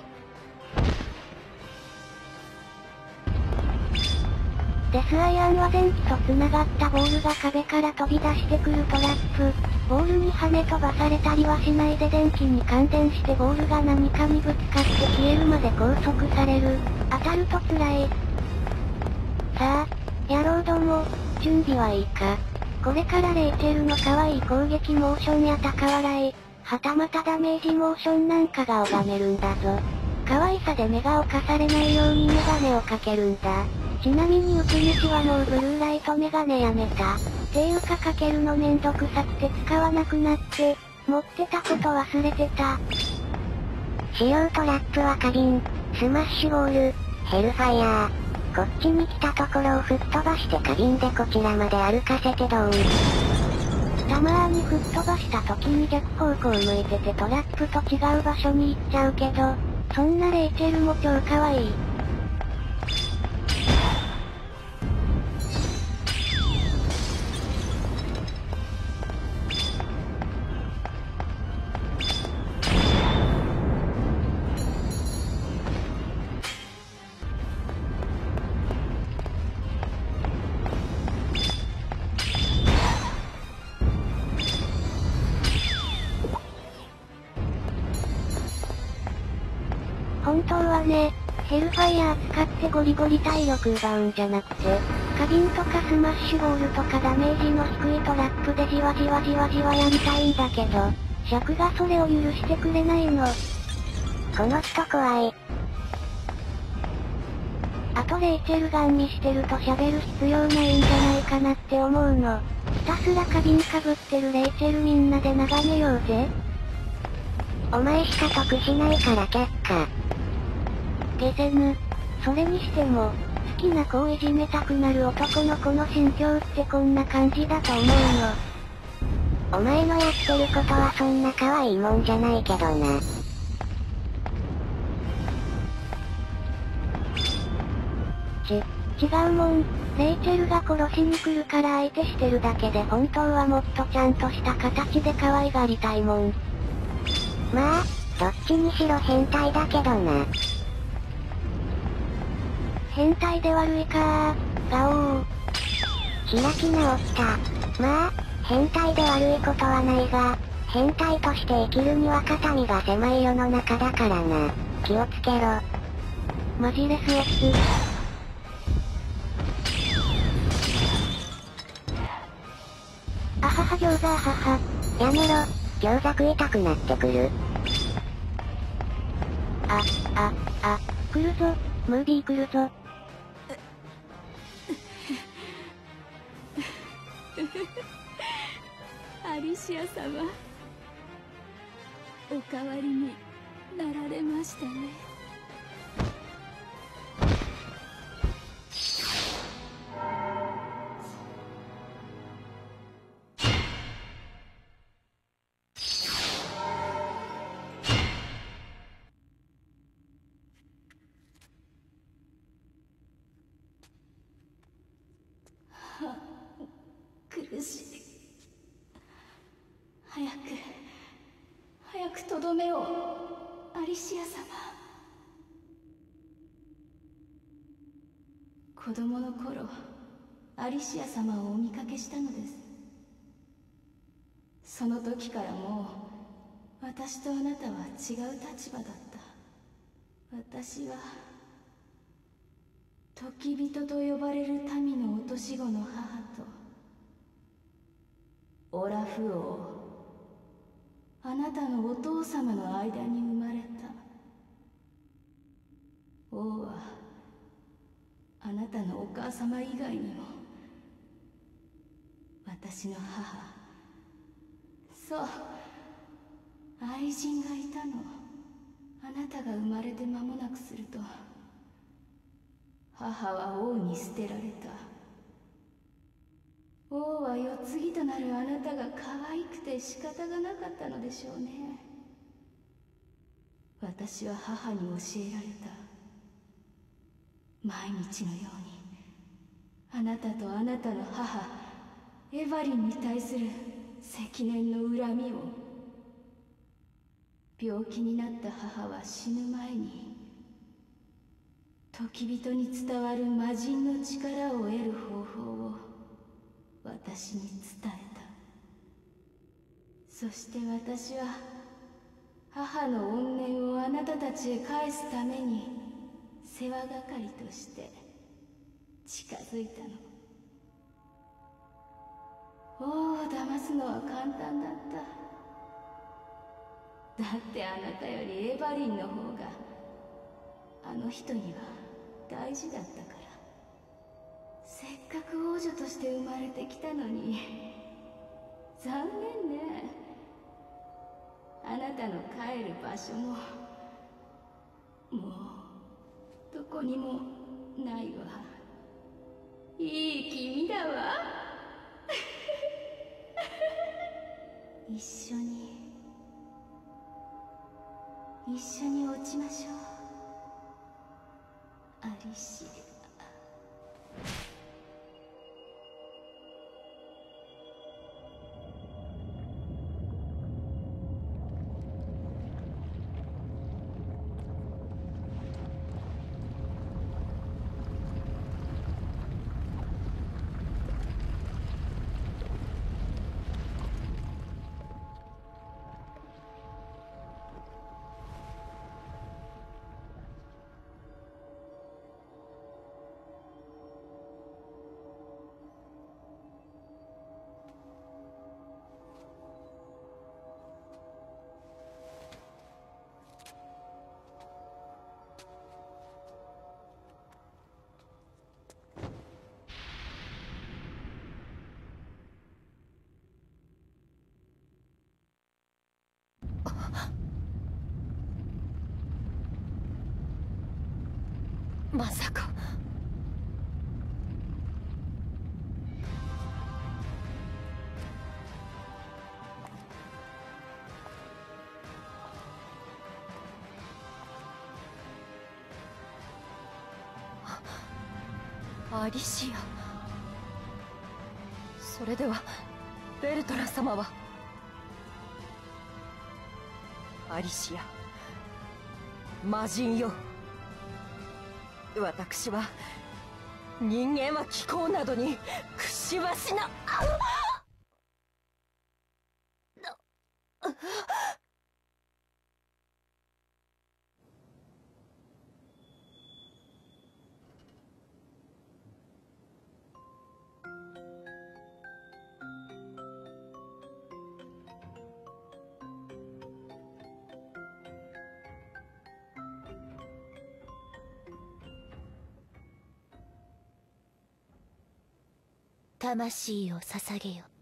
デスアイアンは電気と繋がったボールが壁から飛び出してくるトラップ。ボールに跳ね飛ばされたりはしないで電気に感電してボールが何かにぶつかって消えるまで拘束される。当たると辛い。さあ、野郎ども、準備はいいか。これからレイチェルの可愛い攻撃モーションや高笑い、はたまたダメージモーションなんかが拝めるんだぞ。可愛さで目が犯されないようにメガネをかけるんだ。ちなみにうち主はもうブルーライトメガネやめた。ていうかかけるのめんどくさくて使わなくなって、持ってたこと忘れてた。 使用トラップは花瓶、スマッシュボール、ヘルファイヤー。こっちに来たところを吹っ飛ばして花瓶でこちらまで歩かせてドーン。 たまーに吹っ飛ばした時に逆方向向いててトラップと違う場所に行っちゃうけど、そんなレイチェルも超可愛い。本当はね、ヘルファイヤー使ってゴリゴリ体力奪うんじゃなくて、花瓶とかスマッシュボールとかダメージの低いトラップでじわじわじわじわやりたいんだけど、尺がそれを許してくれないの。 この人怖い。 あとレイチェルガン見してると喋る必要ないんじゃないかなって思うの。ひたすら花瓶かぶってるレイチェルみんなで眺めようぜ。 お前しか得しないから却下。 ゲセヌ。それにしても、好きな子をいじめたくなる男の子の心境ってこんな感じだと思うの。 お前のやってることはそんな可愛いもんじゃないけどな。 違うもん。レイチェルが殺しに来るから相手してるだけで本当はもっとちゃんとした形で可愛がりたいもん。 まあ、どっちにしろ変態だけどな。 変態で悪いかー、ガオー。 開き直った。まあ、変態で悪いことはないが、変態として生きるには肩身が狭い世の中だからな。気をつけろ。 マジレスオス。あはは餃子あはは。 やめろ、餃子食いたくなってくる。 来るぞ、ムービー来るぞ。 アリシア様、お代わりになられましたね。苦しい。早くとどめを、アリシア様。子供の頃、アリシア様をお見かけしたのです。その時からもう、私とあなたは違う立場だった。私は時人と呼ばれる民の落とし子の母とオラフ王、あなたのお父様の間に生まれた。王はあなたのお母様以外にも私の母、そう、愛人がいたの。あなたが生まれて間もなくすると母は王に捨てられた。王は世継ぎとなるあなたが可愛くて仕方がなかったのでしょうね。私は母に教えられた。毎日のようにあなたとあなたの母エヴァリンに対する積年の恨みを。病気になった母は死ぬ前に時人に伝わる魔人の力を得る方法を私に伝えた。そして私は母の怨念をあなたたちへ返すために世話係として近づいたの。王を騙すのは簡単だった。だってあなたよりエヴァリンの方があの人には大事だったから。せっかく王女として生まれてきたのに残念ね。あなたの帰る場所ももうどこにもないわ。いい君だわ一緒に落ちましょう、アリシア。 まさか。アリシア。それではベルトラ様は。 アリシア、魔人よ。私は人間は気候などに屈しはしな。 魂を捧げよ。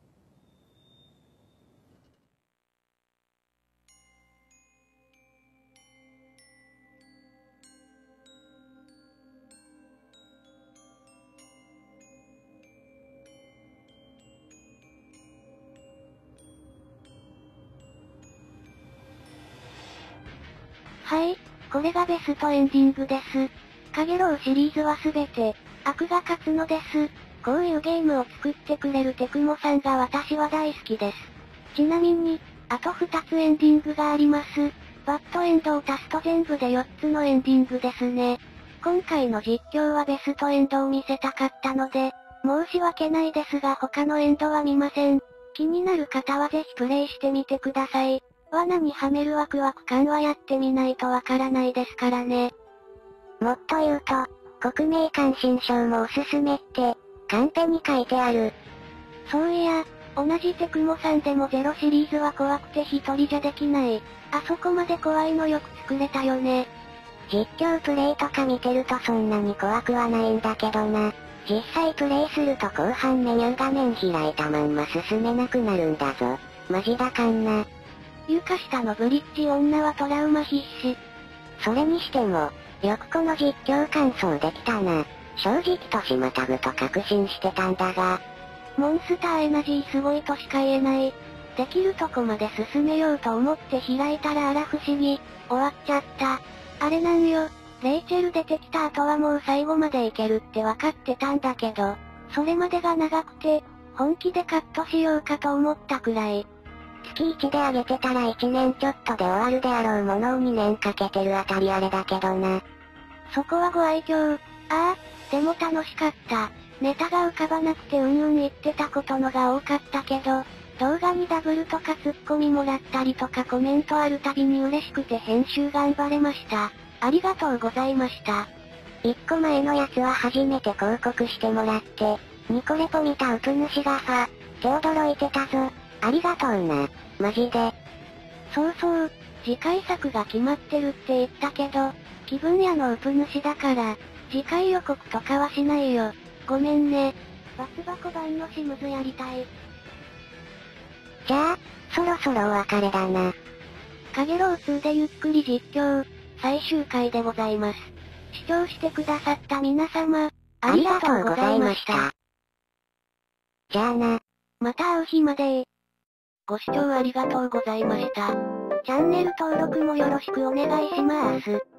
はい、これがベストエンディングです。カゲロウシリーズはすべて、悪が勝つのです。こういうゲームを作ってくれるテクモさんが私は大好きです。ちなみに、あと2つエンディングがあります。バッドエンドを足すと全部で4つのエンディングですね。今回の実況はベストエンドを見せたかったので、申し訳ないですが他のエンドは見ません。気になる方はぜひプレイしてみてください。罠にはめるワクワク感はやってみないとわからないですからね。 もっと言うと、国名関心賞もおすすめって、カンペに書いてある。 そういや、同じテクモさんでもゼロシリーズは怖くて一人じゃできない。あそこまで怖いのよく作れたよね。 実況プレイとか見てるとそんなに怖くはないんだけどな。実際プレイすると後半メニュー画面開いたまんま進めなくなるんだぞ。マジだかんな。 床下のブリッジ女はトラウマ必至。 それにしても、よくこの実況完走できたな。正直としまたぐと確信してたんだが。 モンスターエナジーすごいとしか言えない。できるとこまで進めようと思って開いたらあら不思議。終わっちゃった。あれなんよ。レイチェル出てきた後はもう最後までいけるって分かってたんだけど、それまでが長くて、本気でカットしようかと思ったくらい。 月1で上げてたら1年ちょっとで終わるであろうものを2年かけてるあたりあれだけどな。 そこはご愛嬌。ああ、でも楽しかった。ネタが浮かばなくて言ってたことのが多かったけど、動画にダブルとかツッコミもらったりとかコメントあるたびに嬉しくて編集頑張れました。ありがとうございました。 1個前のやつは初めて広告してもらって、ニコレポ見たウプ主が手驚いてたぞ。ありがとうな。マジで。 そうそう、次回作が決まってるって言ったけど、気分屋のウプ主だから、次回予告とかはしないよ。ごめんね。バツ箱版のシムズやりたい。 じゃあ、そろそろお別れだな。 カゲロウ2でゆっくり実況、最終回でございます。視聴してくださった皆様、ありがとうございました。 じゃあな。 また会う日まで。ご視聴ありがとうございました。チャンネル登録もよろしくお願いします。